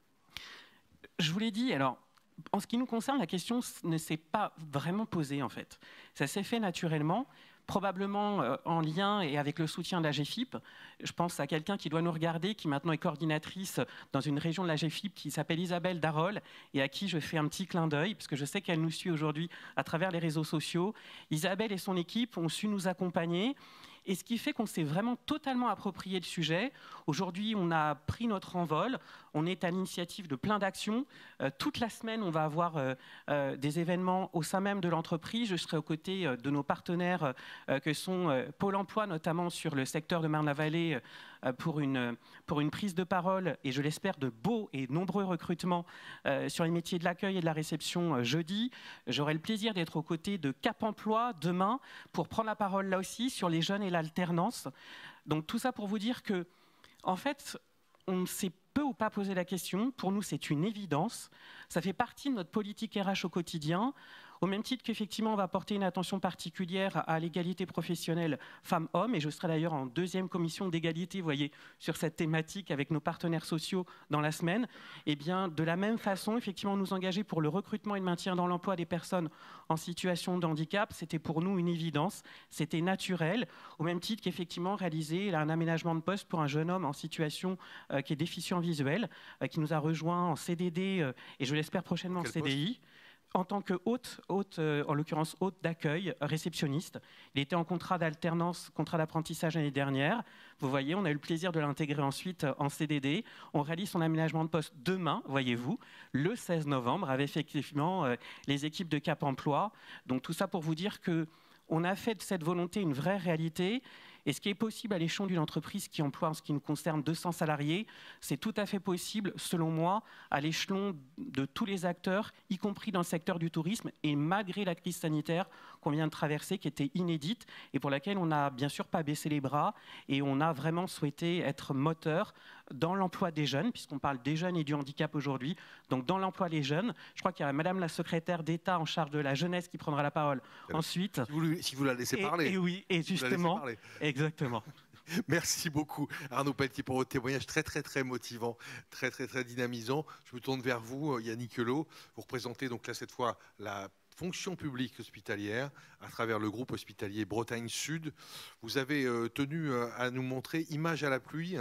Je vous l'ai dit, alors en ce qui nous concerne, la question ne s'est pas vraiment posée en fait. Ça s'est fait naturellement. Probablement en lien et avec le soutien de la GFIP. Je pense à quelqu'un qui doit nous regarder, qui maintenant est coordinatrice dans une région de la GFIP qui s'appelle Isabelle Darol et à qui je fais un petit clin d'œil, puisque je sais qu'elle nous suit aujourd'hui à travers les réseaux sociaux. Isabelle et son équipe ont su nous accompagner. Et ce qui fait qu'on s'est vraiment totalement approprié le sujet. Aujourd'hui, on a pris notre envol. On est à l'initiative de plein d'actions. Toute la semaine, on va avoir des événements au sein même de l'entreprise. Je serai aux côtés de nos partenaires que sont Pôle emploi, notamment sur le secteur de Marne-la-Vallée, pour une prise de parole, et je l'espère, de beaux et nombreux recrutements sur les métiers de l'accueil et de la réception jeudi. J'aurai le plaisir d'être aux côtés de Cap Emploi demain pour prendre la parole là aussi sur les jeunes et l'alternance. Donc tout ça pour vous dire que, en fait, on s'est peu ou pas posé la question. Pour nous, c'est une évidence. Ça fait partie de notre politique RH au quotidien. Au même titre qu'effectivement, on va porter une attention particulière à l'égalité professionnelle femmes-hommes. Et je serai d'ailleurs en deuxième commission d'égalité, vous voyez, sur cette thématique avec nos partenaires sociaux dans la semaine. Et bien, de la même façon, effectivement, nous engager pour le recrutement et le maintien dans l'emploi des personnes en situation de handicap, c'était pour nous une évidence. C'était naturel. Au même titre qu'effectivement, réaliser un aménagement de poste pour un jeune homme en situation qui est déficient visuel, qui nous a rejoint en CDD et je l'espère prochainement en CDI. En tant que hôte, en l'occurrence hôte d'accueil, réceptionniste. Il était en contrat d'alternance, contrat d'apprentissage l'année dernière. Vous voyez, on a eu le plaisir de l'intégrer ensuite en CDD. On réalise son aménagement de poste demain, voyez-vous, le 16 novembre, avec effectivement les équipes de Cap Emploi. Donc tout ça pour vous dire qu'on a fait de cette volonté une vraie réalité. Et ce qui est possible à l'échelon d'une entreprise qui emploie, en ce qui nous concerne, 200 salariés, c'est tout à fait possible, selon moi, à l'échelon de tous les acteurs, y compris dans le secteur du tourisme, et malgré la crise sanitaire qu'on vient de traverser, qui était inédite, et pour laquelle on n'a bien sûr pas baissé les bras, et on a vraiment souhaité être moteur dans l'emploi des jeunes, puisqu'on parle des jeunes et du handicap aujourd'hui, donc dans l'emploi des jeunes. Je crois qu'il y a Madame la secrétaire d'État en charge de la jeunesse qui prendra la parole ensuite. Si vous la laissez parler. Et oui, et justement, exactement. Merci beaucoup Arnaud Pelletier pour votre témoignage très motivant, très dynamisant. Je me tourne vers vous, Yannick Helot. Vous représentez donc là cette fois la fonction publique hospitalière à travers le groupe hospitalier Bretagne Sud. Vous avez tenu à nous montrer, image à la pluie,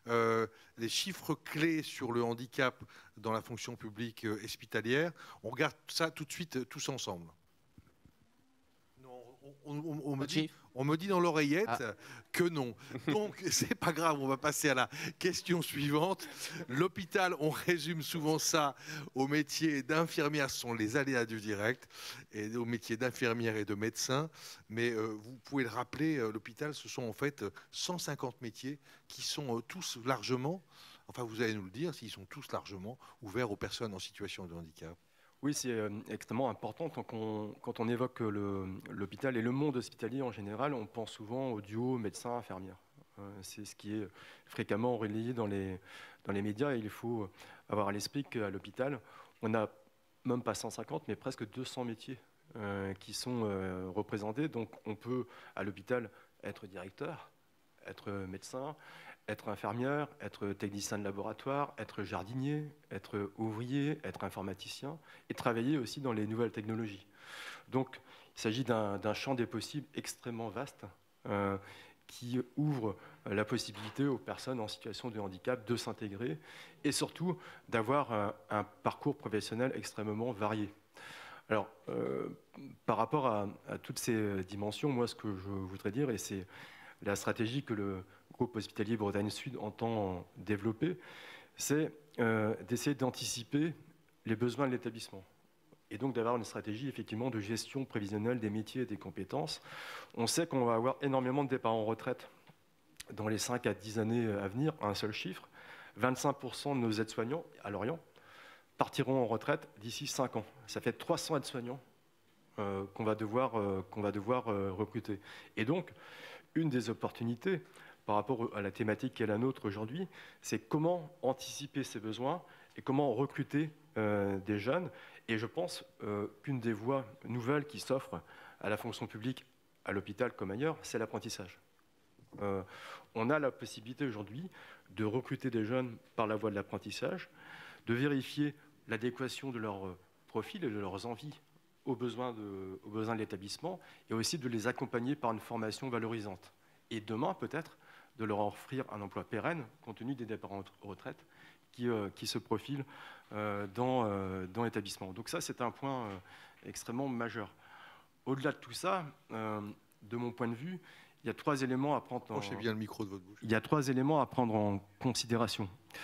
les chiffres clés sur le handicap dans la fonction publique hospitalière. On regarde ça tout de suite tous ensemble. On me dit dans l'oreillette que non. Donc, c'est pas grave, on va passer à la question suivante. L'hôpital, on résume souvent ça au métier d'infirmière, ce sont les aléas du direct, et au métier d'infirmière et de médecin. Mais vous pouvez le rappeler, l'hôpital, ce sont en fait 150 métiers qui sont tous largement, enfin vous allez nous le dire, s'ils sont tous largement ouverts aux personnes en situation de handicap. Oui, c'est extrêmement important. Quand on évoque l'hôpital et le monde hospitalier en général, on pense souvent au duo médecin-infirmière. C'est ce qui est fréquemment relayé dans les médias. Et il faut avoir à l'esprit qu'à l'hôpital, on n'a même pas 150, mais presque 200 métiers qui sont représentés. Donc on peut, à l'hôpital, être directeur, être médecin, être infirmière, être technicien de laboratoire, être jardinier, être ouvrier, être informaticien et travailler aussi dans les nouvelles technologies. Donc il s'agit d'un champ des possibles extrêmement vaste qui ouvre la possibilité aux personnes en situation de handicap de s'intégrer et surtout d'avoir un parcours professionnel extrêmement varié. Alors, par rapport à toutes ces dimensions, moi, ce que je voudrais dire, et c'est la stratégie que le groupe hospitalier Bretagne Sud entend développer, c'est d'essayer d'anticiper les besoins de l'établissement. Et donc d'avoir une stratégie effectivement de gestion prévisionnelle des métiers et des compétences. On sait qu'on va avoir énormément de départs en retraite dans les 5 à 10 années à venir, un seul chiffre. 25% de nos aides-soignants à Lorient partiront en retraite d'ici 5 ans. Ça fait 300 aides-soignants qu'on va devoir recruter. Et donc, une des opportunités par rapport à la thématique qui est la nôtre aujourd'hui, c'est comment anticiper ces besoins et comment recruter des jeunes. Et je pense qu'une des voies nouvelles qui s'offrent à la fonction publique, à l'hôpital comme ailleurs, c'est l'apprentissage. On a la possibilité aujourd'hui de recruter des jeunes par la voie de l'apprentissage, de vérifier l'adéquation de leur profil et de leurs envies aux besoins de l'établissement, et aussi de les accompagner par une formation valorisante. Et demain, peut-être, de leur offrir un emploi pérenne, compte tenu des départs en retraite qui se profilent dans l'établissement. Donc ça, c'est un point extrêmement majeur. Au-delà de tout ça, de mon point de vue, il y a 3 éléments à prendre bien le micro de votre bouche. Il y a 3 éléments à prendre en considération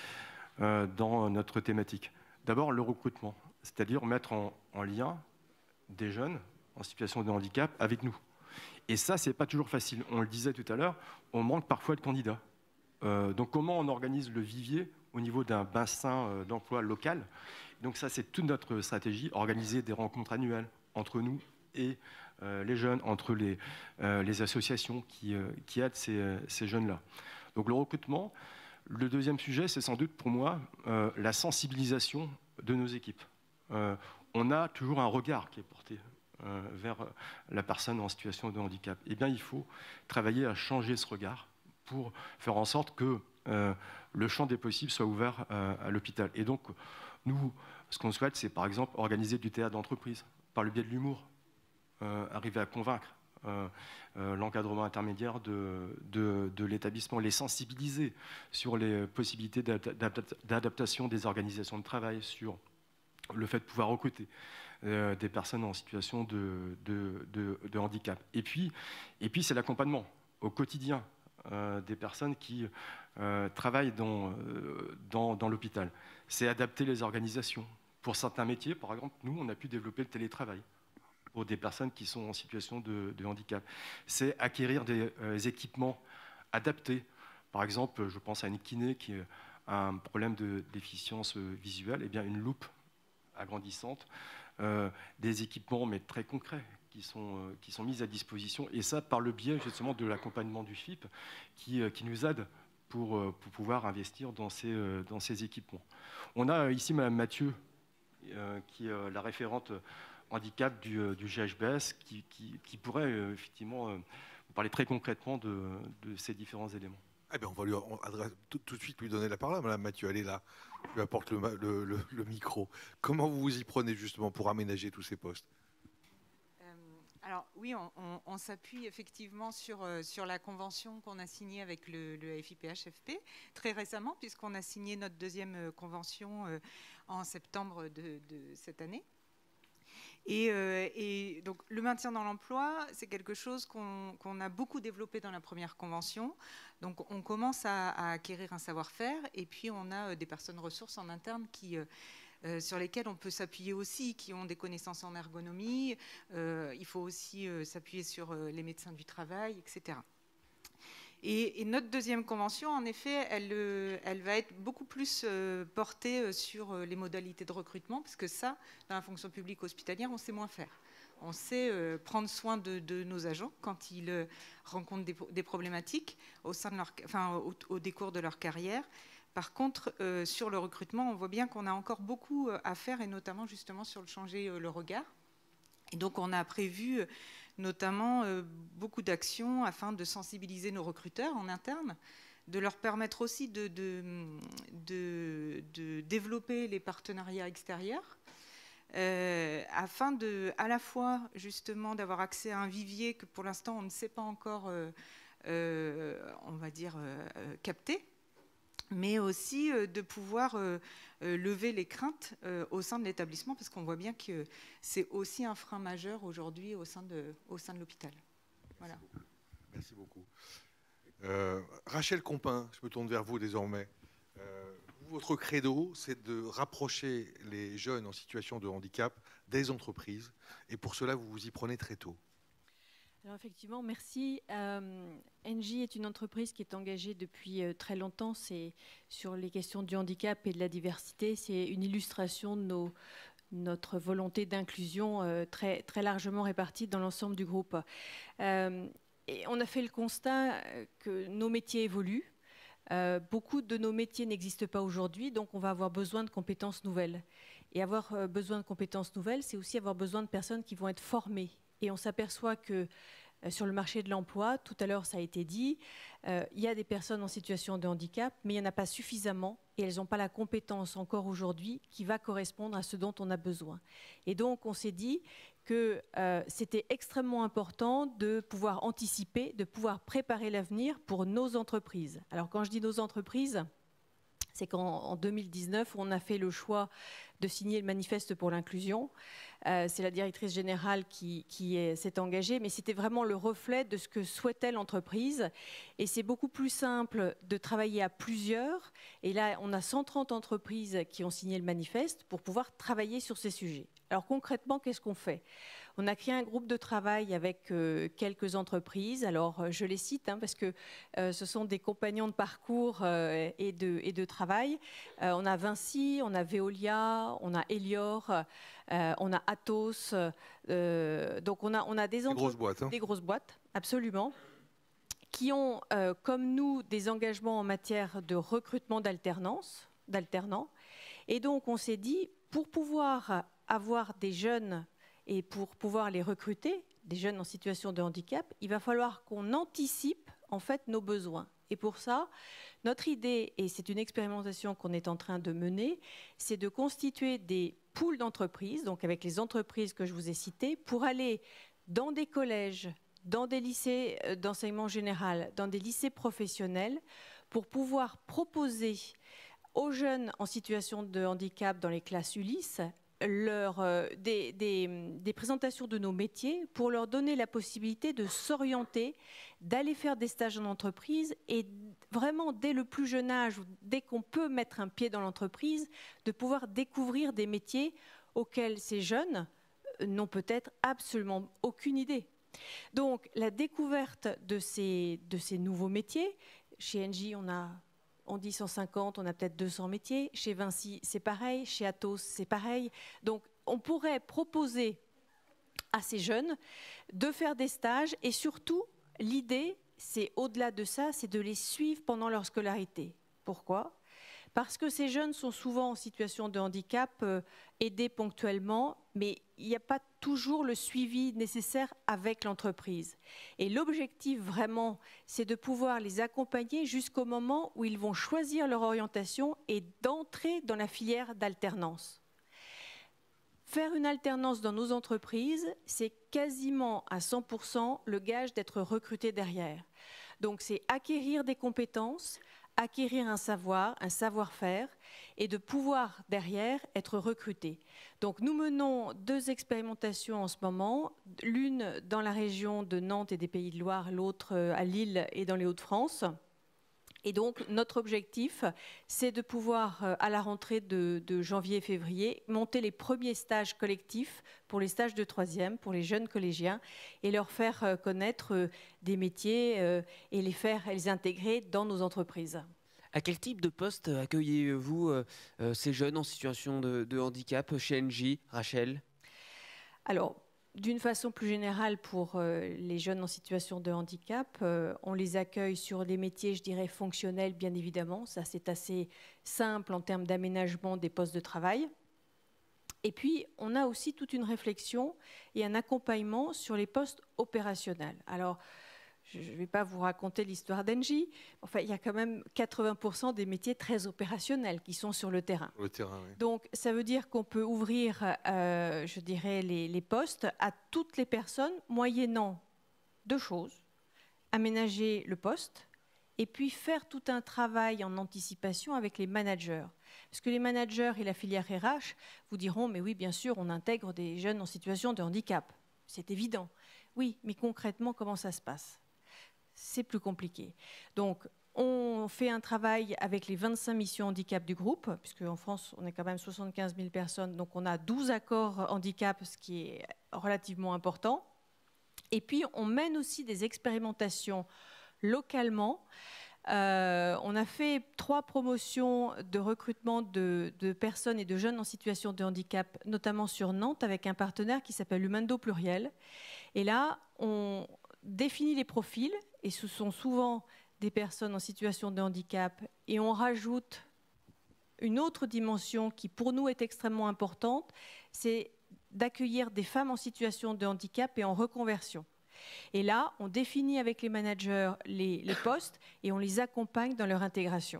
dans notre thématique. D'abord, le recrutement, c'est-à-dire mettre en lien des jeunes en situation de handicap avec nous. Et ça, c'est pas toujours facile. On le disait tout à l'heure, on manque parfois de candidats. Donc comment on organise le vivier au niveau d'un bassin d'emploi local? Donc ça, c'est toute notre stratégie, organiser des rencontres annuelles entre nous et les jeunes, entre les associations qui aident ces jeunes-là. Donc le recrutement. Le deuxième sujet, c'est sans doute pour moi la sensibilisation de nos équipes. On a toujours un regard qui est porté vers la personne en situation de handicap. Eh bien, il faut travailler à changer ce regard pour faire en sorte que le champ des possibles soit ouvert à l'hôpital. Et donc, nous, ce qu'on souhaite, c'est par exemple organiser du théâtre d'entreprise par le biais de l'humour, arriver à convaincre l'encadrement intermédiaire de l'établissement, les sensibiliser sur les possibilités d'adaptation des organisations de travail, sur le fait de pouvoir recruter des personnes en situation de handicap. Et puis c'est l'accompagnement au quotidien des personnes qui travaillent dans l'hôpital. C'est adapter les organisations. Pour certains métiers, par exemple, nous, on a pu développer le télétravail pour des personnes qui sont en situation de handicap. C'est acquérir des équipements adaptés. Par exemple, je pense à une kiné qui a un problème de déficience visuelle, eh bien une loupe agrandissante, des équipements mais très concrets qui sont mis à disposition, et ça par le biais justement de l'accompagnement du FIP qui nous aide pour pouvoir investir dans ces équipements. On a ici Mme Mathieu, qui est la référente handicap du GHBS, qui pourrait effectivement vous parler très concrètement de ces différents éléments. Eh bien, on va tout de suite lui donner la parole. Madame Mathieu, elle est là. Je lui apporte le micro. Comment vous vous y prenez justement pour aménager tous ces postes? Alors oui, on s'appuie effectivement sur la convention qu'on a signée avec le FIPHFP très récemment, puisqu'on a signé notre 2e convention en septembre de cette année. Et donc le maintien dans l'emploi, c'est quelque chose qu'on a beaucoup développé dans la première convention. Donc on commence à acquérir un savoir-faire, et puis on a des personnes ressources en interne sur lesquelles on peut s'appuyer aussi, qui ont des connaissances en ergonomie. Il faut aussi s'appuyer sur les médecins du travail, etc. Et notre 2e convention, en effet, elle va être beaucoup plus portée sur les modalités de recrutement, parce que ça, dans la fonction publique hospitalière, on sait moins faire. On sait prendre soin de nos agents quand ils rencontrent des problématiques au décours de leur carrière. Par contre, sur le recrutement, on voit bien qu'on a encore beaucoup à faire, et notamment justement sur le changer le regard. Et donc on a prévu notamment beaucoup d'actions afin de sensibiliser nos recruteurs en interne, de leur permettre aussi de développer les partenariats extérieurs, afin à la fois justement d'avoir accès à un vivier que pour l'instant on ne sait pas encore, on va dire, capter, mais aussi de pouvoir lever les craintes au sein de l'établissement, parce qu'on voit bien que c'est aussi un frein majeur aujourd'hui au sein de l'hôpital. Voilà. Merci beaucoup. Rachel Compin, je me tourne vers vous désormais. Votre credo, c'est de rapprocher les jeunes en situation de handicap des entreprises, et pour cela, vous vous y prenez très tôt. Alors effectivement, merci. Engie est une entreprise qui est engagée depuis très longtemps. C'est sur les questions du handicap et de la diversité. C'est une illustration de notre volonté d'inclusion très, très largement répartie dans l'ensemble du groupe. Et on a fait le constat que nos métiers évoluent. Beaucoup de nos métiers n'existent pas aujourd'hui, donc on va avoir besoin de compétences nouvelles. Et avoir besoin de compétences nouvelles, c'est aussi avoir besoin de personnes qui vont être formées. Et on s'aperçoit que sur le marché de l'emploi, tout à l'heure ça a été dit, il y a des personnes en situation de handicap, mais il n'y en a pas suffisamment et elles n'ont pas la compétence encore aujourd'hui qui va correspondre à ce dont on a besoin. Et donc on s'est dit que c'était extrêmement important de pouvoir anticiper, de pouvoir préparer l'avenir pour nos entreprises. Alors quand je dis nos entreprises, c'est qu'en 2019, on a fait le choix de signer le manifeste pour l'inclusion. C'est la directrice générale qui s'est engagée, mais c'était vraiment le reflet de ce que souhaitait l'entreprise. Et c'est beaucoup plus simple de travailler à plusieurs. Et là, on a 130 entreprises qui ont signé le manifeste pour pouvoir travailler sur ces sujets. Alors concrètement, qu'est-ce qu'on fait ? On a créé un groupe de travail avec quelques entreprises. Alors, je les cite parce que ce sont des compagnons de parcours et de travail. On a Vinci, on a Veolia, on a Elior, on a Atos. Donc, on a des grosses boîtes. Des grosses boîtes, absolument, qui ont, comme nous, des engagements en matière de recrutement d'alternants. Et donc, on s'est dit, pour pouvoir avoir des jeunes et pour pouvoir les recruter, des jeunes en situation de handicap, il va falloir qu'on anticipe en fait nos besoins. Et pour ça, notre idée, et c'est une expérimentation qu'on est en train de mener, c'est de constituer des pools d'entreprises, donc avec les entreprises que je vous ai citées, pour aller dans des collèges, dans des lycées d'enseignement général, dans des lycées professionnels, pour pouvoir proposer aux jeunes en situation de handicap dans les classes Ulysse des présentations de nos métiers pour leur donner la possibilité de s'orienter, d'aller faire des stages en entreprise et vraiment dès le plus jeune âge, dès qu'on peut mettre un pied dans l'entreprise, de pouvoir découvrir des métiers auxquels ces jeunes n'ont peut-être absolument aucune idée. Donc la découverte de ces nouveaux métiers, chez Engie on dit 150, on a peut-être 200 métiers. Chez Vinci, c'est pareil. Chez Atos, c'est pareil. Donc, on pourrait proposer à ces jeunes de faire des stages. Et surtout, l'idée, c'est au-delà de ça, c'est de les suivre pendant leur scolarité. Pourquoi ? Parce que ces jeunes sont souvent en situation de handicap, aidés ponctuellement, mais il n'y a pas toujours le suivi nécessaire avec l'entreprise. Et l'objectif vraiment, c'est de pouvoir les accompagner jusqu'au moment où ils vont choisir leur orientation et d'entrer dans la filière d'alternance. Faire une alternance dans nos entreprises, c'est quasiment à 100% le gage d'être recruté derrière. Donc c'est acquérir des compétences, acquérir un savoir, un savoir-faire et de pouvoir derrière être recruté. Donc nous menons 2 expérimentations en ce moment, l'une dans la région de Nantes et des Pays de Loire, l'autre à Lille et dans les Hauts-de-France. Et donc notre objectif, c'est de pouvoir, à la rentrée de janvier et février, monter les premiers stages collectifs pour les stages de 3e, pour les jeunes collégiens, et leur faire connaître des métiers et les intégrer dans nos entreprises. À quel type de poste accueillez-vous ces jeunes en situation de handicap chez Engie, Rachel ? Alors, d'une façon plus générale, pour les jeunes en situation de handicap, on les accueille sur des métiers, je dirais, fonctionnels, bien évidemment. Ça, c'est assez simple en termes d'aménagement des postes de travail. Et puis, on a aussi toute une réflexion et un accompagnement sur les postes opérationnels. Alors, je ne vais pas vous raconter l'histoire d'Engie. Enfin, il y a quand même 80% des métiers très opérationnels qui sont sur le terrain. Le terrain, oui. Donc, ça veut dire qu'on peut ouvrir, je dirais, les postes à toutes les personnes, moyennant 2 choses. Aménager le poste et puis faire tout un travail en anticipation avec les managers. Parce que les managers et la filière RH vous diront, mais oui, bien sûr, on intègre des jeunes en situation de handicap. C'est évident. Oui, mais concrètement, comment ça se passe? C'est plus compliqué. Donc, on fait un travail avec les 25 missions handicap du groupe, puisque en France, on est quand même 75 000 personnes, donc on a 12 accords handicap, ce qui est relativement important. Et puis, on mène aussi des expérimentations localement. On a fait 3 promotions de recrutement de personnes et de jeunes en situation de handicap, notamment sur Nantes, avec un partenaire qui s'appelle Humando Pluriel. Et là, on définit les profils, et ce sont souvent des personnes en situation de handicap, et on rajoute une autre dimension qui pour nous est extrêmement importante, c'est d'accueillir des femmes en situation de handicap et en reconversion. Et là, on définit avec les managers les postes et on les accompagne dans leur intégration.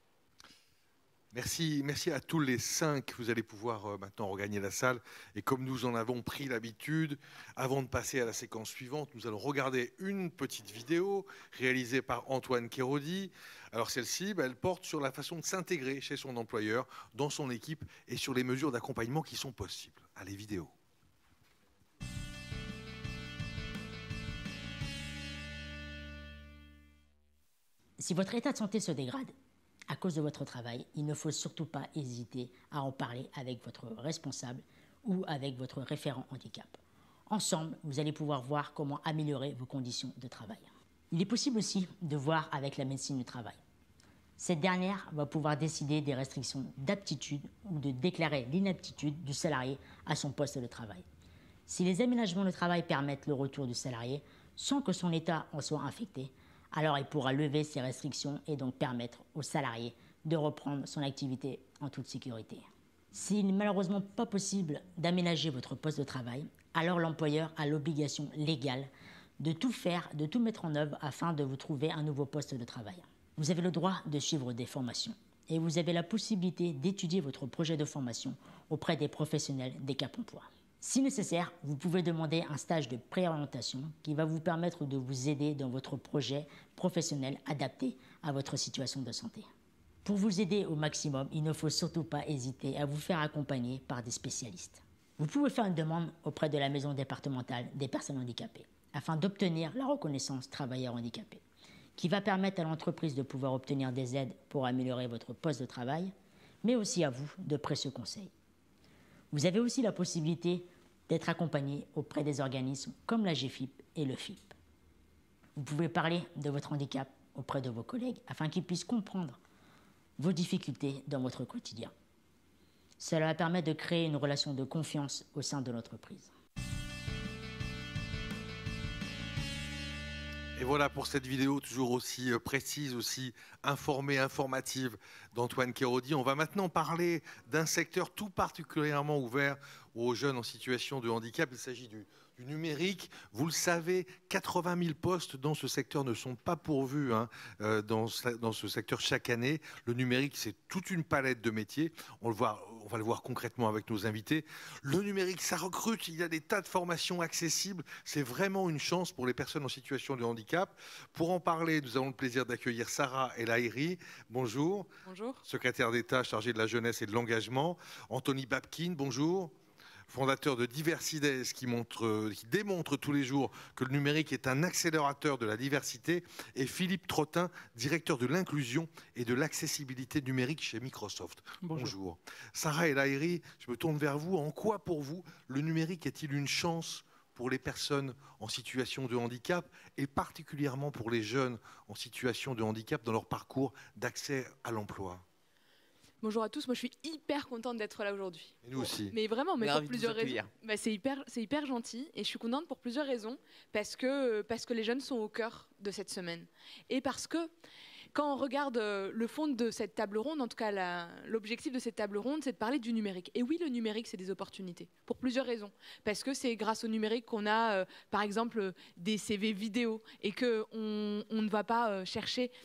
Merci à tous les 5. Vous allez pouvoir maintenant regagner la salle. Et comme nous en avons pris l'habitude, avant de passer à la séquence suivante, nous allons regarder une petite vidéo réalisée par Antoine Kéraudy. Alors celle-ci, elle porte sur la façon de s'intégrer chez son employeur, dans son équipe et sur les mesures d'accompagnement qui sont possibles. Allez, vidéo. Si votre état de santé se dégrade à cause de votre travail, il ne faut surtout pas hésiter à en parler avec votre responsable ou avec votre référent handicap. Ensemble, vous allez pouvoir voir comment améliorer vos conditions de travail. Il est possible aussi de voir avec la médecine du travail. Cette dernière va pouvoir décider des restrictions d'aptitude ou de déclarer l'inaptitude du salarié à son poste de travail. Si les aménagements de travail permettent le retour du salarié sans que son état en soit affecté, alors il pourra lever ces restrictions et donc permettre au salarié de reprendre son activité en toute sécurité. S'il n'est malheureusement pas possible d'aménager votre poste de travail, alors l'employeur a l'obligation légale de tout faire, de tout mettre en œuvre afin de vous trouver un nouveau poste de travail. Vous avez le droit de suivre des formations et vous avez la possibilité d'étudier votre projet de formation auprès des professionnels des Cap Emploi. Si nécessaire, vous pouvez demander un stage de préorientation qui va vous permettre de vous aider dans votre projet professionnel adapté à votre situation de santé. Pour vous aider au maximum, il ne faut surtout pas hésiter à vous faire accompagner par des spécialistes. Vous pouvez faire une demande auprès de la maison départementale des personnes handicapées afin d'obtenir la reconnaissance travailleur handicapé, qui va permettre à l'entreprise de pouvoir obtenir des aides pour améliorer votre poste de travail, mais aussi à vous de précieux conseils. Vous avez aussi la possibilité d'être accompagné auprès des organismes comme la GFIP et le FIP. Vous pouvez parler de votre handicap auprès de vos collègues afin qu'ils puissent comprendre vos difficultés dans votre quotidien. Cela va permettre de créer une relation de confiance au sein de l'entreprise. Et voilà pour cette vidéo toujours aussi précise, aussi informée, informative d'Antoine Kéraudy. On va maintenant parler d'un secteur tout particulièrement ouvert aux jeunes en situation de handicap. Il s'agit du numérique. Vous le savez, 80 000 postes dans ce secteur ne sont pas pourvus dans ce secteur chaque année. Le numérique, c'est toute une palette de métiers. On va le voir concrètement avec nos invités. Le numérique, ça recrute. Il y a des tas de formations accessibles. C'est vraiment une chance pour les personnes en situation de handicap. Pour en parler, nous avons le plaisir d'accueillir Sarah El Haïry. Bonjour. Bonjour. Secrétaire d'État chargée de la jeunesse et de l'engagement. Anthony Babkin, bonjour. Fondateur de Diversides, qui démontre tous les jours que le numérique est un accélérateur de la diversité, et Philippe Trottin, directeur de l'inclusion et de l'accessibilité numérique chez Microsoft. Bonjour. Sarah El Haïry, je me tourne vers vous. En quoi, pour vous, le numérique est-il une chance pour les personnes en situation de handicap, et particulièrement pour les jeunes en situation de handicap dans leur parcours d'accès à l'emploi ? Bonjour à tous, moi je suis hyper contente d'être là aujourd'hui. Et nous aussi. Mais vraiment, pour plusieurs raisons. C'est hyper gentil et je suis contente pour plusieurs raisons parce que les jeunes sont au cœur de cette semaine. Et parce que quand on regarde le fond de cette table ronde, en tout cas l'objectif de cette table ronde, c'est de parler du numérique. Et oui, le numérique, c'est des opportunités pour plusieurs raisons. Parce que c'est grâce au numérique qu'on a, par exemple, des CV vidéo et qu'on ne va pas chercher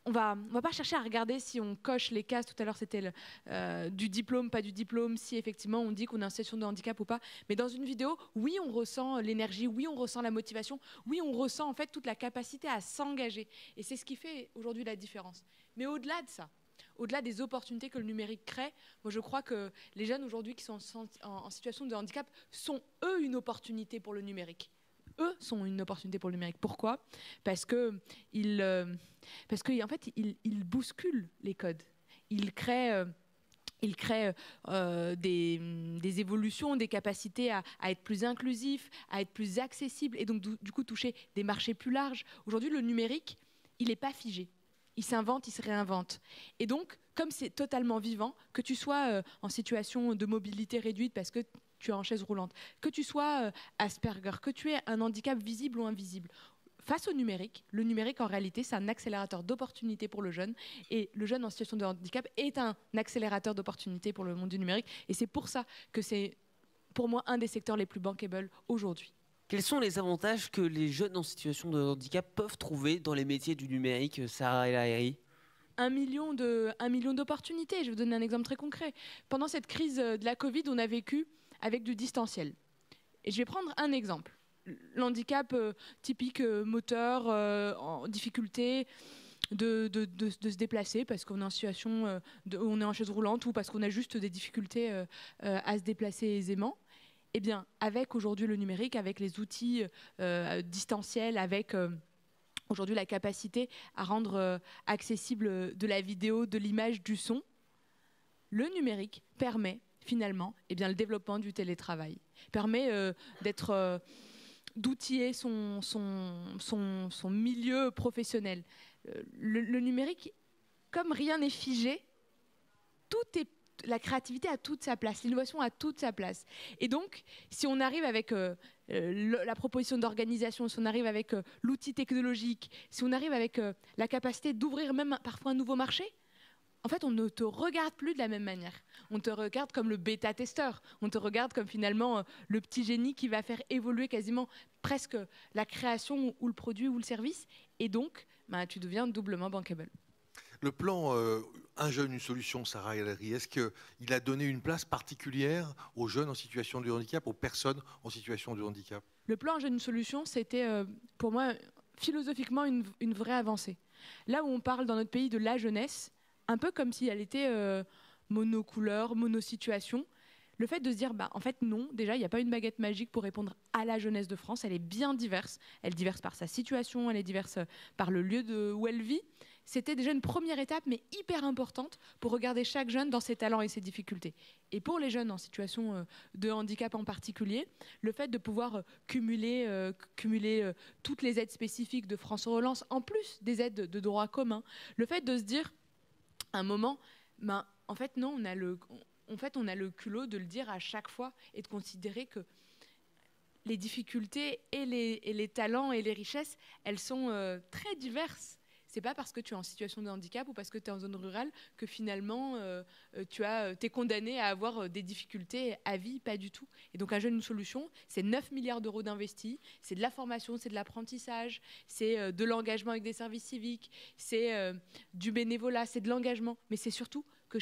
on va pas chercher à regarder si on coche les cases. Tout à l'heure, c'était du diplôme, pas du diplôme, si effectivement on dit qu'on est en situation de handicap ou pas. Mais dans une vidéo, oui, on ressent l'énergie, oui, on ressent la motivation, oui, on ressent en fait toute la capacité à s'engager. Et c'est ce qui fait aujourd'hui la différence. Mais au-delà de ça, au-delà des opportunités que le numérique crée, moi je crois que les jeunes aujourd'hui qui sont en situation de handicap sont eux une opportunité pour le numérique. Eux sont une opportunité pour le numérique. Pourquoi ? Parce qu'en fait, ils bousculent les codes. Ils créent des évolutions, des capacités à être plus inclusifs, à être plus accessibles et donc du coup toucher des marchés plus larges. Aujourd'hui, le numérique, il n'est pas figé. Il s'invente, il se réinvente. Et donc, comme c'est totalement vivant, que tu sois en situation de mobilité réduite parce que tu es en chaise roulante, que tu sois Asperger, que tu aies un handicap visible ou invisible, face au numérique, le numérique en réalité c'est un accélérateur d'opportunités pour le jeune et le jeune en situation de handicap est un accélérateur d'opportunités pour le monde du numérique et c'est pour ça que c'est pour moi un des secteurs les plus bankable aujourd'hui. Quels sont les avantages que les jeunes en situation de handicap peuvent trouver dans les métiers du numérique, Sarah El Haïry ? 1 million d'opportunités. Je vais vous donner un exemple très concret. Pendant cette crise de la Covid, on a vécu avec du distanciel. Et je vais prendre un exemple. L'handicap typique moteur, en difficulté de se déplacer parce qu'on est en situation, on est en chaise roulante ou parce qu'on a juste des difficultés à se déplacer aisément. Eh bien, avec aujourd'hui le numérique, avec les outils distanciels, avec aujourd'hui la capacité à rendre accessible de la vidéo, de l'image, du son, le numérique permet finalement le développement du télétravail, permet d'outiller son milieu professionnel. Le numérique, comme rien n'est figé, la créativité a toute sa place, l'innovation a toute sa place. Et donc, si on arrive avec la proposition d'organisation, si on arrive avec l'outil technologique, si on arrive avec la capacité d'ouvrir même parfois un nouveau marché, en fait, on ne te regarde plus de la même manière. On te regarde comme le bêta-testeur. On te regarde comme finalement le petit génie qui va faire évoluer quasiment presque la création ou le produit ou le service. Et donc, tu deviens doublement bankable. Le plan Un jeune, une solution, Sarah El Haïry, est-ce qu'il a donné une place particulière aux jeunes en situation de handicap, aux personnes en situation de handicap ? Le plan Un jeune, une solution, c'était pour moi philosophiquement une vraie avancée. Là où on parle dans notre pays de la jeunesse, un peu comme si elle était monocouleur, monosituation, le fait de se dire, en fait non, déjà il n'y a pas une baguette magique pour répondre à la jeunesse de France, elle est bien diverse, elle est diverse par sa situation, elle est diverse par le lieu où elle vit. C'était déjà une première étape, mais hyper importante pour regarder chaque jeune dans ses talents et ses difficultés. Et pour les jeunes en situation de handicap en particulier, le fait de pouvoir cumuler toutes les aides spécifiques de France Relance, en plus des aides de droit commun, le fait de se dire, à un moment, en fait non, on a le culot de le dire à chaque fois et de considérer que les difficultés et les talents et les richesses, elles sont très diverses. C'est pas parce que tu es en situation de handicap ou parce que tu es en zone rurale que finalement tu es condamné à avoir des difficultés à vie, pas du tout. Et donc Un jeune, une solution, c'est 9 milliards d'euros d'investis, c'est de la formation, c'est de l'apprentissage, c'est de l'engagement avec des services civiques, c'est du bénévolat, c'est de l'engagement, mais c'est surtout que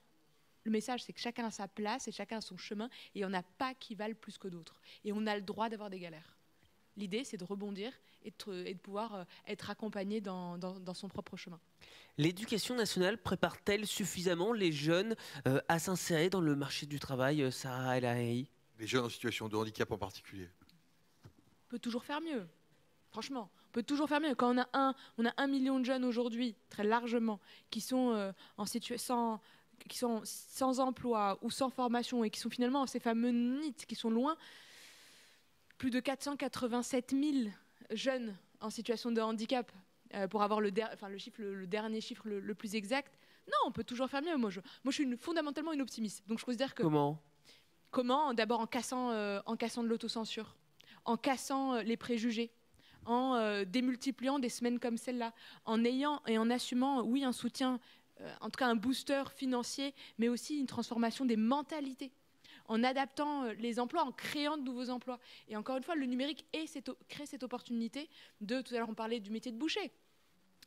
le message, c'est que chacun a sa place et chacun a son chemin et il n'y en a pas qui valent plus que d'autres. Et on a le droit d'avoir des galères. L'idée, c'est de rebondir et de pouvoir être accompagné dans son propre chemin. L'éducation nationale prépare-t-elle suffisamment les jeunes à s'insérer dans le marché du travail, Sarah El Haïry ? Les jeunes en situation de handicap en particulier. On peut toujours faire mieux. Franchement, on peut toujours faire mieux. Quand on a 1 million de jeunes aujourd'hui, très largement, qui sont qui sont sans emploi ou sans formation et qui sont finalement ces fameux NEET qui sont loin, plus de 487 000 jeunes en situation de handicap, pour avoir le dernier chiffre le plus exact. Non, on peut toujours faire mieux. Moi, je suis fondamentalement une optimiste. Donc je considère que... Comment ? D'abord en cassant de l'autocensure, en cassant les préjugés, en démultipliant des semaines comme celle-là, en ayant et en assumant, oui, un soutien, en tout cas un booster financier, mais aussi une transformation des mentalités, en adaptant les emplois, en créant de nouveaux emplois. Et encore une fois, le numérique crée cette opportunité de, tout à l'heure on parlait du métier de boucher.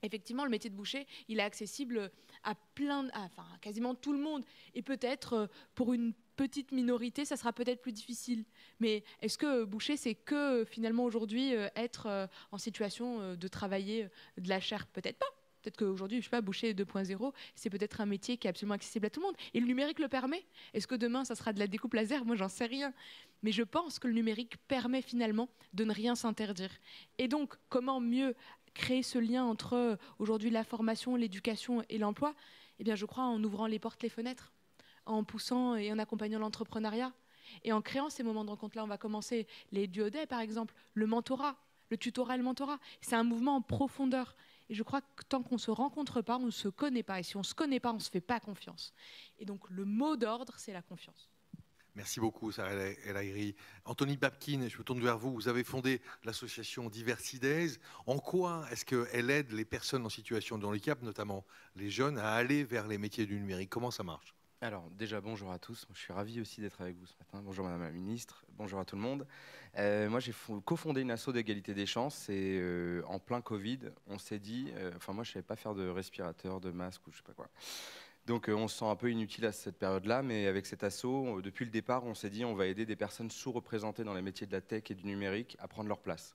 effectivement, le métier de boucher, il est accessible à quasiment tout le monde. Et peut-être, pour une petite minorité, ça sera peut-être plus difficile. Mais est-ce que boucher, c'est que finalement aujourd'hui être en situation de travailler de la chair? Peut-être pas. Peut-être qu'aujourd'hui, je sais pas, boucher 2.0, c'est peut-être un métier qui est absolument accessible à tout le monde. Et le numérique le permet. Est-ce que demain, ça sera de la découpe laser? Moi, j'en sais rien. Mais je pense que le numérique permet finalement de ne rien s'interdire. Et donc, comment mieux créer ce lien entre aujourd'hui la formation, l'éducation et l'emploi? Eh bien, je crois en ouvrant les portes, les fenêtres, en poussant et en accompagnant l'entrepreneuriat. Et en créant ces moments de rencontre-là, on va commencer les duodets, par exemple, le mentorat, le tutorat et le mentorat. C'est un mouvement en profondeur. Et je crois que tant qu'on ne se rencontre pas, on ne se connaît pas. Et si on ne se connaît pas, on ne se fait pas confiance. Et donc, le mot d'ordre, c'est la confiance. Merci beaucoup, Sarah El Haïry. Anthony Babkin, je me tourne vers vous. Vous avez fondé l'association Diversidays. En quoi est-ce qu'elle aide les personnes en situation de handicap, notamment les jeunes, à aller vers les métiers du numérique? Comment ça marche? Alors déjà, bonjour à tous. Je suis ravi aussi d'être avec vous ce matin. Bonjour Madame la Ministre, bonjour à tout le monde. Moi, j'ai cofondé une asso d'égalité des chances et en plein Covid, on s'est dit, moi je ne savais pas faire de respirateur, de masque ou je ne sais pas quoi. Donc on se sent un peu inutile à cette période-là, mais avec cet asso, depuis le départ, on s'est dit on va aider des personnes sous-représentées dans les métiers de la tech et du numérique à prendre leur place.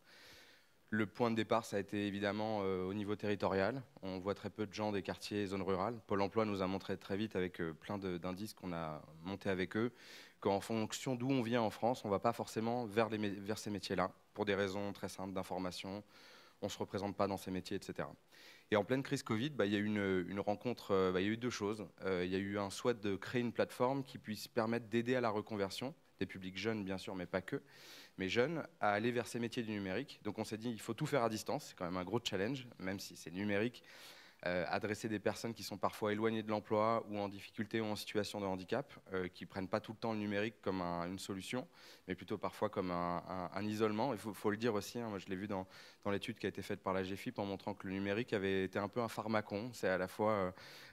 Le point de départ, ça a été évidemment au niveau territorial. On voit très peu de gens des quartiers et zones rurales. Pôle emploi nous a montré très vite, avec plein d'indices qu'on a montés avec eux, qu'en fonction d'où on vient en France, on ne va pas forcément vers ces métiers-là, pour des raisons très simples d'information. On ne se représente pas dans ces métiers, etc. Et en pleine crise Covid, il y a eu une rencontre, il y a eu deux choses. Il y a eu un souhait de créer une plateforme qui puisse permettre d'aider à la reconversion, des publics jeunes bien sûr, mais pas que, mais jeunes, à aller vers ces métiers du numérique. Donc on s'est dit, il faut tout faire à distance, c'est quand même un gros challenge, même si c'est numérique, adresser des personnes qui sont parfois éloignées de l'emploi ou en difficulté ou en situation de handicap, qui ne prennent pas tout le temps le numérique comme une solution, mais plutôt parfois comme un isolement. Il faut le dire aussi, moi je l'ai vu dans l'étude qui a été faite par la GFIP en montrant que le numérique avait été un peu un pharmacon. C'est à la fois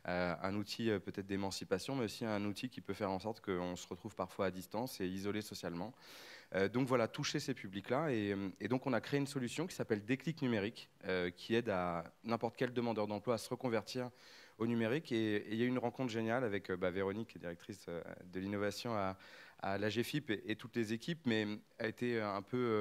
un outil peut-être d'émancipation, mais aussi un outil qui peut faire en sorte qu'on se retrouve parfois à distance et isolé socialement. Donc voilà, toucher ces publics-là. Et donc on a créé une solution qui s'appelle Déclic numérique, qui aide à n'importe quel demandeur d'emploi à se reconvertir au numérique. Et il y a eu une rencontre géniale avec Véronique, qui est directrice de l'innovation à la GFIP et toutes les équipes, mais a été un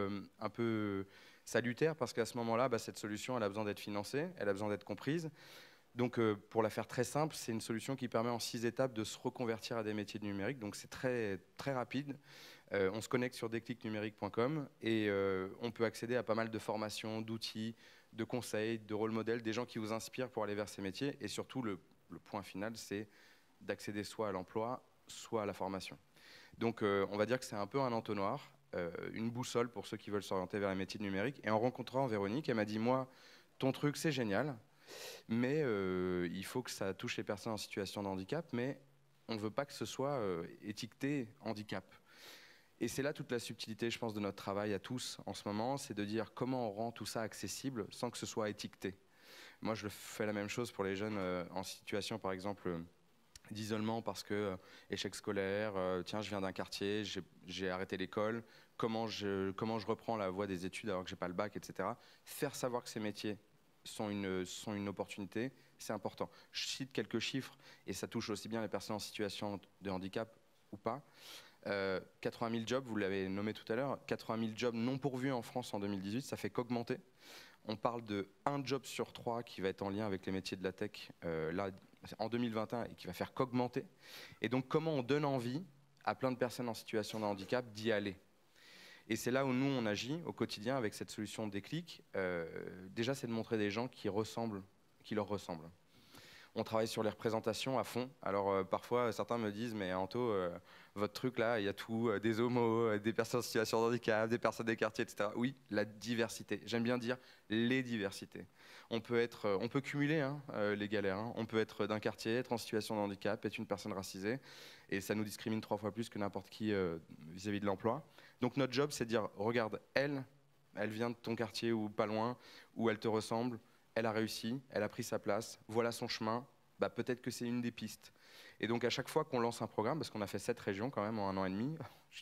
peu salutaire parce qu'à ce moment-là, cette solution, elle a besoin d'être financée, elle a besoin d'être comprise. Donc, pour la faire très simple, c'est une solution qui permet en 6 étapes de se reconvertir à des métiers du numérique. Donc, c'est très, très rapide. On se connecte sur déclicnumérique.com et on peut accéder à pas mal de formations, d'outils, de conseils, de rôle modèles, des gens qui vous inspirent pour aller vers ces métiers. Et surtout, le point final, c'est d'accéder soit à l'emploi, soit à la formation. Donc, on va dire que c'est un peu un entonnoir, une boussole pour ceux qui veulent s'orienter vers les métiers du numérique. Et en rencontrant Véronique, elle m'a dit, moi, ton truc, c'est génial, mais il faut que ça touche les personnes en situation de handicap, mais on ne veut pas que ce soit étiqueté handicap. Et c'est là toute la subtilité, je pense, de notre travail à tous en ce moment, c'est de dire comment on rend tout ça accessible sans que ce soit étiqueté. Moi, je fais la même chose pour les jeunes en situation, par exemple, d'isolement parce que échec scolaire, tiens, je viens d'un quartier, j'ai arrêté l'école, comment je reprends la voie des études alors que j'ai pas le bac, etc. Faire savoir que ces métiers sont une opportunité, c'est important. Je cite quelques chiffres, et ça touche aussi bien les personnes en situation de handicap ou pas. 80 000 jobs, vous l'avez nommé tout à l'heure, 80 000 jobs non pourvus en France en 2018, ça fait qu'augmenter. On parle de 1 job sur 3 qui va être en lien avec les métiers de la tech là, en 2021 et qui va faire qu'augmenter. Et donc comment on donne envie à plein de personnes en situation de handicap d'y aller? Et c'est là où nous, on agit au quotidien avec cette solution Déclic. Déjà, c'est de montrer des gens qui leur ressemblent. On travaille sur les représentations à fond. Alors parfois, certains me disent, mais Anto, votre truc là, il y a tout, des homos, des personnes en situation de handicap, des personnes des quartiers, etc. Oui, la diversité. J'aime bien dire les diversités. On peut cumuler les galères. Hein. On peut être d'un quartier, être en situation de handicap, être une personne racisée. Et ça nous discrimine 3 fois plus que n'importe qui vis-à-vis de l'emploi. Donc notre job, c'est de dire, regarde, elle vient de ton quartier ou pas loin, ou elle te ressemble, elle a réussi, elle a pris sa place, voilà son chemin, peut-être que c'est une des pistes. Et donc à chaque fois qu'on lance un programme, parce qu'on a fait 7 régions quand même en 1 an et demi,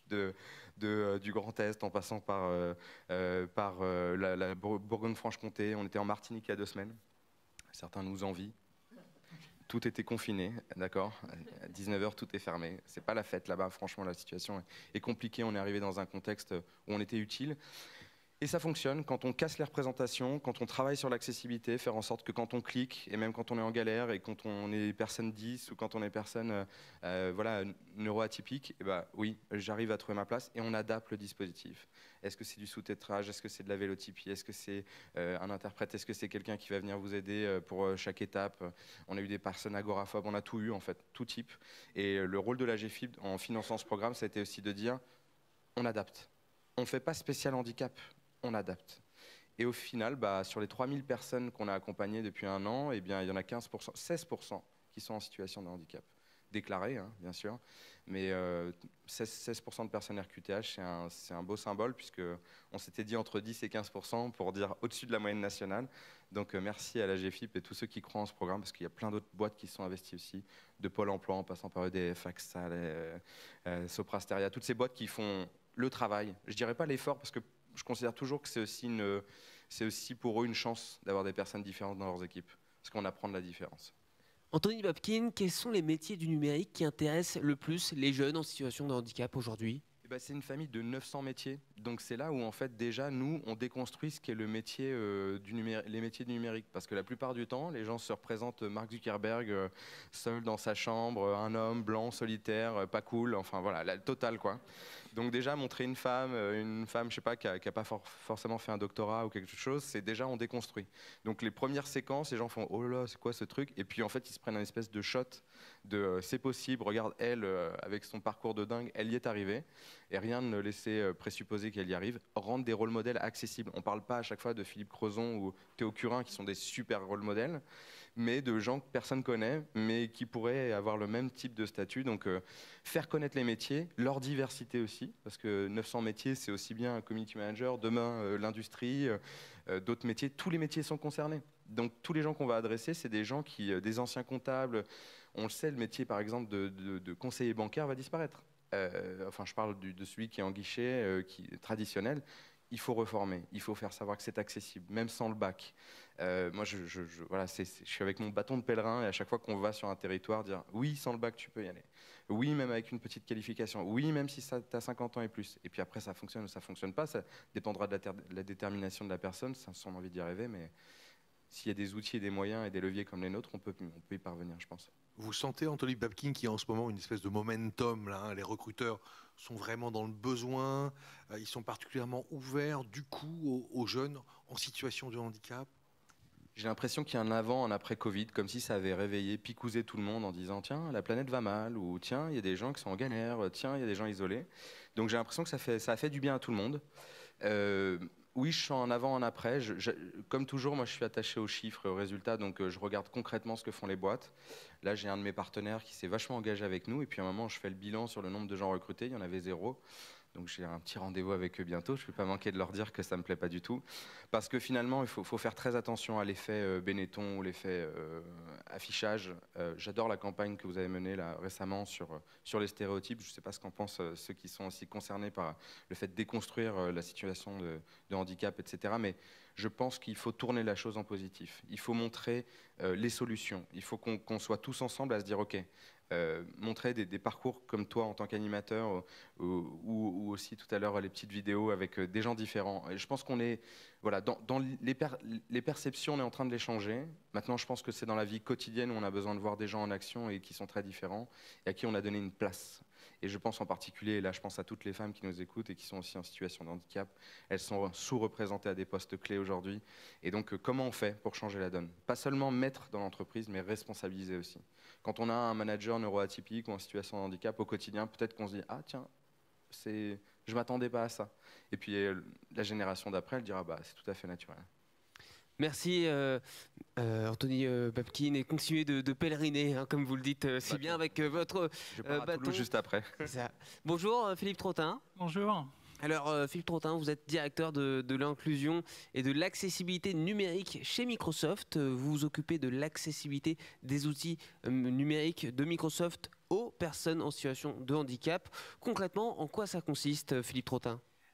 du Grand Est en passant par la Bourgogne-Franche-Comté, on était en Martinique il y a 2 semaines, Certains nous envient. Tout était confiné, d'accord. À 19h, tout est fermé. C'est pas la fête là-bas. Franchement, la situation est compliquée. On est arrivé dans un contexte où on était utile. Et ça fonctionne quand on casse les représentations, quand on travaille sur l'accessibilité, faire en sorte que quand on clique, et même quand on est en galère, et quand on est personne 10 ou quand on est personne voilà, neuroatypique, et bah, oui, j'arrive à trouver ma place et on adapte le dispositif. Est-ce que c'est du sous-tétrage? Est-ce que c'est de la vélotypie? Est-ce que c'est un interprète? Est-ce que c'est quelqu'un qui va venir vous aider pour chaque étape? On a eu des personnes agoraphobes, on a tout eu en fait, tout type. Et le rôle de la GFIP en finançant ce programme, ça a été aussi de dire, on adapte. On ne fait pas spécial handicap. On adapte. Et au final, bah, sur les 3000 personnes qu'on a accompagnées depuis un an, eh bien, il y en a 15%, 16% qui sont en situation de handicap. Déclarés, hein, bien sûr. Mais 16% de personnes RQTH, c'est un beau symbole, puisqu'on s'était dit entre 10 et 15% pour dire au-dessus de la moyenne nationale. Donc merci à la GFIP et tous ceux qui croient en ce programme, parce qu'il y a plein d'autres boîtes qui sont investies aussi, de Pôle emploi en passant par EDF, AXA, Soprasteria, toutes ces boîtes qui font le travail. Je ne dirais pas l'effort, parce que je considère toujours que c'est aussi pour eux une chance d'avoir des personnes différentes dans leurs équipes, parce qu'on apprend de la différence. Anthony Babkin, quels sont les métiers du numérique qui intéressent le plus les jeunes en situation de handicap aujourd'hui? C'est une famille de 900 métiers, donc c'est là où en fait déjà nous on déconstruit ce qu'est le métier les métiers du numérique, parce que la plupart du temps les gens se représentent Mark Zuckerberg seul dans sa chambre, un homme blanc solitaire, pas cool, enfin voilà, la totale quoi. Donc déjà montrer une femme je sais pas qui a pas forcément fait un doctorat ou quelque chose, c'est déjà on déconstruit. Donc les premières séquences, les gens font oh là là c'est quoi ce truc, et puis en fait ils se prennent un espèce de shot de c'est possible, regarde elle avec son parcours de dingue, elle y est arrivée. Et rien ne laissait présupposer qu'elle y arrive, rendre des rôles modèles accessibles. On ne parle pas à chaque fois de Philippe Crozon ou Théo Curin qui sont des super rôles modèles, mais de gens que personne ne connaît, mais qui pourraient avoir le même type de statut. Donc faire connaître les métiers, leur diversité aussi, parce que 900 métiers, c'est aussi bien un community manager, demain l'industrie, d'autres métiers, tous les métiers sont concernés. Donc tous les gens qu'on va adresser, c'est des gens des anciens comptables. On le sait, le métier par exemple de conseiller bancaire va disparaître. Enfin, je parle de celui qui est en guichet, qui est traditionnel. Il faut reformer, il faut faire savoir que c'est accessible, même sans le bac. Moi, voilà, je suis avec mon bâton de pèlerin et à chaque fois qu'on va sur un territoire, dire oui, sans le bac, tu peux y aller. Oui, même avec une petite qualification. Oui, même si tu as 50 ans et plus. Et puis après, ça fonctionne ou ça ne fonctionne pas. Ça dépendra de la détermination de la personne, sans envie d'y rêver, mais s'il y a des outils et des moyens et des leviers comme les nôtres, on peut y parvenir, je pense. Vous sentez, Anthony Babkin, qu'il y a en ce moment une espèce de momentum, là, hein, les recruteurs sont vraiment dans le besoin, ils sont particulièrement ouverts, du coup, aux jeunes en situation de handicap? J'ai l'impression qu'il y a un avant, un après Covid, comme si ça avait réveillé, picousé tout le monde en disant tiens, la planète va mal, ou tiens, il y a des gens qui sont en galère, tiens, il y a des gens isolés. Donc j'ai l'impression que ça a fait du bien à tout le monde. Oui, je suis en avant, en après. Comme toujours, moi, je suis attaché aux chiffres et aux résultats, donc je regarde concrètement ce que font les boîtes. Là, j'ai un de mes partenaires qui s'est vachement engagé avec nous, et puis à un moment, je fais le bilan sur le nombre de gens recrutés, il y en avait 0. Donc j'ai un petit rendez-vous avec eux bientôt, je ne vais pas manquer de leur dire que ça ne me plaît pas du tout. Parce que finalement, il faut faire très attention à l'effet Benetton ou l'effet affichage. J'adore la campagne que vous avez menée là, récemment sur les stéréotypes. Je ne sais pas ce qu'en pensent ceux qui sont aussi concernés par le fait de déconstruire la situation de handicap, etc. Mais je pense qu'il faut tourner la chose en positif. Il faut montrer les solutions. Il faut qu'on soit tous ensemble à se dire ok, montrer des parcours comme toi en tant qu'animateur ou aussi tout à l'heure les petites vidéos avec des gens différents. Et je pense qu'on est voilà, dans les perceptions, on est en train de les changer. Maintenant, je pense que c'est dans la vie quotidienne où on a besoin de voir des gens en action et qui sont très différents et à qui on a donné une place. Et je pense en particulier, et là je pense à toutes les femmes qui nous écoutent et qui sont aussi en situation de handicap, elles sont sous-représentées à des postes clés aujourd'hui. Et donc comment on fait pour changer la donne? Pas seulement mettre dans l'entreprise, mais responsabiliser aussi. Quand on a un manager neuroatypique ou en situation de handicap au quotidien, peut-être qu'on se dit « Ah tiens, je ne m'attendais pas à ça ». Et puis la génération d'après, elle dira bah, « C'est tout à fait naturel ». Merci Anthony Babkin, et continuez de pèleriner, hein, comme vous le dites si bien avec votre bâton. Juste après. Ça. Bonjour Philippe Trottin. Bonjour. Alors Philippe Trottin, vous êtes directeur de l'inclusion et de l'accessibilité numérique chez Microsoft. Vous vous occupez de l'accessibilité des outils numériques de Microsoft aux personnes en situation de handicap. Concrètement, en quoi ça consiste, Philippe Trottin ?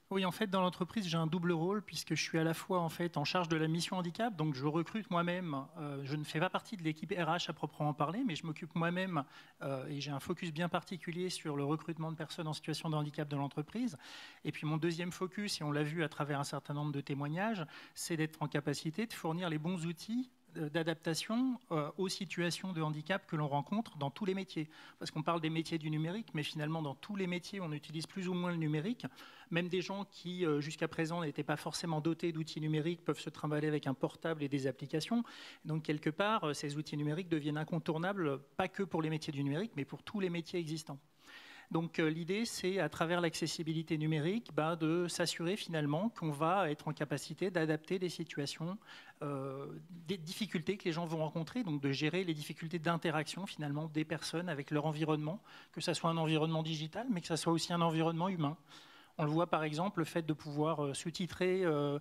Oui, en fait, dans l'entreprise, j'ai un double rôle puisque je suis à la fois en fait en charge de la mission handicap, donc je recrute moi-même. Je ne fais pas partie de l'équipe RH à proprement parler, mais je m'occupe moi-même et j'ai un focus bien particulier sur le recrutement de personnes en situation de handicap dans l'entreprise. Et puis mon deuxième focus, et on l'a vu à travers un certain nombre de témoignages, c'est d'être en capacité de fournir les bons outils d'adaptation aux situations de handicap que l'on rencontre dans tous les métiers. Parce qu'on parle des métiers du numérique, mais finalement dans tous les métiers, on utilise plus ou moins le numérique. Même des gens qui, jusqu'à présent, n'étaient pas forcément dotés d'outils numériques peuvent se trimballer avec un portable et des applications. Donc, quelque part, ces outils numériques deviennent incontournables, pas que pour les métiers du numérique, mais pour tous les métiers existants. Donc l'idée, c'est à travers l'accessibilité numérique de s'assurer finalement qu'on va être en capacité d'adapter les situations, des difficultés que les gens vont rencontrer, donc de gérer les difficultés d'interaction finalement des personnes avec leur environnement, que ce soit un environnement digital, mais que ce soit aussi un environnement humain. On le voit par exemple, le fait de pouvoir sous-titrer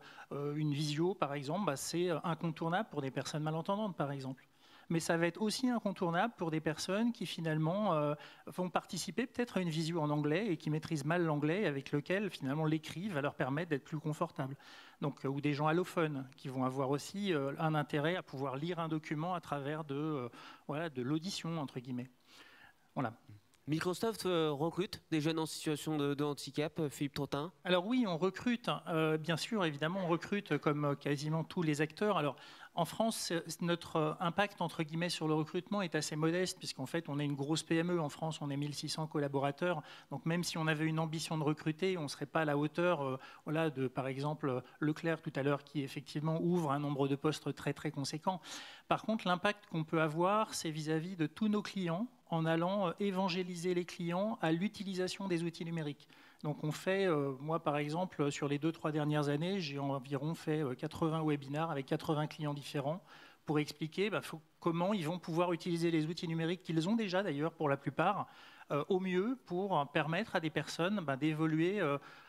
une visio, par exemple, c'est incontournable pour des personnes malentendantes, par exemple. Mais ça va être aussi incontournable pour des personnes qui finalement vont participer peut-être à une visio en anglais et qui maîtrisent mal l'anglais, avec lequel finalement l'écrit va leur permettre d'être plus confortable. Donc, ou des gens allophones qui vont avoir aussi un intérêt à pouvoir lire un document à travers de l'audition, entre guillemets. Voilà. Microsoft recrute des jeunes en situation de handicap, Philippe Trottin? Alors oui, on recrute, bien sûr, évidemment, on recrute comme quasiment tous les acteurs. Alors, en France, notre impact, entre guillemets, sur le recrutement est assez modeste, puisqu'en fait, on est une grosse PME. En France, on est 1600 collaborateurs. Donc, même si on avait une ambition de recruter, on ne serait pas à la hauteur de, par exemple, Leclerc tout à l'heure, qui effectivement ouvre un nombre de postes très, très conséquent. Par contre, l'impact qu'on peut avoir, c'est vis-à-vis de tous nos clients, en allant évangéliser les clients à l'utilisation des outils numériques. Donc on fait, moi par exemple, sur les 2-3 dernières années, j'ai environ fait 80 webinars avec 80 clients différents pour expliquer comment ils vont pouvoir utiliser les outils numériques qu'ils ont déjà d'ailleurs pour la plupart, au mieux pour permettre à des personnes d'évoluer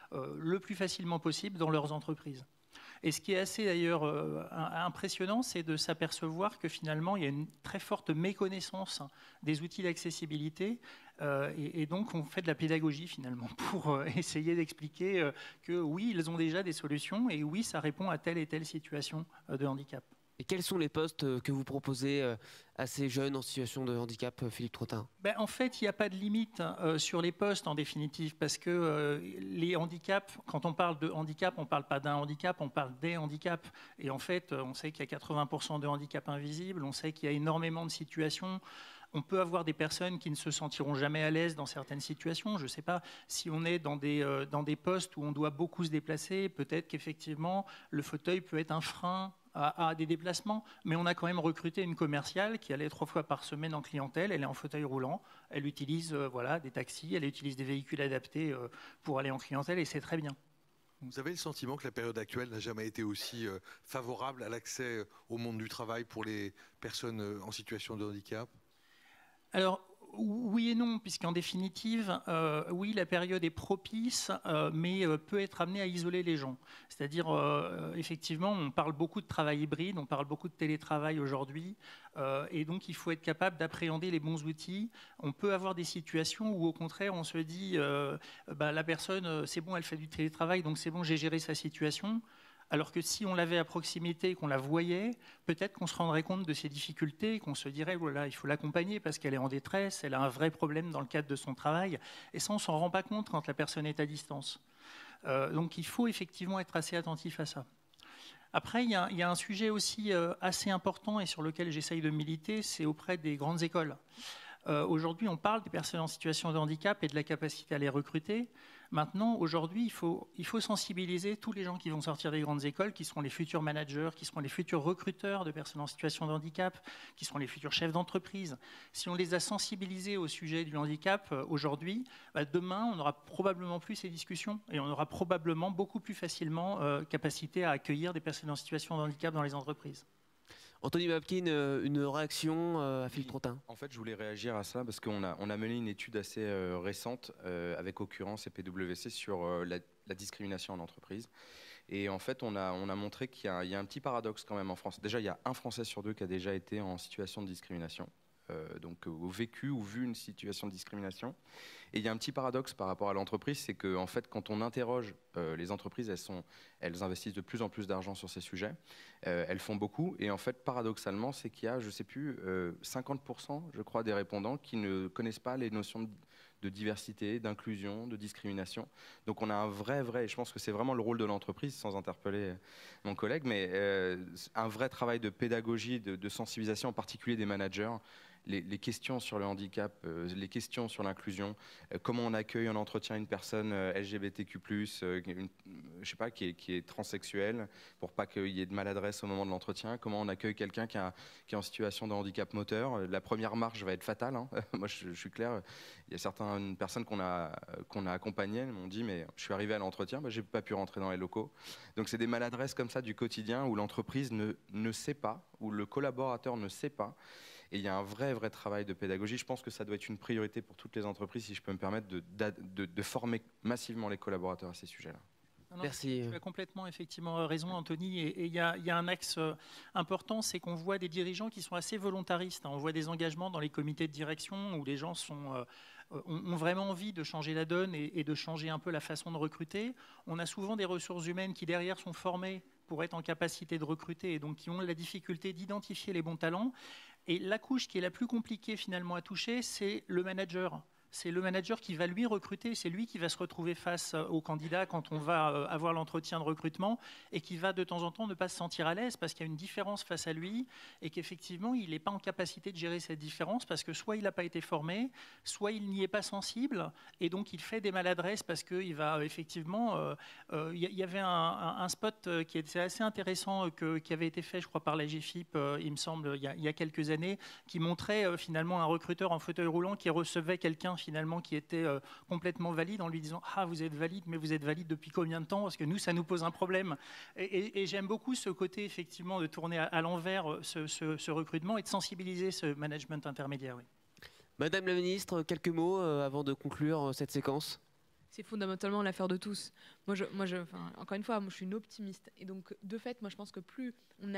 le plus facilement possible dans leurs entreprises. Et ce qui est assez d'ailleurs impressionnant, c'est de s'apercevoir que finalement, il y a une très forte méconnaissance des outils d'accessibilité et donc on fait de la pédagogie finalement pour essayer d'expliquer que oui, ils ont déjà des solutions et oui, ça répond à telle et telle situation de handicap. Et quels sont les postes que vous proposez à ces jeunes en situation de handicap, Philippe Trottin? En fait, il n'y a pas de limite sur les postes en définitive, parce que les handicaps, quand on parle de handicap, on ne parle pas d'un handicap, on parle des handicaps. Et en fait, on sait qu'il y a 80% de handicaps invisibles, on sait qu'il y a énormément de situations. On peut avoir des personnes qui ne se sentiront jamais à l'aise dans certaines situations. Je ne sais pas, si on est dans des postes où on doit beaucoup se déplacer, peut-être qu'effectivement, le fauteuil peut être un frein à des déplacements, mais on a quand même recruté une commerciale qui allait 3 fois par semaine en clientèle, elle est en fauteuil roulant, elle utilise des taxis, elle utilise des véhicules adaptés pour aller en clientèle et c'est très bien. Vous avez le sentiment que la période actuelle n'a jamais été aussi favorable à l'accès au monde du travail pour les personnes en situation de handicap? Alors, oui et non, puisqu'en définitive, oui, la période est propice, mais peut être amenée à isoler les gens. C'est-à-dire, effectivement, on parle beaucoup de travail hybride, on parle beaucoup de télétravail aujourd'hui, et donc il faut être capable d'appréhender les bons outils. On peut avoir des situations où, au contraire, on se dit, la personne, c'est bon, elle fait du télétravail, donc c'est bon, j'ai géré sa situation. Alors que si on l'avait à proximité et qu'on la voyait, peut-être qu'on se rendrait compte de ses difficultés et qu'on se dirait voilà, il faut l'accompagner parce qu'elle est en détresse, elle a un vrai problème dans le cadre de son travail. Et ça, on ne s'en rend pas compte quand la personne est à distance. Donc il faut effectivement être assez attentif à ça. Après, il y a un sujet aussi assez important et sur lequel j'essaye de militer, c'est auprès des grandes écoles. Aujourd'hui, on parle des personnes en situation de handicap et de la capacité à les recruter. Maintenant, aujourd'hui, il faut sensibiliser tous les gens qui vont sortir des grandes écoles, qui seront les futurs managers, qui seront les futurs recruteurs de personnes en situation de handicap, qui seront les futurs chefs d'entreprise. Si on les a sensibilisés au sujet du handicap aujourd'hui, demain, on n'aura probablement plus ces discussions et on aura probablement beaucoup plus facilement capacité à accueillir des personnes en situation de handicap dans les entreprises. Anthony Babkin, une réaction à Philippe Trottin? En fait, je voulais réagir à ça parce qu'on a mené une étude assez récente avec Occurrence et PwC sur la discrimination en entreprise. Et en fait, on a montré qu'il y a un petit paradoxe quand même en France. Déjà, il y a un Français sur 2 qui a déjà été en situation de discrimination. donc au vécu ou vu une situation de discrimination. Et il y a un petit paradoxe par rapport à l'entreprise, c'est que en fait, quand on interroge les entreprises, elles investissent de plus en plus d'argent sur ces sujets, elles font beaucoup, et en fait, paradoxalement, c'est qu'il y a, je ne sais plus, 50%, je crois, des répondants qui ne connaissent pas les notions de diversité, d'inclusion, de discrimination. Donc on a un vrai, et je pense que c'est vraiment le rôle de l'entreprise, sans interpeller mon collègue, mais un vrai travail de pédagogie, de sensibilisation, en particulier des managers, les questions sur le handicap, les questions sur l'inclusion, comment on accueille en entretien une personne LGBTQ+, je sais pas, qui est transsexuelle, pour pas qu'il y ait de maladresse au moment de l'entretien, comment on accueille quelqu'un qui est en situation de handicap moteur. La première marche va être fatale, hein. Moi je suis clair, il y a certaines personnes qu'on a accompagnées, elles m'ont dit mais je suis arrivé à l'entretien, j'ai pas pu rentrer dans les locaux. Donc c'est des maladresses comme ça du quotidien où l'entreprise ne sait pas, où le collaborateur ne sait pas. Et il y a un vrai travail de pédagogie. Je pense que ça doit être une priorité pour toutes les entreprises, si je peux me permettre, de former massivement les collaborateurs à ces sujets-là. Merci. Tu as complètement effectivement raison, Anthony. Et il y a un axe important, c'est qu'on voit des dirigeants qui sont assez volontaristes. On voit des engagements dans les comités de direction où les gens ont vraiment envie de changer la donne et de changer un peu la façon de recruter. On a souvent des ressources humaines qui derrière sont formées pour être en capacité de recruter et donc qui ont la difficulté d'identifier les bons talents. Et la couche qui est la plus compliquée finalement à toucher, c'est le manager. C'est le manager qui va lui recruter, c'est lui qui va se retrouver face au candidat quand on va avoir l'entretien de recrutement et qui va de temps en temps ne pas se sentir à l'aise parce qu'il y a une différence face à lui et qu'effectivement il n'est pas en capacité de gérer cette différence parce que soit il n'a pas été formé, soit il n'y est pas sensible et donc il fait des maladresses parce qu'il va effectivement... Il y avait un spot qui était assez intéressant qui avait été fait je crois par la GFIP, il me semble, il y a quelques années, qui montrait finalement un recruteur en fauteuil roulant qui recevait quelqu'un finalement qui était complètement valide en lui disant « Ah, vous êtes valide, mais vous êtes valide depuis combien de temps ? Parce que nous, ça nous pose un problème. » Et j'aime beaucoup ce côté, effectivement, de tourner à l'envers ce recrutement et de sensibiliser ce management intermédiaire. Oui. Madame la Ministre, quelques mots avant de conclure cette séquence. C'est fondamentalement l'affaire de tous. Encore une fois, moi, je suis une optimiste. Et donc, de fait, moi, je pense que plus on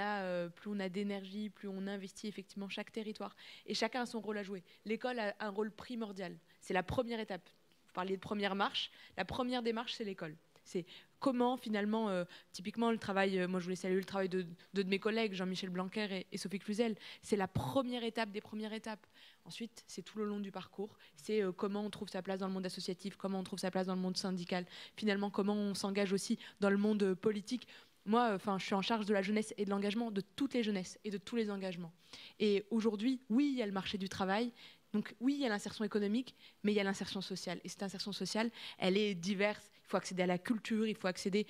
a d'énergie, plus on investit effectivement chaque territoire. Et chacun a son rôle à jouer. L'école a un rôle primordial. C'est la première étape. Vous parliez de première marche. La première démarche, c'est l'école. C'est comment, finalement, typiquement, le travail, moi je voulais saluer le travail de mes collègues, Jean-Michel Blanquer et Sophie Cluzel. C'est la première étape des premières étapes. Ensuite, c'est tout le long du parcours. C'est comment on trouve sa place dans le monde associatif, comment on trouve sa place dans le monde syndical. Finalement, comment on s'engage aussi dans le monde politique. Moi, je suis en charge de la jeunesse et de l'engagement de toutes les jeunesses et de tous les engagements. Et aujourd'hui, oui, il y a le marché du travail. Donc oui, il y a l'insertion économique, mais il y a l'insertion sociale. Et cette insertion sociale, elle est diverse. Il faut accéder à la culture, il faut accéder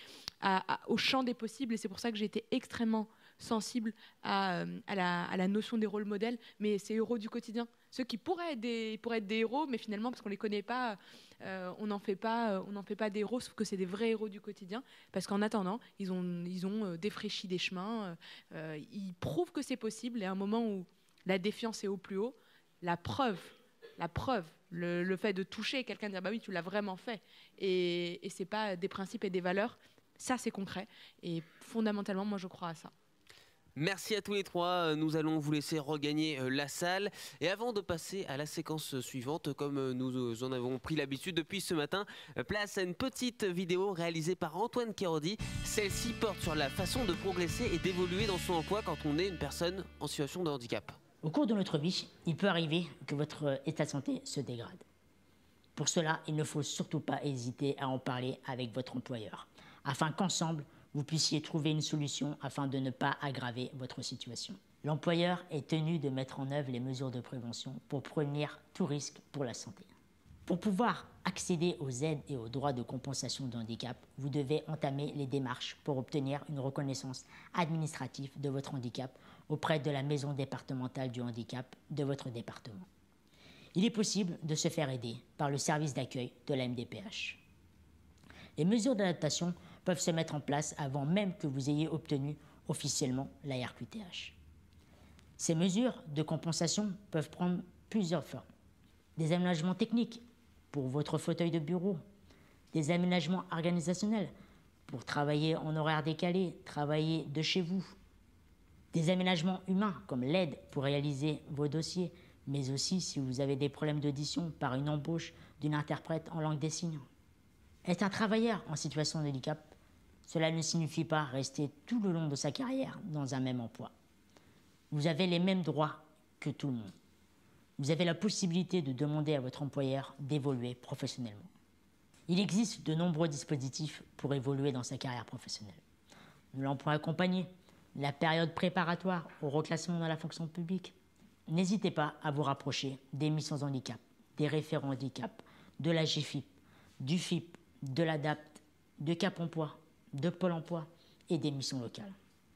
au champ des possibles. Et c'est pour ça que j'ai été extrêmement sensible à la notion des rôles modèles, mais ces héros du quotidien. Ceux qui pourraient être des héros, mais finalement, parce qu'on ne les connaît pas, on n'en fait pas des héros, sauf que c'est des vrais héros du quotidien. Parce qu'en attendant, ils ont défraîchi des chemins. Ils prouvent que c'est possible. Et à un moment où la défiance est au plus haut, la preuve, le fait de toucher quelqu'un, de dire bah oui, tu l'as vraiment fait, et c'est pas des principes et des valeurs, ça c'est concret, et fondamentalement moi je crois à ça. Merci à tous les trois, nous allons vous laisser regagner la salle. Et avant de passer à la séquence suivante, comme nous en avons pris l'habitude depuis ce matin, place à une petite vidéo réalisée par Antoine Kérodi. Celle-ci porte sur la façon de progresser et d'évoluer dans son emploi quand on est une personne en situation de handicap. Au cours de notre vie, il peut arriver que votre état de santé se dégrade. Pour cela, il ne faut surtout pas hésiter à en parler avec votre employeur, afin qu'ensemble, vous puissiez trouver une solution afin de ne pas aggraver votre situation. L'employeur est tenu de mettre en œuvre les mesures de prévention pour prévenir tout risque pour la santé. Pour pouvoir accéder aux aides et aux droits de compensation de handicap, vous devez entamer les démarches pour obtenir une reconnaissance administrative de votre handicap auprès de la maison départementale du handicap de votre département. Il est possible de se faire aider par le service d'accueil de la MDPH. Les mesures d'adaptation peuvent se mettre en place avant même que vous ayez obtenu officiellement la RQTH. Ces mesures de compensation peuvent prendre plusieurs formes. Des aménagements techniques pour votre fauteuil de bureau, des aménagements organisationnels pour travailler en horaire décalé, travailler de chez vous, des aménagements humains comme l'aide pour réaliser vos dossiers, mais aussi si vous avez des problèmes d'audition par une embauche d'une interprète en langue des signes. Être un travailleur en situation de handicap, cela ne signifie pas rester tout le long de sa carrière dans un même emploi. Vous avez les mêmes droits que tout le monde. Vous avez la possibilité de demander à votre employeur d'évoluer professionnellement. Il existe de nombreux dispositifs pour évoluer dans sa carrière professionnelle. L'emploi accompagné, la période préparatoire au reclassement dans la fonction publique. N'hésitez pas à vous rapprocher des missions handicap, des référents handicap, de la GFIP, du FIP, de l'ADAPT, de Cap Emploi, de Pôle emploi et des missions locales.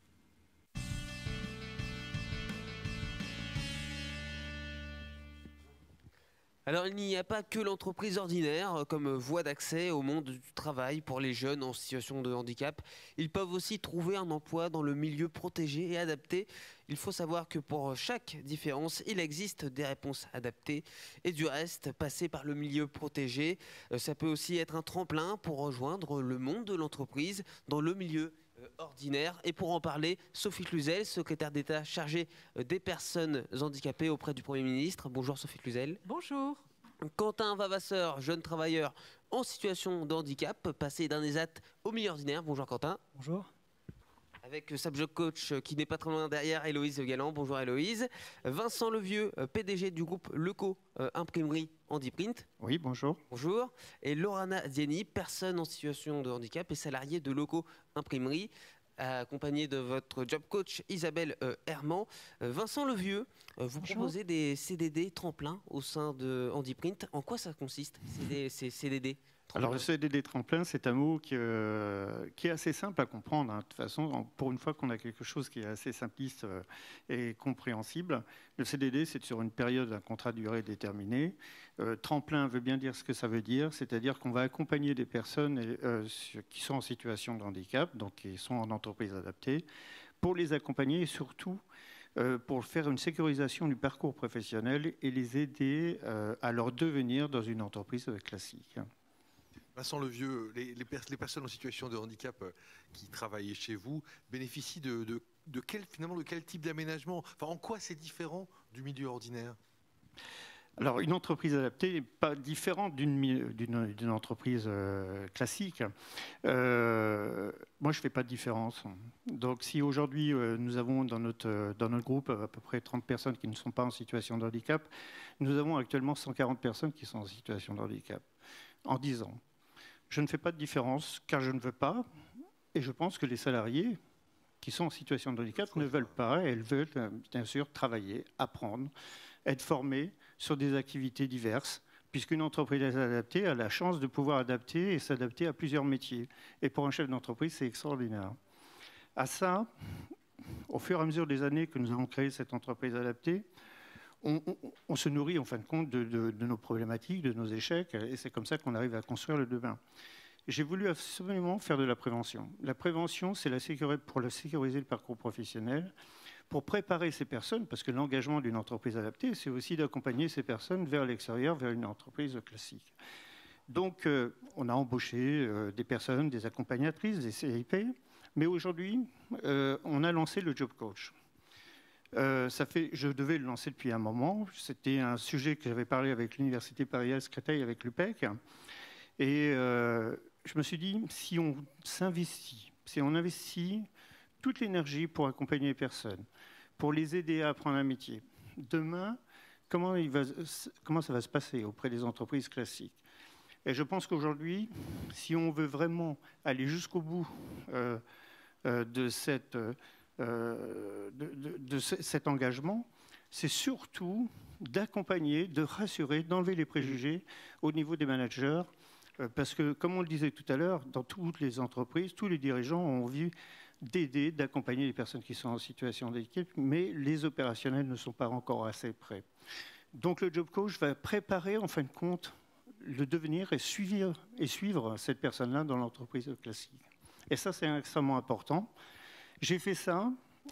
Alors il n'y a pas que l'entreprise ordinaire comme voie d'accès au monde du travail pour les jeunes en situation de handicap. Ils peuvent aussi trouver un emploi dans le milieu protégé et adapté. Il faut savoir que pour chaque différence, il existe des réponses adaptées. Et du reste, passer par le milieu protégé, ça peut aussi être un tremplin pour rejoindre le monde de l'entreprise dans le milieu ordinaire. Et pour en parler, Sophie Cluzel, secrétaire d'État chargée des personnes handicapées auprès du Premier ministre. Bonjour Sophie Cluzel. Bonjour. Quentin Vavasseur, jeune travailleur en situation de handicap, passé d'un ESAT au milieu ordinaire. Bonjour Quentin. Bonjour. Avec sa job coach qui n'est pas très loin derrière, Héloïse Galland. Bonjour Héloïse. Vincent Levieux, PDG du groupe Leco Imprimerie Handiprint. Oui, bonjour. Bonjour. Et Laurana Dieni, personne en situation de handicap et salariée de Leco Imprimerie, accompagnée de votre job coach Isabelle Herman. Vincent Levieux, vous proposez des CDD tremplin au sein de Handiprint. En quoi ça consiste, ces CDD? Alors le CDD tremplin, c'est un mot qui est assez simple à comprendre. Hein. De toute façon, pour une fois qu'on a quelque chose qui est assez simpliste et compréhensible, le CDD, c'est sur une période d'un contrat de durée déterminée. Tremplin veut bien dire ce que ça veut dire, c'est-à-dire qu'on va accompagner des personnes qui sont en situation de handicap, donc qui sont en entreprise adaptée, pour les accompagner et surtout pour faire une sécurisation du parcours professionnel et les aider à leur devenir dans une entreprise classique. Vincent Levieux, les personnes en situation de handicap qui travaillent chez vous bénéficient de quel type d'aménagement? Enfin, en quoi c'est différent du milieu ordinaire? Alors, une entreprise adaptée n'est pas différente d'une entreprise classique. Moi, je ne fais pas de différence. Donc, si aujourd'hui, nous avons dans notre groupe à peu près 30 personnes qui ne sont pas en situation de handicap, nous avons actuellement 140 personnes qui sont en situation de handicap en 10 ans. Je ne fais pas de différence car je ne veux pas, et je pense que les salariés qui sont en situation de handicap ne veulent pas, elles veulent bien sûr travailler, apprendre, être formés sur des activités diverses, puisqu'une entreprise adaptée a la chance de pouvoir adapter et s'adapter à plusieurs métiers. Et pour un chef d'entreprise, c'est extraordinaire. À ça, au fur et à mesure des années que nous avons créé cette entreprise adaptée, on se nourrit en fin de compte de nos problématiques, de nos échecs, et c'est comme ça qu'on arrive à construire le demain. J'ai voulu absolument faire de la prévention. La prévention, c'est pour sécuriser le parcours professionnel, pour préparer ces personnes, parce que l'engagement d'une entreprise adaptée, c'est aussi d'accompagner ces personnes vers l'extérieur, vers une entreprise classique. Donc, on a embauché des personnes, des accompagnatrices, des CIP, mais aujourd'hui, on a lancé le Job Coach. Je devais le lancer depuis un moment. C'était un sujet que j'avais parlé avec l'Université Paris-Créteil, avec l'UPEC. Et je me suis dit, si on s'investit, si on investit toute l'énergie pour accompagner les personnes, pour les aider à apprendre un métier, demain, comment ça va se passer auprès des entreprises classiques? Et je pense qu'aujourd'hui, si on veut vraiment aller jusqu'au bout de cet engagement, c'est surtout d'accompagner, de rassurer, d'enlever les préjugés au niveau des managers, parce que, comme on le disait tout à l'heure, dans toutes les entreprises, tous les dirigeants ont envie d'aider, d'accompagner les personnes qui sont en situation d'équipe, mais les opérationnels ne sont pas encore assez prêts. Donc le Job Coach va préparer, en fin de compte, le devenir et suivre cette personne-là dans l'entreprise classique. Et ça, c'est extrêmement important. J'ai fait ça.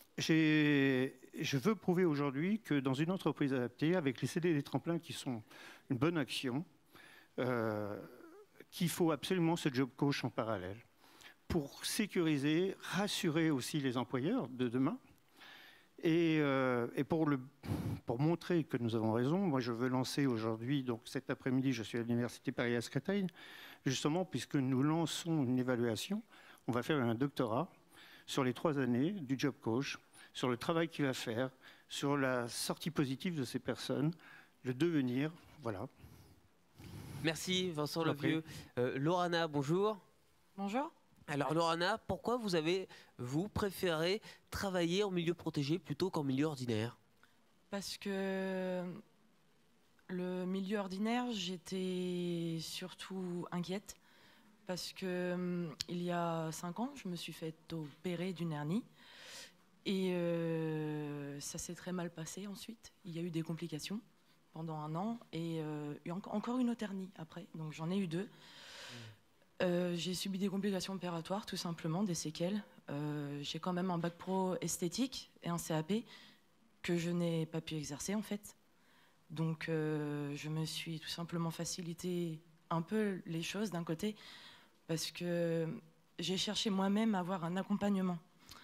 Je veux prouver aujourd'hui que dans une entreprise adaptée, avec les CDD tremplins qui sont une bonne action, qu'il faut absolument ce Job Coach en parallèle pour sécuriser, rassurer aussi les employeurs de demain et pour pour montrer que nous avons raison, moi je veux lancer aujourd'hui, donc cet après-midi, je suis à l'Université Paris-Créteil, justement puisque nous lançons une évaluation, on va faire un doctorat sur les 3 années du job coach, sur le travail qu'il va faire, sur la sortie positive de ces personnes, le devenir, voilà. Merci Vincent Levieux. Laurana, bonjour. Bonjour. Alors Laurana, pourquoi vous préféré travailler en milieu protégé plutôt qu'en milieu ordinaire? Parce que le milieu ordinaire, j'étais surtout inquiète. Parce que il y a 5 ans, je me suis fait opérer d'une hernie. Et ça s'est très mal passé ensuite. Il y a eu des complications pendant 1 an et encore une autre hernie après. Donc j'en ai eu 2. J'ai subi des complications opératoires, tout simplement, des séquelles. J'ai quand même un bac pro esthétique et un CAP que je n'ai pas pu exercer en fait. Donc je me suis tout simplement facilité un peu les choses d'un côté parce que j'ai cherché moi-même à avoir un accompagnement.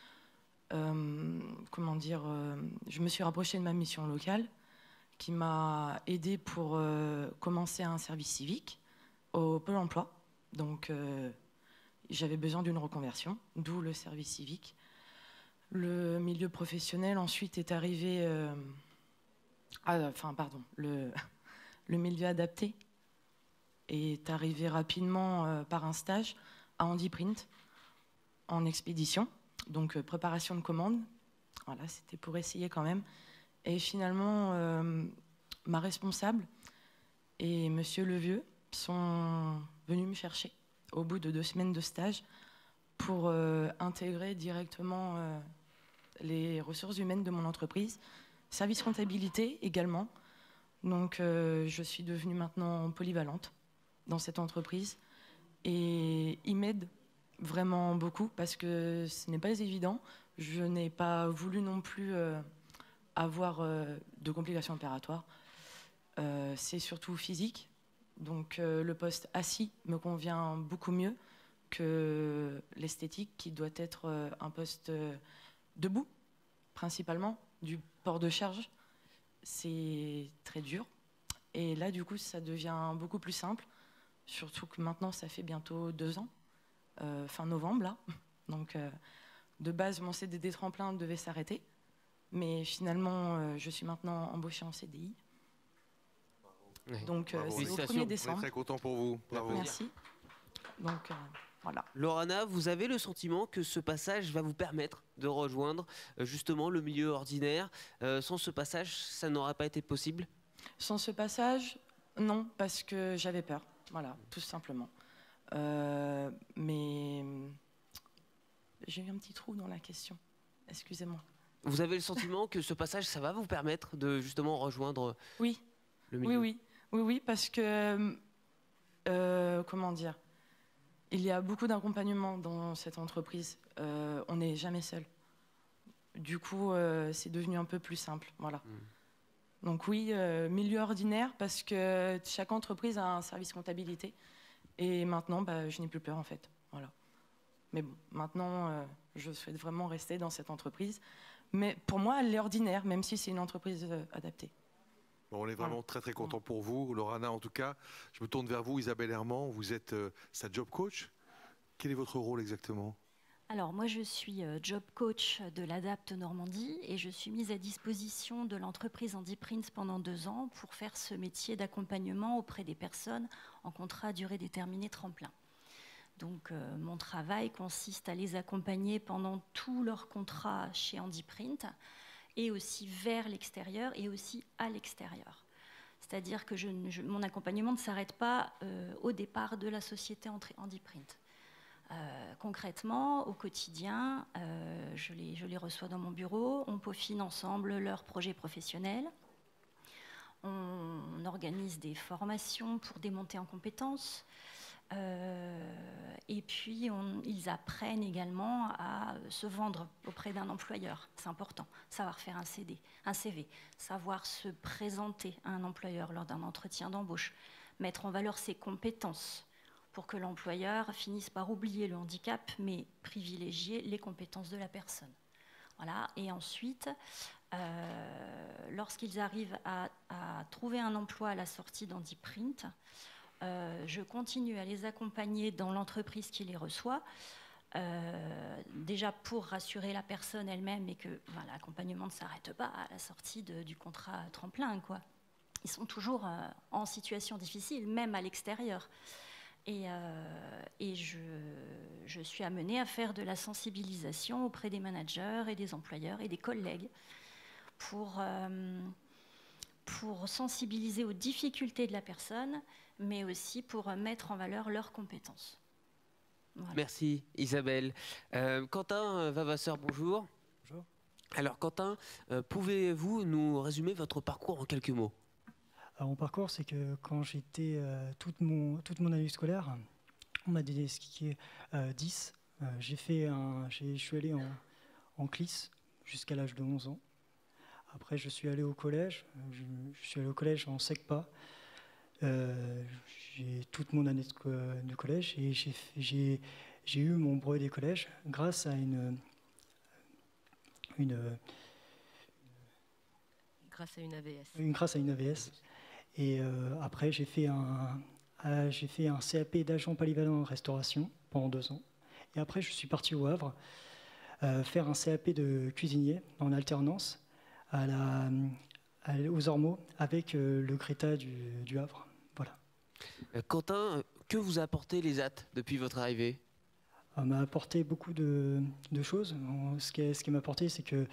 Comment dire, je me suis rapprochée de ma mission locale qui m'a aidée pour commencer un service civique au Pôle emploi. Donc, j'avais besoin d'une reconversion, d'où le service civique. Le milieu professionnel, ensuite, est arrivé... le milieu adapté est arrivé rapidement par un stage à Handiprint, en expédition, donc préparation de commandes. Voilà, c'était pour essayer quand même. Et finalement, ma responsable et Monsieur Levieux sont venus me chercher au bout de 2 semaines de stage pour intégrer directement les ressources humaines de mon entreprise, service comptabilité également. Donc je suis devenue maintenant polyvalente dans cette entreprise et ils m'aident vraiment beaucoup parce que ce n'est pas évident. Je n'ai pas voulu non plus avoir de complications opératoires. C'est surtout physique. Donc le poste assis me convient beaucoup mieux que l'esthétique qui doit être un poste debout, principalement, du port de charge. C'est très dur. Et là, du coup, ça devient beaucoup plus simple. Surtout que maintenant, ça fait bientôt 2 ans, fin novembre, là. Donc de base, mon CDD tremplin devait s'arrêter. Mais finalement, je suis maintenant embauchée en CDI. Donc c'est au 1er décembre. On est très content pour vous. Bravo. Merci. Donc voilà. Laurana, vous avez le sentiment que ce passage va vous permettre de rejoindre justement le milieu ordinaire. Sans ce passage, ça n'aurait pas été possible? Sans ce passage, non, parce que j'avais peur. Voilà, tout simplement. Mais j'ai eu un petit trou dans la question. Excusez-moi. Vous avez le sentiment que ce passage, ça va vous permettre de justement rejoindre oui. le milieu? Oui, parce que, comment dire, il y a beaucoup d'accompagnement dans cette entreprise. On n'est jamais seul. Du coup, c'est devenu un peu plus simple. Voilà. Donc oui, milieu ordinaire, parce que chaque entreprise a un service comptabilité. Et maintenant, je n'ai plus peur, en fait. Voilà. Mais bon, maintenant, je souhaite vraiment rester dans cette entreprise. Mais pour moi, elle est ordinaire, même si c'est une entreprise adaptée. Bon, on est vraiment très content pour vous, Laurana en tout cas. Je me tourne vers vous, Isabelle Herman, vous êtes sa job coach. Quel est votre rôle exactement? Alors moi je suis job coach de l'ADAPT Normandie et je suis mise à disposition de l'entreprise Handiprint pendant 2 ans pour faire ce métier d'accompagnement auprès des personnes en contrat à durée déterminée tremplin. Donc mon travail consiste à les accompagner pendant tout leur contrat chez Handiprint et aussi vers l'extérieur et aussi à l'extérieur. C'est-à-dire que mon accompagnement ne s'arrête pas au départ de la société Handiprint. Concrètement, au quotidien, je les reçois dans mon bureau, on peaufine ensemble leurs projets professionnels, on organise des formations pour des montées en compétences, et puis ils apprennent également à se vendre auprès d'un employeur. C'est important, savoir faire un CV, savoir se présenter à un employeur lors d'un entretien d'embauche, mettre en valeur ses compétences pour que l'employeur finisse par oublier le handicap, mais privilégier les compétences de la personne. Voilà. Et ensuite, lorsqu'ils arrivent à trouver un emploi à la sortie d'Handiprint, je continue à les accompagner dans l'entreprise qui les reçoit, déjà pour rassurer la personne elle-même et que l'accompagnement ne s'arrête pas à la sortie du contrat tremplin, quoi. Ils sont toujours en situation difficile, même à l'extérieur. Et je suis amenée à faire de la sensibilisation auprès des managers et des employeurs et des collègues pour sensibiliser aux difficultés de la personne, mais aussi pour mettre en valeur leurs compétences. Voilà. Merci Isabelle. Quentin Vavasseur, bonjour. Bonjour. Alors Quentin, pouvez-vous nous résumer votre parcours en quelques mots? Alors, mon parcours, c'est que quand j'étais toute mon année scolaire, on m'a diagnostiqué 10. Je suis allé en CLIS jusqu'à l'âge de 11 ans. Après, je suis allé au collège. Je suis allé au collège en SECPA. J'ai toute mon année de collège et j'ai eu mon brevet des collèges grâce à grâce à une AVS. Grâce à une AVS. Et après, j'ai fait un CAP d'agent polyvalent en restauration pendant 2 ans. Et après, je suis parti au Havre faire un CAP de cuisinier en alternance aux Ormeaux avec le Greta du Havre. Voilà. Quentin, que vous a apporté les AT depuis votre arrivée? M'a apporté beaucoup de choses. Ce qui m'a apporté, c'est que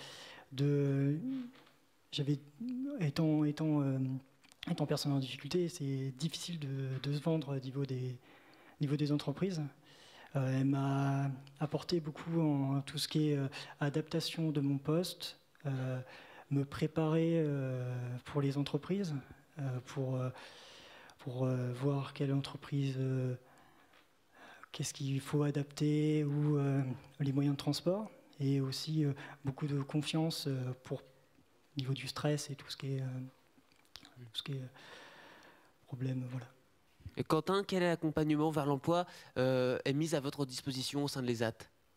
étant personne en difficulté, c'est difficile de se vendre au niveau des entreprises. Elle m'a apporté beaucoup en tout ce qui est adaptation de mon poste, me préparer pour les entreprises, pour voir quelle entreprise, qu'est-ce qu'il faut adapter, ou les moyens de transport, et aussi beaucoup de confiance au niveau du stress et tout ce qui est problème, voilà. Et Quentin, quel accompagnement vers l'emploi est mis à votre disposition au sein de l'ESAT?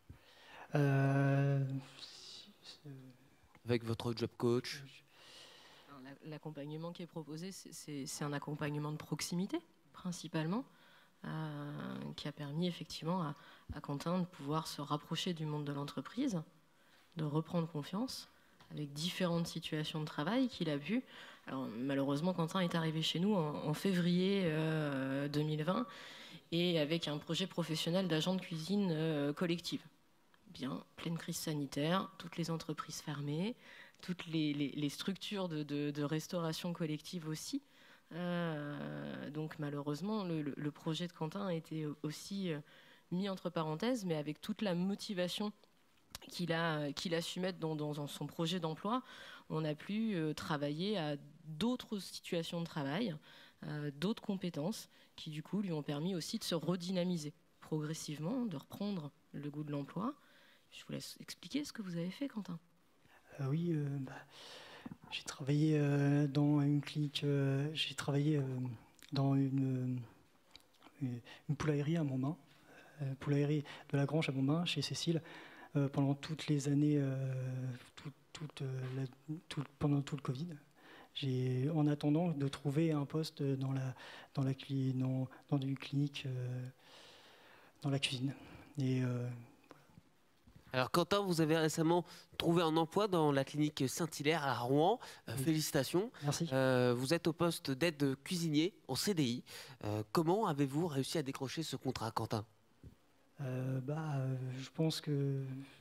Avec votre job coach? L'accompagnement qui est proposé, c'est un accompagnement de proximité, principalement, qui a permis effectivement à Quentin de pouvoir se rapprocher du monde de l'entreprise, de reprendre confiance, avec différentes situations de travail qu'il a pu. Alors, malheureusement, Quentin est arrivé chez nous en février 2020 et avec un projet professionnel d'agent de cuisine collective. Bien, pleine crise sanitaire, toutes les entreprises fermées, toutes les structures de restauration collective aussi. Donc malheureusement, le projet de Quentin a été aussi mis entre parenthèses, mais avec toute la motivation qu'il a su mettre dans son projet d'emploi, on a pu travailler à d'autres situations de travail, d'autres compétences qui du coup lui ont permis aussi de se redynamiser progressivement, de reprendre le goût de l'emploi. Je vous laisse expliquer ce que vous avez fait, Quentin. Oui, j'ai travaillé dans une clinique, j'ai travaillé dans une poulaillerie à Montmain, poulaillerie de la Grange à Montmain, chez Cécile, pendant toutes les années, pendant tout le Covid. En attendant de trouver un poste dans une clinique, dans la cuisine. Et alors Quentin, vous avez récemment trouvé un emploi dans la clinique Saint-Hilaire à Rouen. Oui. Félicitations. Merci. Vous êtes au poste d'aide cuisinier en CDI. Comment avez-vous réussi à décrocher ce contrat, Quentin? Je pense que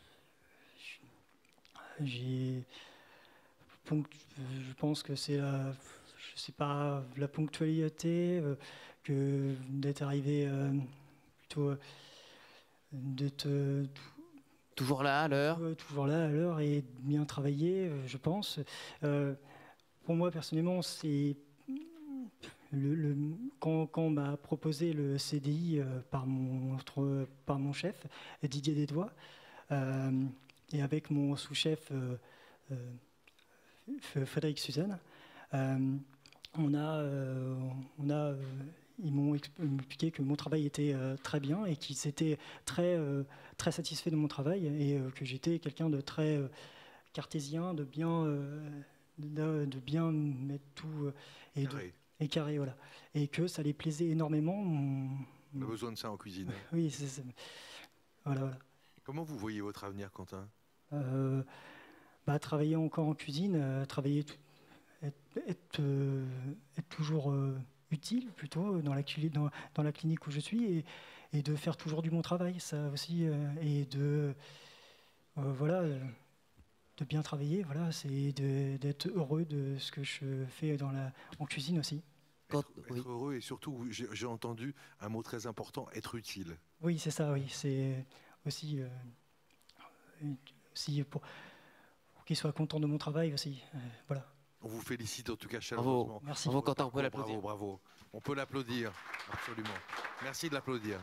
c'est la ponctualité, que d'être arrivé plutôt d'être toujours là à l'heure. Toujours là à l'heure et bien travailler, je pense. Pour moi personnellement, c'est quand on m'a proposé le CDI par mon chef, Didier Desdois, et avec mon sous-chef Frédéric Suzanne, ils m'ont expliqué que mon travail était très bien et qu'ils étaient très satisfaits de mon travail et que j'étais quelqu'un de très cartésien, de bien de bien mettre tout et carré, voilà. Et que ça les plaisait énormément. On a besoin de ça en cuisine. Oui, voilà. Comment vous voyez votre avenir, Quentin? Travailler encore en cuisine, être toujours utile plutôt dans la clinique où je suis et de faire toujours du bon travail, ça aussi, et de bien travailler, voilà, c'est d'être heureux de ce que je fais en cuisine aussi. Être heureux et surtout, j'ai entendu un mot très important, être utile. Oui, c'est ça, oui, c'est aussi pour qu'il soit content de mon travail aussi, voilà. On vous félicite en tout cas chaleureusement. Merci. Bravo Quentin, on peut l'applaudir. Bravo. On peut l'applaudir, absolument. Merci de l'applaudir.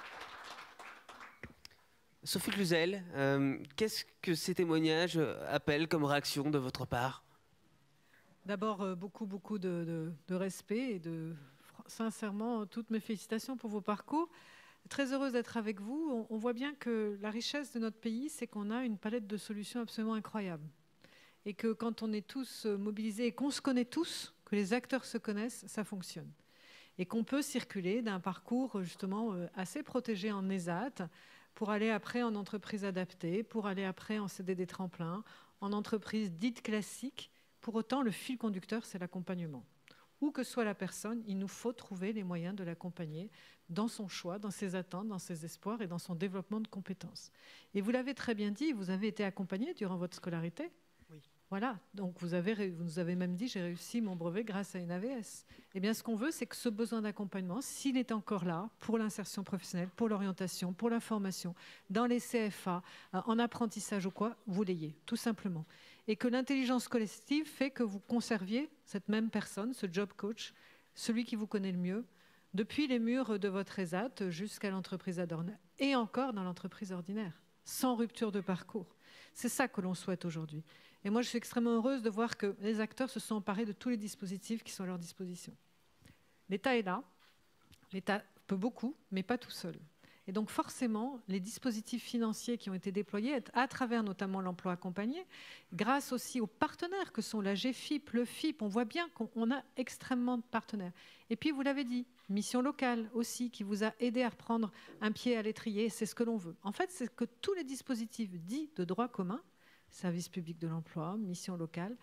Sophie Cluzel, qu'est-ce que ces témoignages appellent comme réaction de votre part? D'abord, beaucoup de respect et sincèrement, toutes mes félicitations pour vos parcours. Très heureuse d'être avec vous. On voit bien que la richesse de notre pays, c'est qu'on a une palette de solutions absolument incroyable. Et que quand on est tous mobilisés et qu'on se connaît tous, que les acteurs se connaissent, ça fonctionne. Et qu'on peut circuler d'un parcours justement assez protégé en ESAT pour aller après en entreprise adaptée, pour aller après en CDD tremplin, en entreprise dite classique. Pour autant, le fil conducteur, c'est l'accompagnement. Où que soit la personne, il nous faut trouver les moyens de l'accompagner dans son choix, dans ses attentes, dans ses espoirs et dans son développement de compétences. Et vous l'avez très bien dit, vous avez été accompagné durant votre scolarité. Oui. Voilà, donc vous nous avez même dit, j'ai réussi mon brevet grâce à une AVS. Eh bien, ce qu'on veut, c'est que ce besoin d'accompagnement, s'il est encore là, pour l'insertion professionnelle, pour l'orientation, pour la formation, dans les CFA, en apprentissage ou quoi, vous l'ayez, tout simplement. Et que l'intelligence collective fait que vous conserviez cette même personne, ce job coach, celui qui vous connaît le mieux, depuis les murs de votre ESAT jusqu'à l'entreprise ordinaire, et encore dans l'entreprise ordinaire, sans rupture de parcours. C'est ça que l'on souhaite aujourd'hui. Et moi, je suis extrêmement heureuse de voir que les acteurs se sont emparés de tous les dispositifs qui sont à leur disposition. L'État est là, l'État peut beaucoup, mais pas tout seul. Et donc forcément, les dispositifs financiers qui ont été déployés, à travers notamment l'emploi accompagné, grâce aussi aux partenaires que sont la GFIP, le FIP, on voit bien qu'on a extrêmement de partenaires. Et puis vous l'avez dit, mission locale aussi, qui vous a aidé à reprendre un pied à l'étrier, c'est ce que l'on veut. En fait, c'est que tous les dispositifs dits de droit commun, service public de l'emploi, mission locale,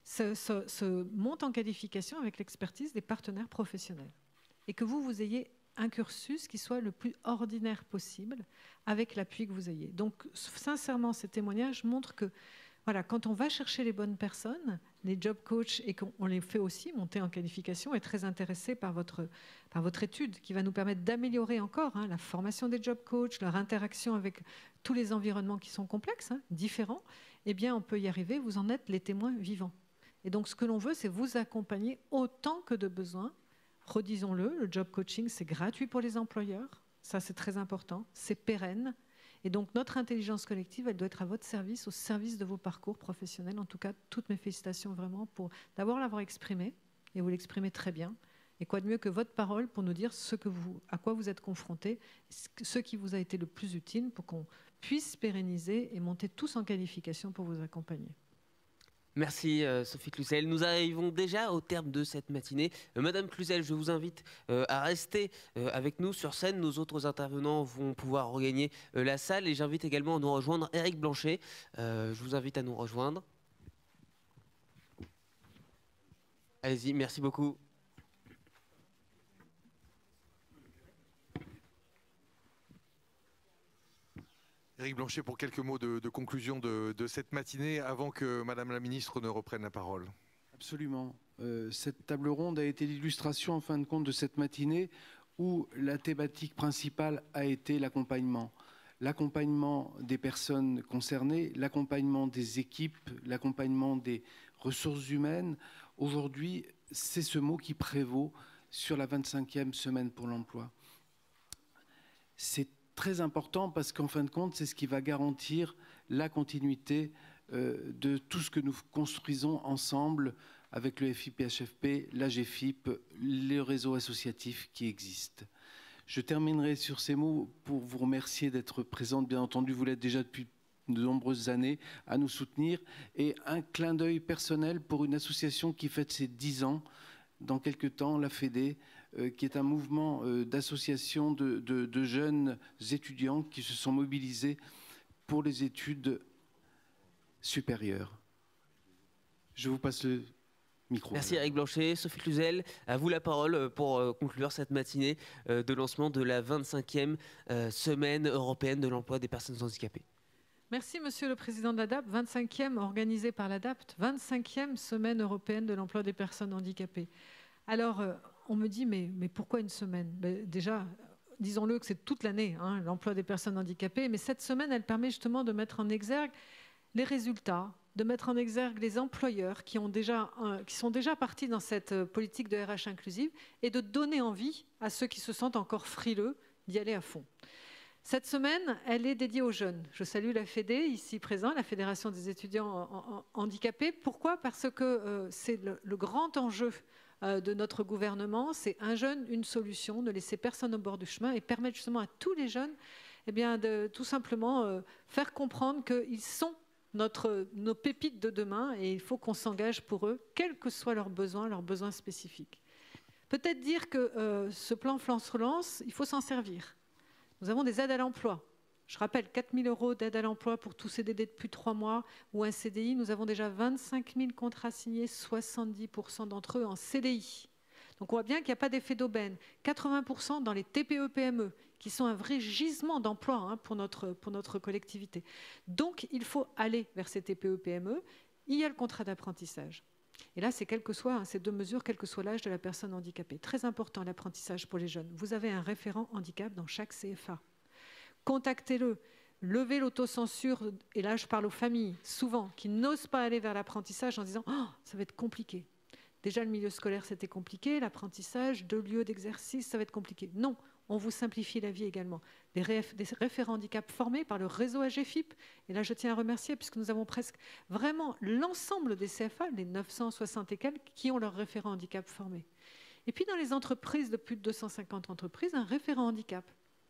se montent en qualification avec l'expertise des partenaires professionnels. Et que vous ayez un cursus qui soit le plus ordinaire possible avec l'appui que vous ayez. Donc, sincèrement, ces témoignages montrent que voilà, quand on va chercher les bonnes personnes, les job coachs, et qu'on les fait aussi monter en qualification, est très intéressé par votre étude qui va nous permettre d'améliorer encore la formation des job coachs, leur interaction avec tous les environnements qui sont complexes, différents, eh bien, on peut y arriver, vous en êtes les témoins vivants. Et donc, ce que l'on veut, c'est vous accompagner autant que de besoin. Redisons-le, le job coaching, c'est gratuit pour les employeurs. Ça, c'est très important. C'est pérenne. Et donc, notre intelligence collective, elle doit être à votre service, au service de vos parcours professionnels. En tout cas, toutes mes félicitations vraiment pour d'abord l'avoir exprimé, et vous l'exprimez très bien. Et quoi de mieux que votre parole pour nous dire à quoi vous êtes confrontés, ce qui vous a été le plus utile pour qu'on puisse pérenniser et monter tous en qualification pour vous accompagner. Merci Sophie Cluzel. Nous arrivons déjà au terme de cette matinée. Madame Cluzel, je vous invite à rester avec nous sur scène. Nos autres intervenants vont pouvoir regagner la salle et j'invite également à nous rejoindre Éric Blanchet. Je vous invite à nous rejoindre. Allez-y, merci beaucoup. Éric Blanchet, pour quelques mots de conclusion de cette matinée, avant que Madame la Ministre ne reprenne la parole. Absolument. Cette table ronde a été l'illustration, en fin de compte, de cette matinée où la thématique principale a été l'accompagnement. L'accompagnement des personnes concernées, l'accompagnement des équipes, l'accompagnement des ressources humaines. Aujourd'hui, c'est ce mot qui prévaut sur la 25e semaine pour l'emploi. C'est très important parce qu'en fin de compte, c'est ce qui va garantir la continuité de tout ce que nous construisons ensemble avec le FIPHFP, la GFIP, les réseaux associatifs qui existent. Je terminerai sur ces mots pour vous remercier d'être présente. Bien entendu, vous l'êtes déjà depuis de nombreuses années à nous soutenir. Et un clin d'œil personnel pour une association qui fête ses 10 ans dans quelques temps, la FEDE, qui est un mouvement d'association de jeunes étudiants qui se sont mobilisés pour les études supérieures. Je vous passe le micro. Merci Eric Blanchet. Sophie Cluzel, à vous la parole pour conclure cette matinée de lancement de la 25e semaine européenne de l'emploi des personnes handicapées. Merci Monsieur le Président de l'ADAPT, 25e organisée par l'ADAPT, 25e semaine européenne de l'emploi des personnes handicapées. Alors, on me dit, mais pourquoi une semaine? Déjà, disons-le que c'est toute l'année, hein, l'emploi des personnes handicapées, mais cette semaine, elle permet justement de mettre en exergue les résultats, de mettre en exergue les employeurs qui sont déjà partis dans cette politique de RH inclusive et de donner envie à ceux qui se sentent encore frileux d'y aller à fond. Cette semaine, elle est dédiée aux jeunes. Je salue la FEDE, ici présent, la Fédération des étudiants handicapés. Pourquoi? Parce que c'est le grand enjeu de notre gouvernement, c'est un jeune, une solution, ne laisser personne au bord du chemin et permettre justement à tous les jeunes de tout simplement faire comprendre qu'ils sont nos pépites de demain et il faut qu'on s'engage pour eux, quels que soient leurs besoins spécifiques. Peut-être dire que ce plan France-Relance, il faut s'en servir. Nous avons des aides à l'emploi. Je rappelle, 4 000 € d'aide à l'emploi pour tout CDD de plus de 3 mois ou un CDI. Nous avons déjà 25 000 contrats signés, 70% d'entre eux en CDI. Donc on voit bien qu'il n'y a pas d'effet d'aubaine. 80% dans les TPE-PME, qui sont un vrai gisement d'emploi pour notre collectivité. Donc il faut aller vers ces TPE-PME. Il y a le contrat d'apprentissage. Et là, c'est quel que soit, ces deux mesures, quel que soit l'âge de la personne handicapée. Très important, l'apprentissage pour les jeunes. Vous avez un référent handicap dans chaque CFA. Contactez-le, levez l'autocensure, et là je parle aux familles, souvent, qui n'osent pas aller vers l'apprentissage en disant « Oh, ça va être compliqué ». Déjà, le milieu scolaire, c'était compliqué, l'apprentissage, 2 lieux d'exercice, ça va être compliqué. Non, on vous simplifie la vie également. Des référents handicap formés par le réseau AGFIP, et là je tiens à remercier, puisque nous avons presque vraiment l'ensemble des CFA, les 960 et quelques, qui ont leur référent handicap formé. Et puis dans les entreprises de plus de 250 entreprises, un référent handicap.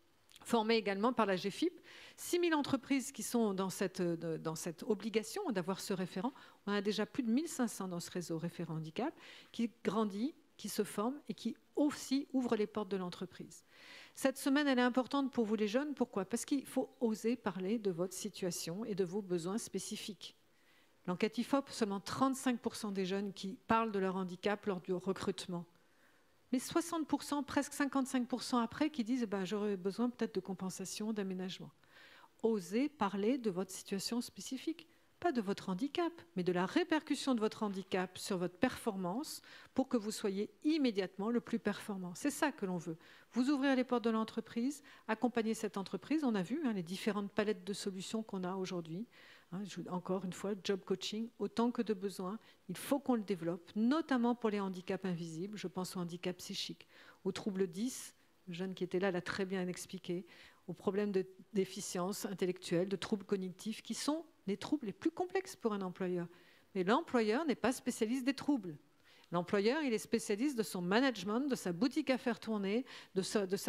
Formé également par la GFIP, 6 000 entreprises qui sont dans cette obligation d'avoir ce référent. On a déjà plus de 1 500 dans ce réseau référent handicap qui grandit, qui se forme et qui aussi ouvre les portes de l'entreprise. Cette semaine, elle est importante pour vous les jeunes. Pourquoi? Parce qu'il faut oser parler de votre situation et de vos besoins spécifiques. L'enquête IFOP, seulement 35% des jeunes qui parlent de leur handicap lors du recrutement. Mais 60%, presque 55% après, qui disent j'aurais besoin peut-être de compensation, d'aménagement. Osez parler de votre situation spécifique, pas de votre handicap, mais de la répercussion de votre handicap sur votre performance pour que vous soyez immédiatement le plus performant. C'est ça que l'on veut. Vous ouvrir les portes de l'entreprise, accompagner cette entreprise. On a vu les différentes palettes de solutions qu'on a aujourd'hui. Encore une fois, job coaching, autant que de besoins, il faut qu'on le développe, notamment pour les handicaps invisibles, je pense au handicap psychique, aux troubles 10, le jeune qui était là l'a très bien expliqué, aux problèmes de déficience intellectuelle, de troubles cognitifs, qui sont les troubles les plus complexes pour un employeur. Mais l'employeur n'est pas spécialiste des troubles. L'employeur, il est spécialiste de son management, de sa boutique à faire tourner, de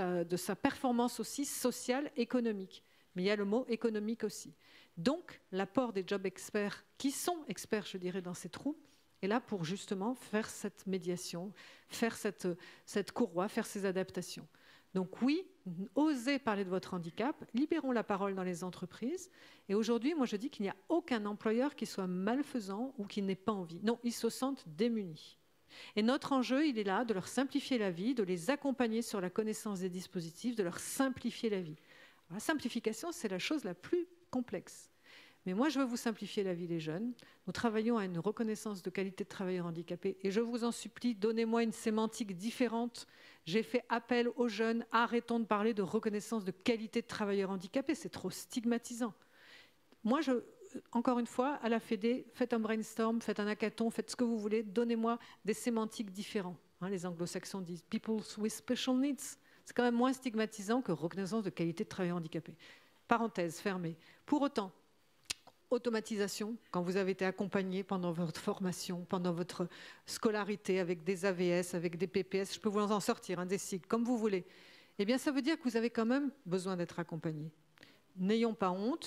sa performance aussi sociale, économique. Mais il y a le mot économique aussi. Donc, l'apport des job experts, qui sont experts, je dirais, dans ces troubles, est là pour justement faire cette médiation, faire cette courroie, faire ces adaptations. Donc oui, osez parler de votre handicap, libérons la parole dans les entreprises. Et aujourd'hui, moi je dis qu'il n'y a aucun employeur qui soit malfaisant ou qui n'ait pas envie. Non, ils se sentent démunis. Et notre enjeu, il est là de leur simplifier la vie, de les accompagner sur la connaissance des dispositifs, de leur simplifier la vie. La simplification, c'est la chose la plus complexe. Mais moi, je veux vous simplifier la vie, les jeunes. Nous travaillons à une reconnaissance de qualité de travailleurs handicapés. Et je vous en supplie, donnez-moi une sémantique différente. J'ai fait appel aux jeunes. Arrêtons de parler de reconnaissance de qualité de travailleurs handicapés. C'est trop stigmatisant. Moi, encore une fois, à la FEDE, faites un brainstorm, faites un hackathon, faites ce que vous voulez. Donnez-moi des sémantiques différentes. Les anglo-saxons disent « people with special needs ». C'est quand même moins stigmatisant que reconnaissance de qualité de travailleurs handicapés. Parenthèse fermée. Pour autant, automatisation, quand vous avez été accompagné pendant votre formation, pendant votre scolarité avec des AVS, avec des PPS, je peux vous en sortir, des cycles, comme vous voulez, eh bien ça veut dire que vous avez quand même besoin d'être accompagné. N'ayons pas honte,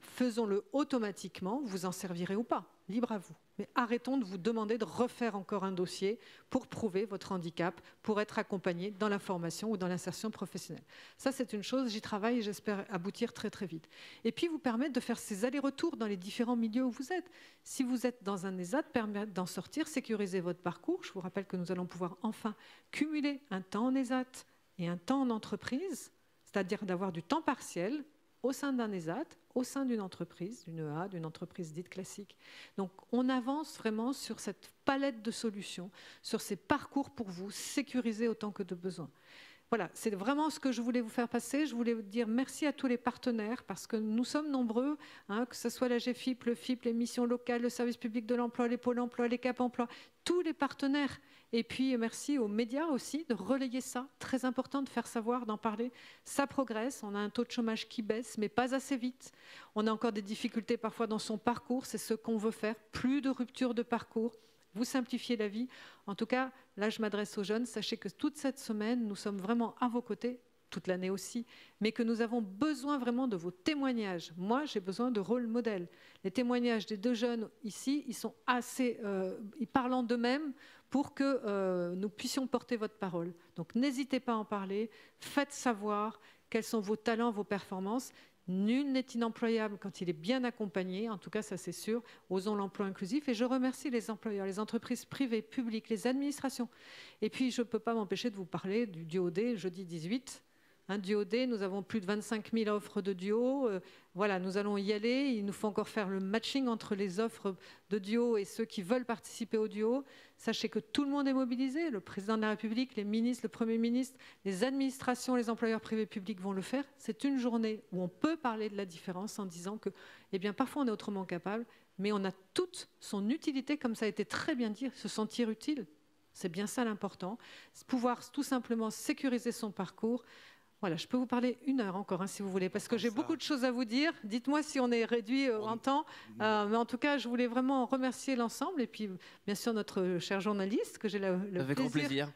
faisons-le automatiquement, vous en servirez ou pas, libre à vous. Mais arrêtons de vous demander de refaire encore un dossier pour prouver votre handicap, pour être accompagné dans la formation ou dans l'insertion professionnelle. Ça, c'est une chose, j'y travaille et j'espère aboutir très très vite. Et puis, vous permettre de faire ces allers-retours dans les différents milieux où vous êtes. Si vous êtes dans un ESAT, permettre d'en sortir, sécuriser votre parcours. Je vous rappelle que nous allons pouvoir enfin cumuler un temps en ESAT et un temps en entreprise, c'est-à-dire d'avoir du temps partiel au sein d'un ESAT, au sein d'une entreprise, d'une EA, d'une entreprise dite classique. Donc on avance vraiment sur cette palette de solutions, sur ces parcours pour vous, sécuriser autant que de besoin. Voilà, c'est vraiment ce que je voulais vous faire passer. Je voulais vous dire merci à tous les partenaires parce que nous sommes nombreux, hein, que ce soit la GFIP, le FIP, les missions locales, le service public de l'emploi, les pôles emploi, les Cap emploi, tous les partenaires. Et puis merci aux médias aussi de relayer ça. Très important de faire savoir, d'en parler. Ça progresse, on a un taux de chômage qui baisse, mais pas assez vite. On a encore des difficultés parfois dans son parcours, c'est ce qu'on veut faire. Plus de rupture de parcours. Vous simplifiez la vie. En tout cas, là, je m'adresse aux jeunes. Sachez que toute cette semaine, nous sommes vraiment à vos côtés, toute l'année aussi, mais que nous avons besoin vraiment de vos témoignages. Moi, j'ai besoin de rôle modèle. Les témoignages des deux jeunes ici, ils sont assez parlant d'eux-mêmes pour que nous puissions porter votre parole. Donc, n'hésitez pas à en parler. Faites savoir quels sont vos talents, vos performances. Nul n'est inemployable quand il est bien accompagné, en tout cas ça c'est sûr. Osons l'emploi inclusif et je remercie les employeurs, les entreprises privées, publiques, les administrations. Et puis je ne peux pas m'empêcher de vous parler du DuoD jeudi 18. DuoD, nous avons plus de 25 000 offres de duo. Voilà, nous allons y aller. Il nous faut encore faire le matching entre les offres de duo et ceux qui veulent participer au duo. Sachez que tout le monde est mobilisé. Le président de la République, les ministres, le Premier ministre, les administrations, les employeurs privés publics vont le faire. C'est une journée où on peut parler de la différence en disant que, eh bien, parfois on est autrement capable, mais on a toute son utilité, comme ça a été très bien dit, se sentir utile. C'est bien ça l'important. Pouvoir tout simplement sécuriser son parcours. Voilà, je peux vous parler 1 heure encore, si vous voulez, parce que j'ai beaucoup de choses à vous dire. Dites-moi si on est réduit en temps. Mais en tout cas, je voulais vraiment remercier l'ensemble. Et puis, bien sûr, notre cher journaliste, que j'ai le plaisir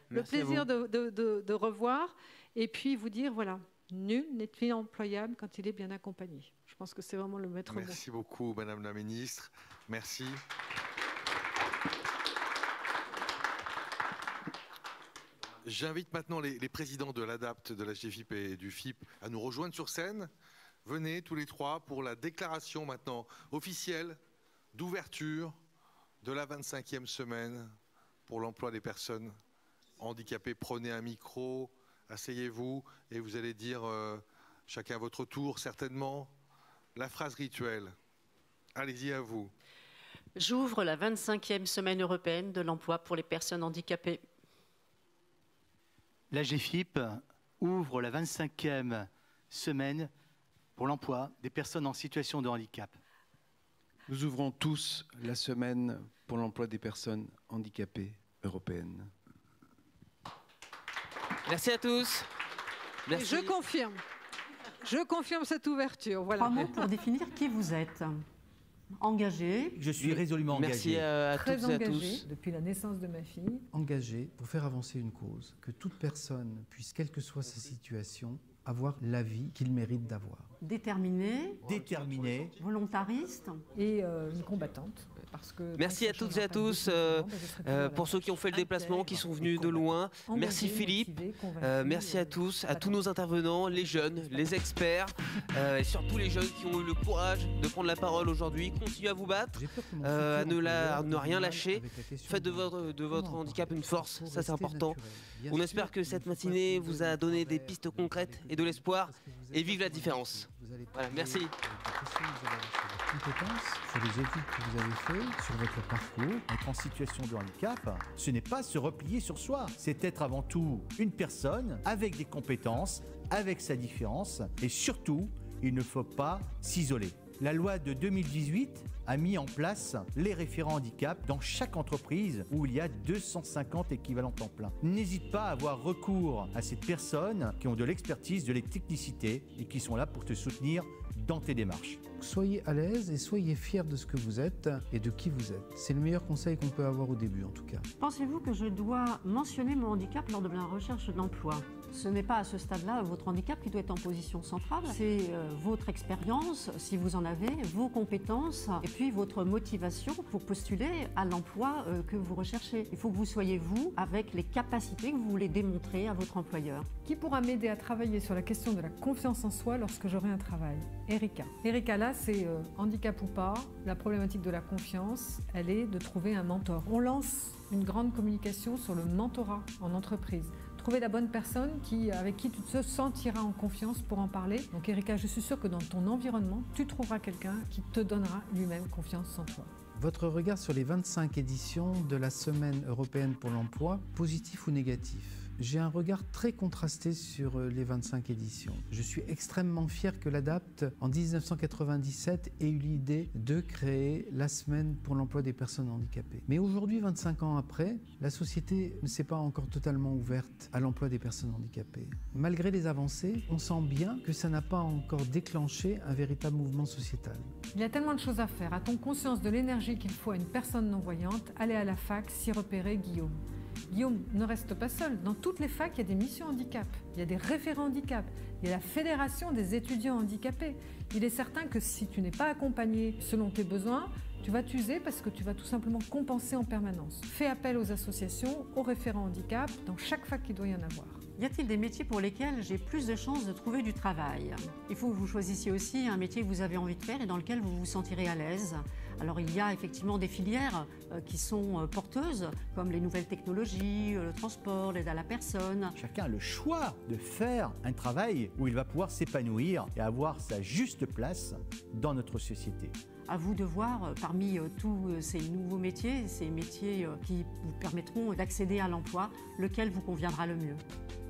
de revoir. Et puis, vous dire, voilà, nul n'est inemployable quand il est bien accompagné. Je pense que c'est vraiment le maître mot. Merci beaucoup, Madame la Ministre. Merci. J'invite maintenant les présidents de l'ADAPT, de la GFIP et du FIP à nous rejoindre sur scène. Venez tous les trois pour la déclaration maintenant officielle d'ouverture de la 25e semaine pour l'emploi des personnes handicapées. Prenez un micro, asseyez-vous et vous allez dire chacun à votre tour certainement la phrase rituelle. Allez-y à vous. J'ouvre la 25e semaine européenne de l'emploi pour les personnes handicapées. La GFIP ouvre la 25e semaine pour l'emploi des personnes en situation de handicap. Nous ouvrons tous la semaine pour l'emploi des personnes handicapées européennes. Merci à tous. Merci. Et je confirme cette ouverture. Voilà. 3 mots pour définir qui vous êtes. Engagé. Je suis résolument engagé. Merci à toutes et à tous. Depuis la naissance de ma fille. Engagé pour faire avancer une cause, que toute personne puisse, quelle que soit sa situation, avoir la vie qu'il mérite d'avoir. Déterminé. Volontariste. Et une combattante. Parce que merci à toutes et à tous pour ceux qui ont fait le déplacement, qui sont venus de loin. Merci Philippe, merci à tous nos intervenants, les jeunes, les experts et surtout les jeunes qui ont eu le courage de prendre la parole aujourd'hui. Continuez à vous battre, à ne rien lâcher. Faites de votre handicap une force, ça c'est important. On espère que cette matinée vous a donné des pistes concrètes et de l'espoir et vive la différence. Voilà, merci. Compétences sur les études que vous avez faites, sur votre parcours. Être en situation de handicap, ce n'est pas se replier sur soi, c'est être avant tout une personne avec des compétences, avec sa différence et surtout, il ne faut pas s'isoler. La loi de 2018 a mis en place les référents handicap dans chaque entreprise où il y a 250 équivalents temps plein. N'hésite pas à avoir recours à ces personnes qui ont de l'expertise, de la technicité et qui sont là pour te soutenir dans tes démarches. soyez à l'aise et soyez fiers de ce que vous êtes et de qui vous êtes. C'est le meilleur conseil qu'on peut avoir au début en tout cas. Pensez-vous que je dois mentionner mon handicap lors de la recherche d'emploi ? Ce n'est pas à ce stade-là votre handicap qui doit être en position centrale, c'est votre expérience, si vous en avez, vos compétences et puis votre motivation pour postuler à l'emploi que vous recherchez. Il faut que vous soyez vous avec les capacités que vous voulez démontrer à votre employeur. Qui pourra m'aider à travailler sur la question de la confiance en soi lorsque j'aurai un travail ? Erika. Erika, là, c'est handicap ou pas, la problématique de la confiance, elle est de trouver un mentor. On lance une grande communication sur le mentorat en entreprise. Trouver la bonne personne avec qui tu te sentiras en confiance pour en parler. Donc Erika, je suis sûre que dans ton environnement, tu trouveras quelqu'un qui te donnera lui-même confiance en toi. Votre regard sur les 25 éditions de la Semaine européenne pour l'emploi, positif ou négatif ? J'ai un regard très contrasté sur les 25 éditions. Je suis extrêmement fier que l'ADAPT, en 1997, ait eu l'idée de créer la Semaine pour l'emploi des personnes handicapées. Mais aujourd'hui, 25 ans après, la société ne s'est pas encore totalement ouverte à l'emploi des personnes handicapées. Malgré les avancées, on sent bien que ça n'a pas encore déclenché un véritable mouvement sociétal. Il y a tellement de choses à faire. A-t-on conscience de l'énergie qu'il faut à une personne non-voyante ? Allez à la fac, s'y repérer, Guillaume. Guillaume ne reste pas seul. Dans toutes les facs, il y a des missions handicap, il y a des référents handicap, il y a la fédération des étudiants handicapés. Il est certain que si tu n'es pas accompagné selon tes besoins, tu vas t'user parce que tu vas tout simplement compenser en permanence. Fais appel aux associations, aux référents handicap, dans chaque fac il doit y en avoir. Y a-t-il des métiers pour lesquels j'ai plus de chances de trouver du travail ? Il faut que vous choisissiez aussi un métier que vous avez envie de faire et dans lequel vous vous sentirez à l'aise. Alors il y a effectivement des filières qui sont porteuses, comme les nouvelles technologies, le transport, l'aide à la personne. Chacun a le choix de faire un travail où il va pouvoir s'épanouir et avoir sa juste place dans notre société. À vous de voir, parmi tous ces nouveaux métiers, ces métiers qui vous permettront d'accéder à l'emploi, lequel vous conviendra le mieux.